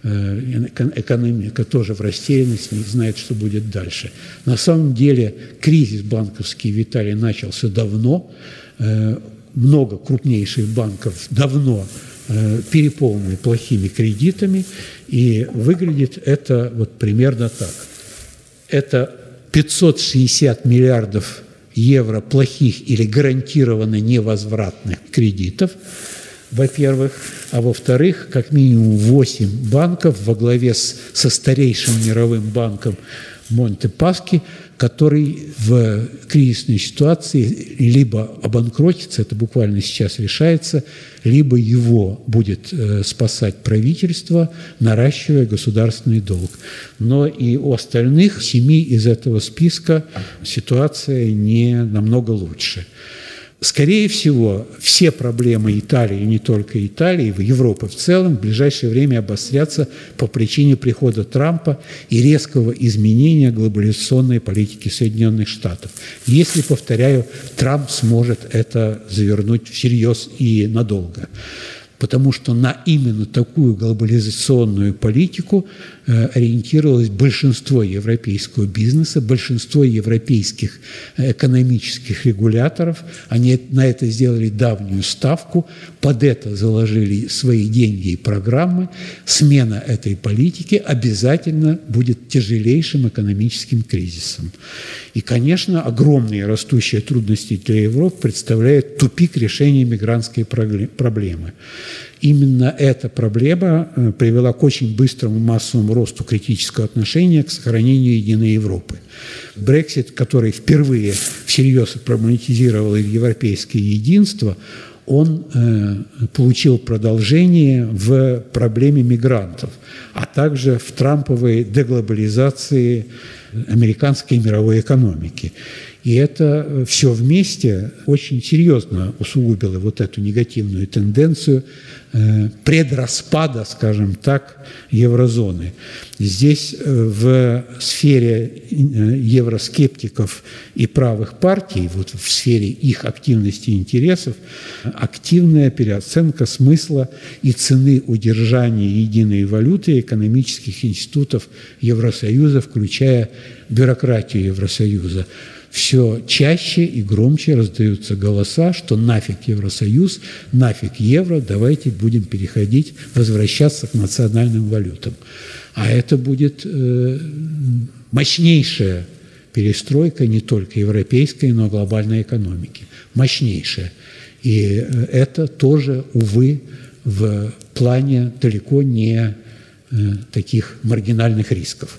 экономика тоже в растерянности, не знает, что будет дальше. На самом деле кризис банковский в Италии начался давно. Много крупнейших банков давно переполнены плохими кредитами, и выглядит это вот примерно так. Это 560 миллиардов евро плохих или гарантированно невозвратных кредитов, во-первых, а во-вторых, как минимум 8 банков во главе со старейшим мировым банком Монте-Пасchi, который в кризисной ситуации либо обанкротится, это буквально сейчас решается, либо его будет спасать правительство, наращивая государственный долг. Но и у остальных 7 из этого списка ситуация не намного лучше. Скорее всего, все проблемы Италии, и не только Италии, в Европе в целом в ближайшее время обострятся по причине прихода Трампа и резкого изменения глобализационной политики Соединенных Штатов. Если, повторяю, Трамп сможет это завернуть всерьез и надолго. Потому что на именно такую глобализационную политику ориентировалось большинство европейского бизнеса, большинство европейских экономических регуляторов. Они на это сделали давнюю ставку, под это заложили свои деньги и программы. Смена этой политики обязательно будет тяжелейшим экономическим кризисом. И, конечно, огромные растущие трудности для Европы представляет тупик решения мигрантской проблемы. Именно эта проблема привела к очень быстрому массовому росту критического отношения к сохранению единой Европы. Брексит, который впервые всерьез проблематизировал европейское единство, он получил продолжение в проблеме мигрантов, а также в трамповой деглобализации американской и мировой экономики. И это все вместе очень серьезно усугубило вот эту негативную тенденцию предраспада, скажем так, еврозоны. Здесь в сфере евроскептиков и правых партий, вот в сфере их активности и интересов, активная переоценка смысла и цены удержания единой валюты экономических институтов Евросоюза, включая бюрократию Евросоюза. Все чаще и громче раздаются голоса, что нафиг Евросоюз, нафиг евро, давайте будем переходить, возвращаться к национальным валютам. А это будет мощнейшая перестройка не только европейской, но и глобальной экономики. Мощнейшая. И это тоже, увы, в плане далеко не таких маргинальных рисков.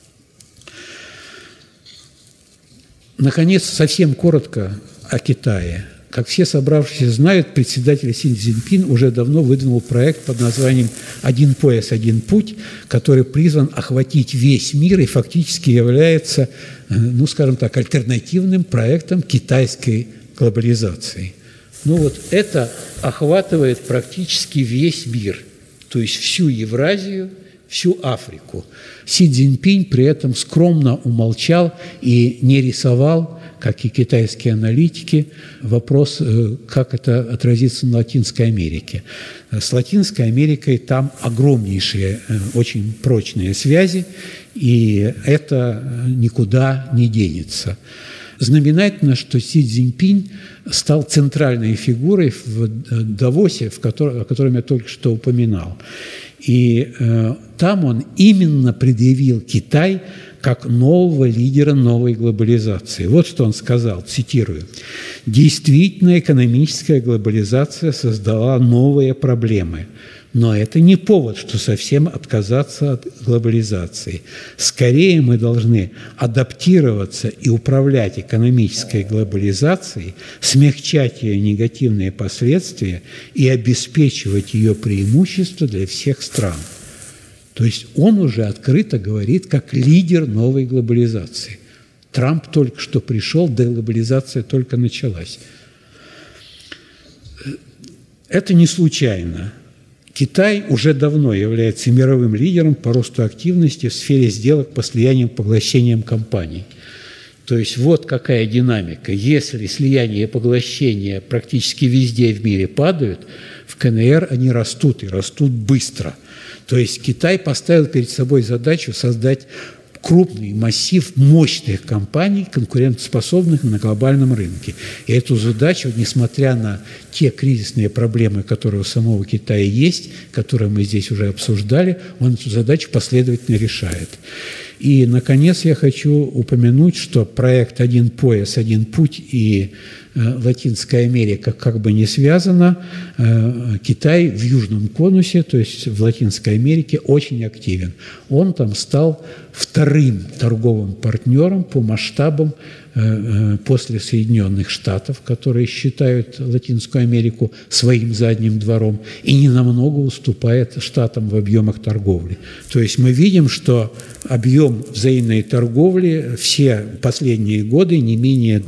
Наконец, совсем коротко о Китае. Как все собравшиеся знают, председатель Си Цзиньпин уже давно выдвинул проект под названием «Один пояс, один путь», который призван охватить весь мир и фактически является, ну, скажем так, альтернативным проектом китайской глобализации. Ну вот это охватывает практически весь мир, то есть всю Евразию, всю Африку. Си Цзиньпин при этом скромно умолчал и не рисовал, как и китайские аналитики, вопрос, как это отразится на Латинской Америке. С Латинской Америкой там огромнейшие, очень прочные связи, и это никуда не денется. Знаменательно, что Си Цзиньпин стал центральной фигурой в Давосе, о котором я только что упоминал. И там он именно предъявил Китай как нового лидера новой глобализации. Вот что он сказал, цитирую: «Действительно, экономическая глобализация создала новые проблемы. Но это не повод, что совсем отказаться от глобализации. Скорее мы должны адаптироваться и управлять экономической глобализацией, смягчать ее негативные последствия и обеспечивать ее преимущества для всех стран». То есть он уже открыто говорит как лидер новой глобализации. Трамп только что пришел, деглобализация только началась. Это не случайно. Китай уже давно является мировым лидером по росту активности в сфере сделок по слияниям и поглощениям компаний. То есть вот какая динамика. Если слияние и поглощения практически везде в мире падают, в КНР они растут и растут быстро. То есть Китай поставил перед собой задачу создать крупный массив мощных компаний, конкурентоспособных на глобальном рынке. И эту задачу, несмотря на те кризисные проблемы, которые у самого Китая есть, которые мы здесь уже обсуждали, он эту задачу последовательно решает. И, наконец, я хочу упомянуть, что проект «Один пояс, один путь» и Латинская Америка как бы не связана. Китай в Южном конусе, то есть в Латинской Америке, очень активен. Он там стал вторым торговым партнером по масштабам после Соединенных Штатов, которые считают Латинскую Америку своим задним двором, и ненамного уступает Штатам в объемах торговли. То есть мы видим, что объем взаимной торговли все последние годы не менее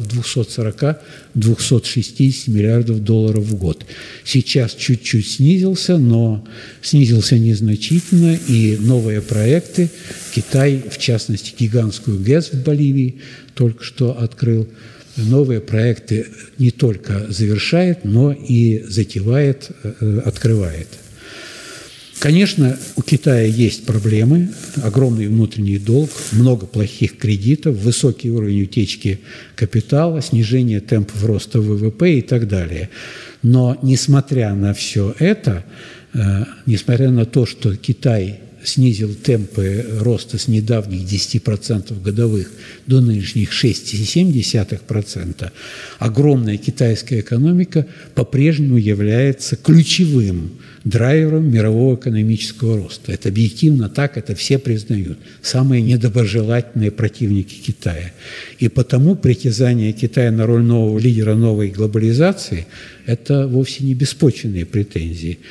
240-260 миллиардов долларов в год. Сейчас чуть-чуть снизился, но снизился незначительно, и новые проекты, Китай, в частности, гигантскую ГЭС в Боливии, только что открыл, новые проекты не только завершает, но и затевает, открывает. Конечно, у Китая есть проблемы, огромный внутренний долг, много плохих кредитов, высокий уровень утечки капитала, снижение темпов роста ВВП и так далее. Но несмотря на все это, несмотря на то, что Китай снизил темпы роста с недавних 10% годовых до нынешних 6,7%, огромная китайская экономика по-прежнему является ключевым драйвером мирового экономического роста. Это объективно так, это все признают. Самые недоброжелательные противники Китая. И потому притязание Китая на роль нового лидера новой глобализации – это вовсе не беспочвенные претензии.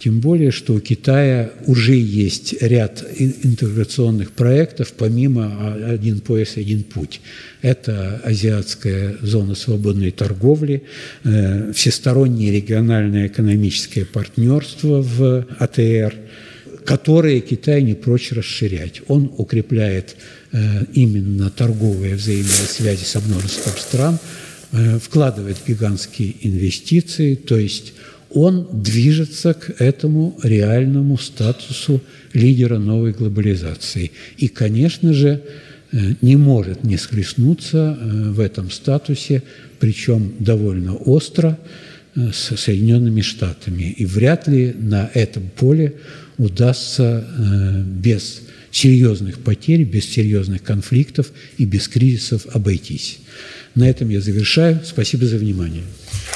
Тем более, что у Китая уже есть ряд интеграционных проектов, помимо «Один пояс, один путь». Это азиатская зона свободной торговли, всестороннее региональное экономическое партнерство в АТР, которые Китай не прочь расширять. Он укрепляет именно торговые взаимные связи со множеством стран, вкладывает гигантские инвестиции, то есть он движется к этому реальному статусу лидера новой глобализации. И, конечно же, не может не схлестнуться в этом статусе, причем довольно остро, с Соединенными Штатами. И вряд ли на этом поле удастся без серьезных потерь, без серьезных конфликтов и без кризисов обойтись. На этом я завершаю. Спасибо за внимание.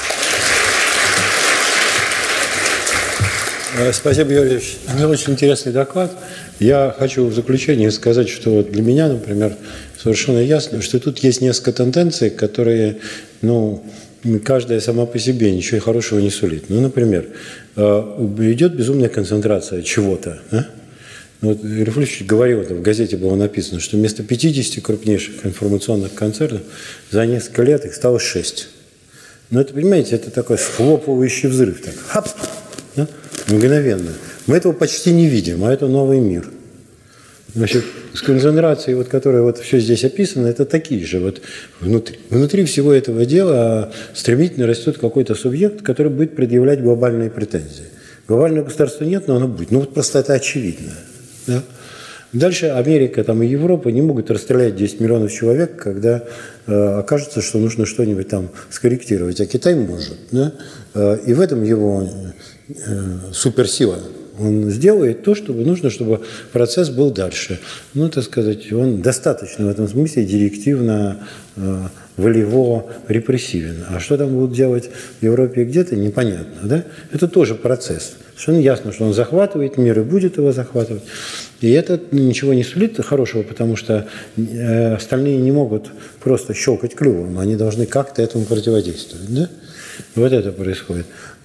Спасибо, Юрий Ильич. Очень интересный доклад. Я хочу в заключение сказать, что для меня, например, совершенно ясно, что тут есть несколько тенденций, которые, каждая сама по себе ничего хорошего не сулит. Например, идет безумная концентрация чего-то. Юрий Ильич говорил, в газете было написано, что вместо 50 крупнейших информационных концернов за несколько лет их стало 6. Это, понимаете, это такой схлопывающий взрыв. Так, хап, мгновенно. Мы этого почти не видим, а это новый мир. Значит, с концентрацией, которая все здесь описано, это такие же внутри. Внутри всего этого дела стремительно растет какой-то субъект, который будет предъявлять глобальные претензии. Глобального государства нет, но оно будет. Просто это очевидно. Да? Дальше Америка и Европа не могут расстрелять 10 миллионов человек, когда окажется, что нужно что-нибудь там скорректировать, а Китай может. Да? И в этом его суперсила. Он сделает то, что нужно, чтобы процесс был дальше. Он достаточно в этом смысле директивно, волево, репрессивен. А что там будут делать в Европе где-то, непонятно. Да? Это тоже процесс. Совершенно ясно, что он захватывает мир и будет его захватывать. И это ничего не сулит хорошего, потому что остальные не могут просто щелкать клювом. Они должны как-то этому противодействовать. Да? Вот это происходит.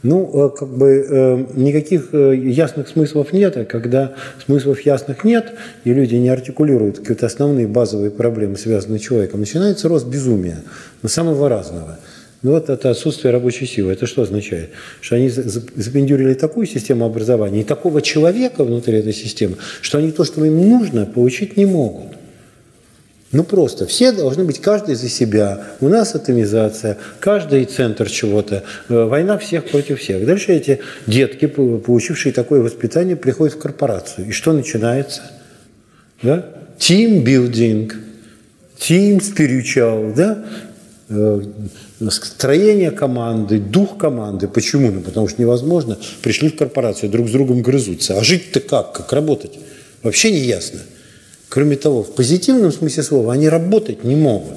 Никаких ясных смыслов нет, а когда смыслов ясных нет, и люди не артикулируют какие-то основные базовые проблемы, связанные с человеком, начинается рост безумия, самого разного. Это отсутствие рабочей силы. Это что означает? Что они запендюрили такую систему образования и такого человека внутри этой системы, что они то, что им нужно, получить не могут. Просто. Все должны быть, каждый за себя. У нас атомизация, каждый центр чего-то. Война всех против всех. Дальше эти детки, получившие такое воспитание, приходят в корпорацию. И что начинается? Да? Team-building, team-spiritual, да? Строение команды, дух команды. Почему? Потому что невозможно. Пришли в корпорацию, друг с другом грызутся. А жить-то как работать? Вообще не ясно. Кроме того, в позитивном смысле слова они работать не могут.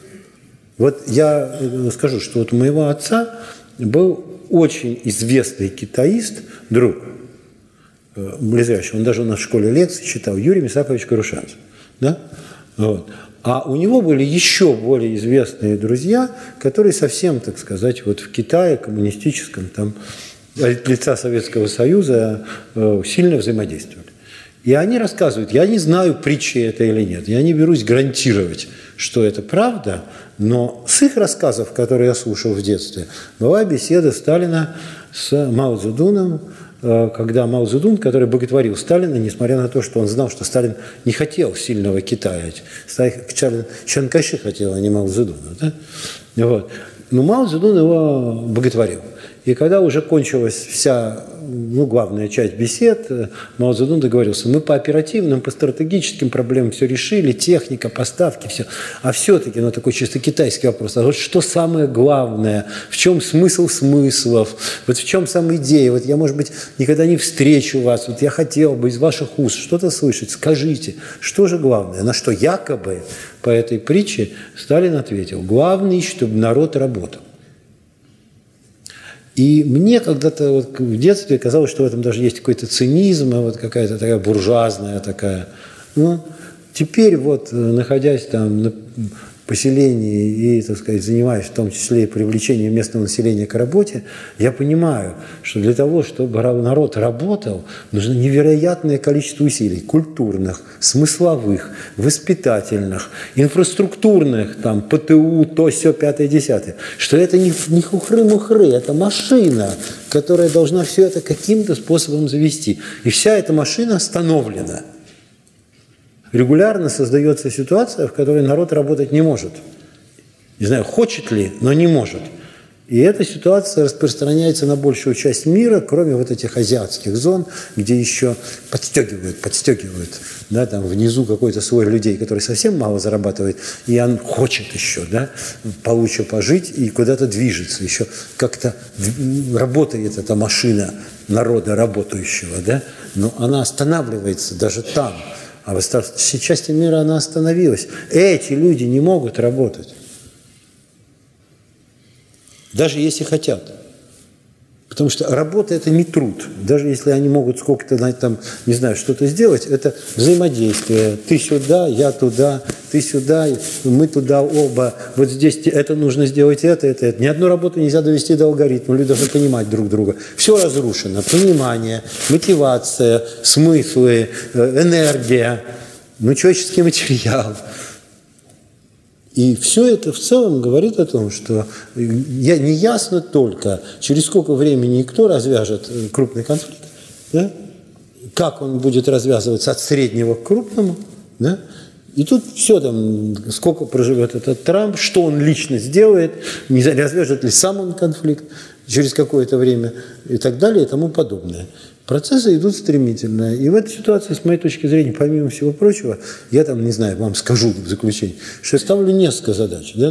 Я скажу, что у моего отца был очень известный китаист, друг, близлежащий, он даже у нас в школе лекции читал, Юрий Мисакович Карушанцев. Да? А у него были еще более известные друзья, которые совсем, так сказать, в Китае коммунистическом, от лица Советского Союза сильно взаимодействовали. И они рассказывают, я не знаю, притчи это или нет, я не берусь гарантировать, что это правда, но с их рассказов, которые я слушал в детстве, была беседа Сталина с Мао Цзэдуном, когда Мао Цзэдун, который боготворил Сталина, несмотря на то, что он знал, что Сталин не хотел сильного Китая, Чан Кайши хотел, а не Мао Цзэдуна. Да? Но Мао Цзэдун его боготворил. И когда уже кончилась вся, главная часть бесед, Мао Цзэдун договорился, мы по оперативным, по стратегическим проблемам все решили, техника, поставки, все. А все-таки, такой чисто китайский вопрос, а что самое главное, в чем смысл смыслов, в чем сама идея, я, может быть, никогда не встречу вас, я хотел бы из ваших уст что-то слышать, скажите, что же главное, на что якобы по этой притче Сталин ответил, главное, чтобы народ работал. И мне когда-то в детстве казалось, что в этом даже есть какой-то цинизм, какая-то такая буржуазная такая. Теперь находясь поселении и, так сказать, занимаюсь в том числе и привлечением местного населения к работе, я понимаю, что для того, чтобы народ работал, нужно невероятное количество усилий культурных, смысловых, воспитательных, инфраструктурных, там, ПТУ, то, сё, пятое, десятое. Что это не хухры-мухры, это машина, которая должна все это каким-то способом завести. И вся эта машина остановлена. Регулярно создается ситуация, в которой народ работать не может. Не знаю, хочет ли, но не может. И эта ситуация распространяется на большую часть мира, кроме вот этих азиатских зон, где еще подстегивают, да, там внизу какой-то слой людей, который совсем мало зарабатывает, и он хочет еще, да, получше пожить и куда-то движется, еще как-то работает эта машина народа работающего, да, но она останавливается даже там. А в оставшейся части мира она остановилась. Эти люди не могут работать. Даже если хотят. Потому что работа – это не труд. Даже если они могут сколько-то, там, не знаю, что-то сделать, это взаимодействие. Ты сюда, я туда, ты сюда, мы туда оба. Вот здесь это нужно сделать, это. Ни одну работу нельзя довести до алгоритма. Люди должны понимать друг друга. Все разрушено. Понимание, мотивация, смыслы, энергия, человеческий материал. И все это в целом говорит о том, что не ясно только, через сколько времени и кто развяжет крупный конфликт, да? Как он будет развязываться от среднего к крупному. Да? И тут все там, сколько проживет этот Трамп, что он лично сделает, не развяжет ли сам он конфликт через какое-то время и так далее и тому подобное. Процессы идут стремительно. И в этой ситуации, с моей точки зрения, помимо всего прочего, я там, не знаю, вам скажу в заключение, что я ставлю несколько задач. Да?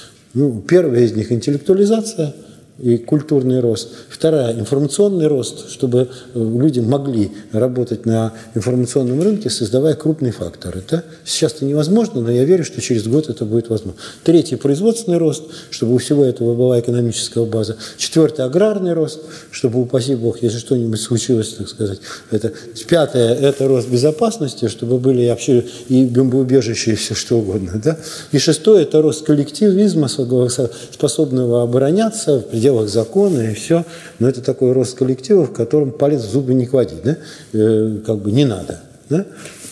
Первая из них – интеллектуализация и культурный рост. Вторая – информационный рост, чтобы люди могли работать на информационном рынке, создавая крупные факторы. Да? Сейчас это невозможно, но я верю, что через год это будет возможно. Третий – производственный рост, чтобы у всего этого была экономическая база. Четвертый – аграрный рост, чтобы, упаси Бог, если что-нибудь случилось, так сказать. Пятое – это рост безопасности, чтобы были вообще и бомбоубежища, и все что угодно. Да? И шестое – это рост коллективизма, способного обороняться в пределах закона и все, но это такой рост коллектива, в котором палец в зубы не кладить, да? Как бы не надо. Да?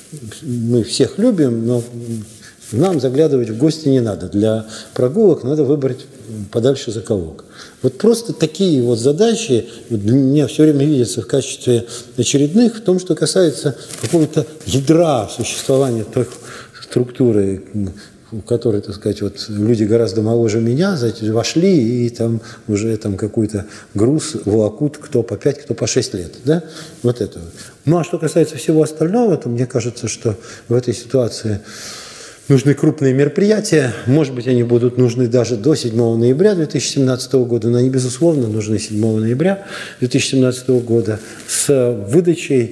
Мы всех любим, но нам заглядывать в гости не надо. Для прогулок надо выбрать подальше закоулок. Вот просто такие вот задачи для меня все время видятся в качестве очередных в том, что касается какого-то ядра существования той структуры, в которой, так сказать, вот люди гораздо моложе меня вошли и там уже там какой-то груз волокут кто по 5, кто по 6 лет. Да? Вот это. Ну а что касается всего остального, то мне кажется, что в этой ситуации нужны крупные мероприятия. Может быть, они будут нужны даже до 7 ноября 2017 года, но они, безусловно, нужны 7 ноября 2017 года с выдачей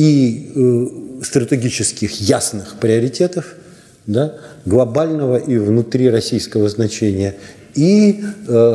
и стратегических ясных приоритетов, да, глобального и внутрироссийского значения, и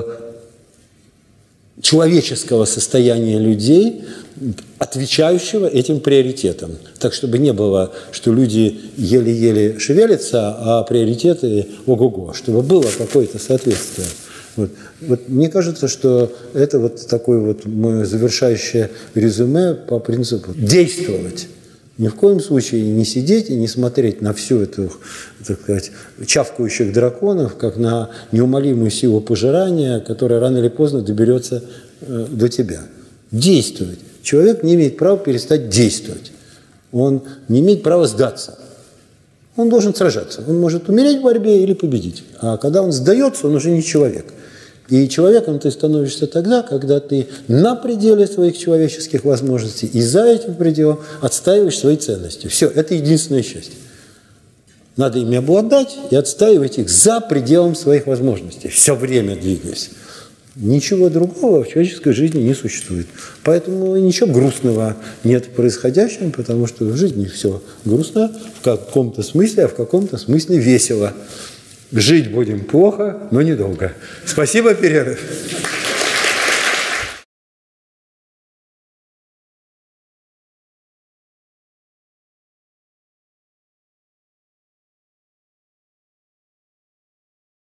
человеческого состояния людей, отвечающего этим приоритетам. Так, чтобы не было, что люди еле-еле шевелятся, а приоритеты ого-го, чтобы было какое-то соответствие. Вот мне кажется, что это вот такое вот мое завершающее резюме по принципу действовать. Ни в коем случае не сидеть и не смотреть на всю эту, так сказать, чавкающих драконов, как на неумолимую силу пожирания, которая рано или поздно доберется до тебя. Действовать. Человек не имеет права перестать действовать. Он не имеет права сдаться. Он должен сражаться. Он может умереть в борьбе или победить. А когда он сдается, он уже не человек. И человеком ты становишься тогда, когда ты на пределе своих человеческих возможностей и за этим пределом отстаиваешь свои ценности. Все, это единственное счастье. Надо ими обладать и отстаивать их за пределом своих возможностей. Все время двигаясь. Ничего другого в человеческой жизни не существует. Поэтому ничего грустного нет в происходящем, потому что в жизни все грустно в каком-то смысле, а в каком-то смысле весело. Жить будем плохо, но недолго. Спасибо, перерыв.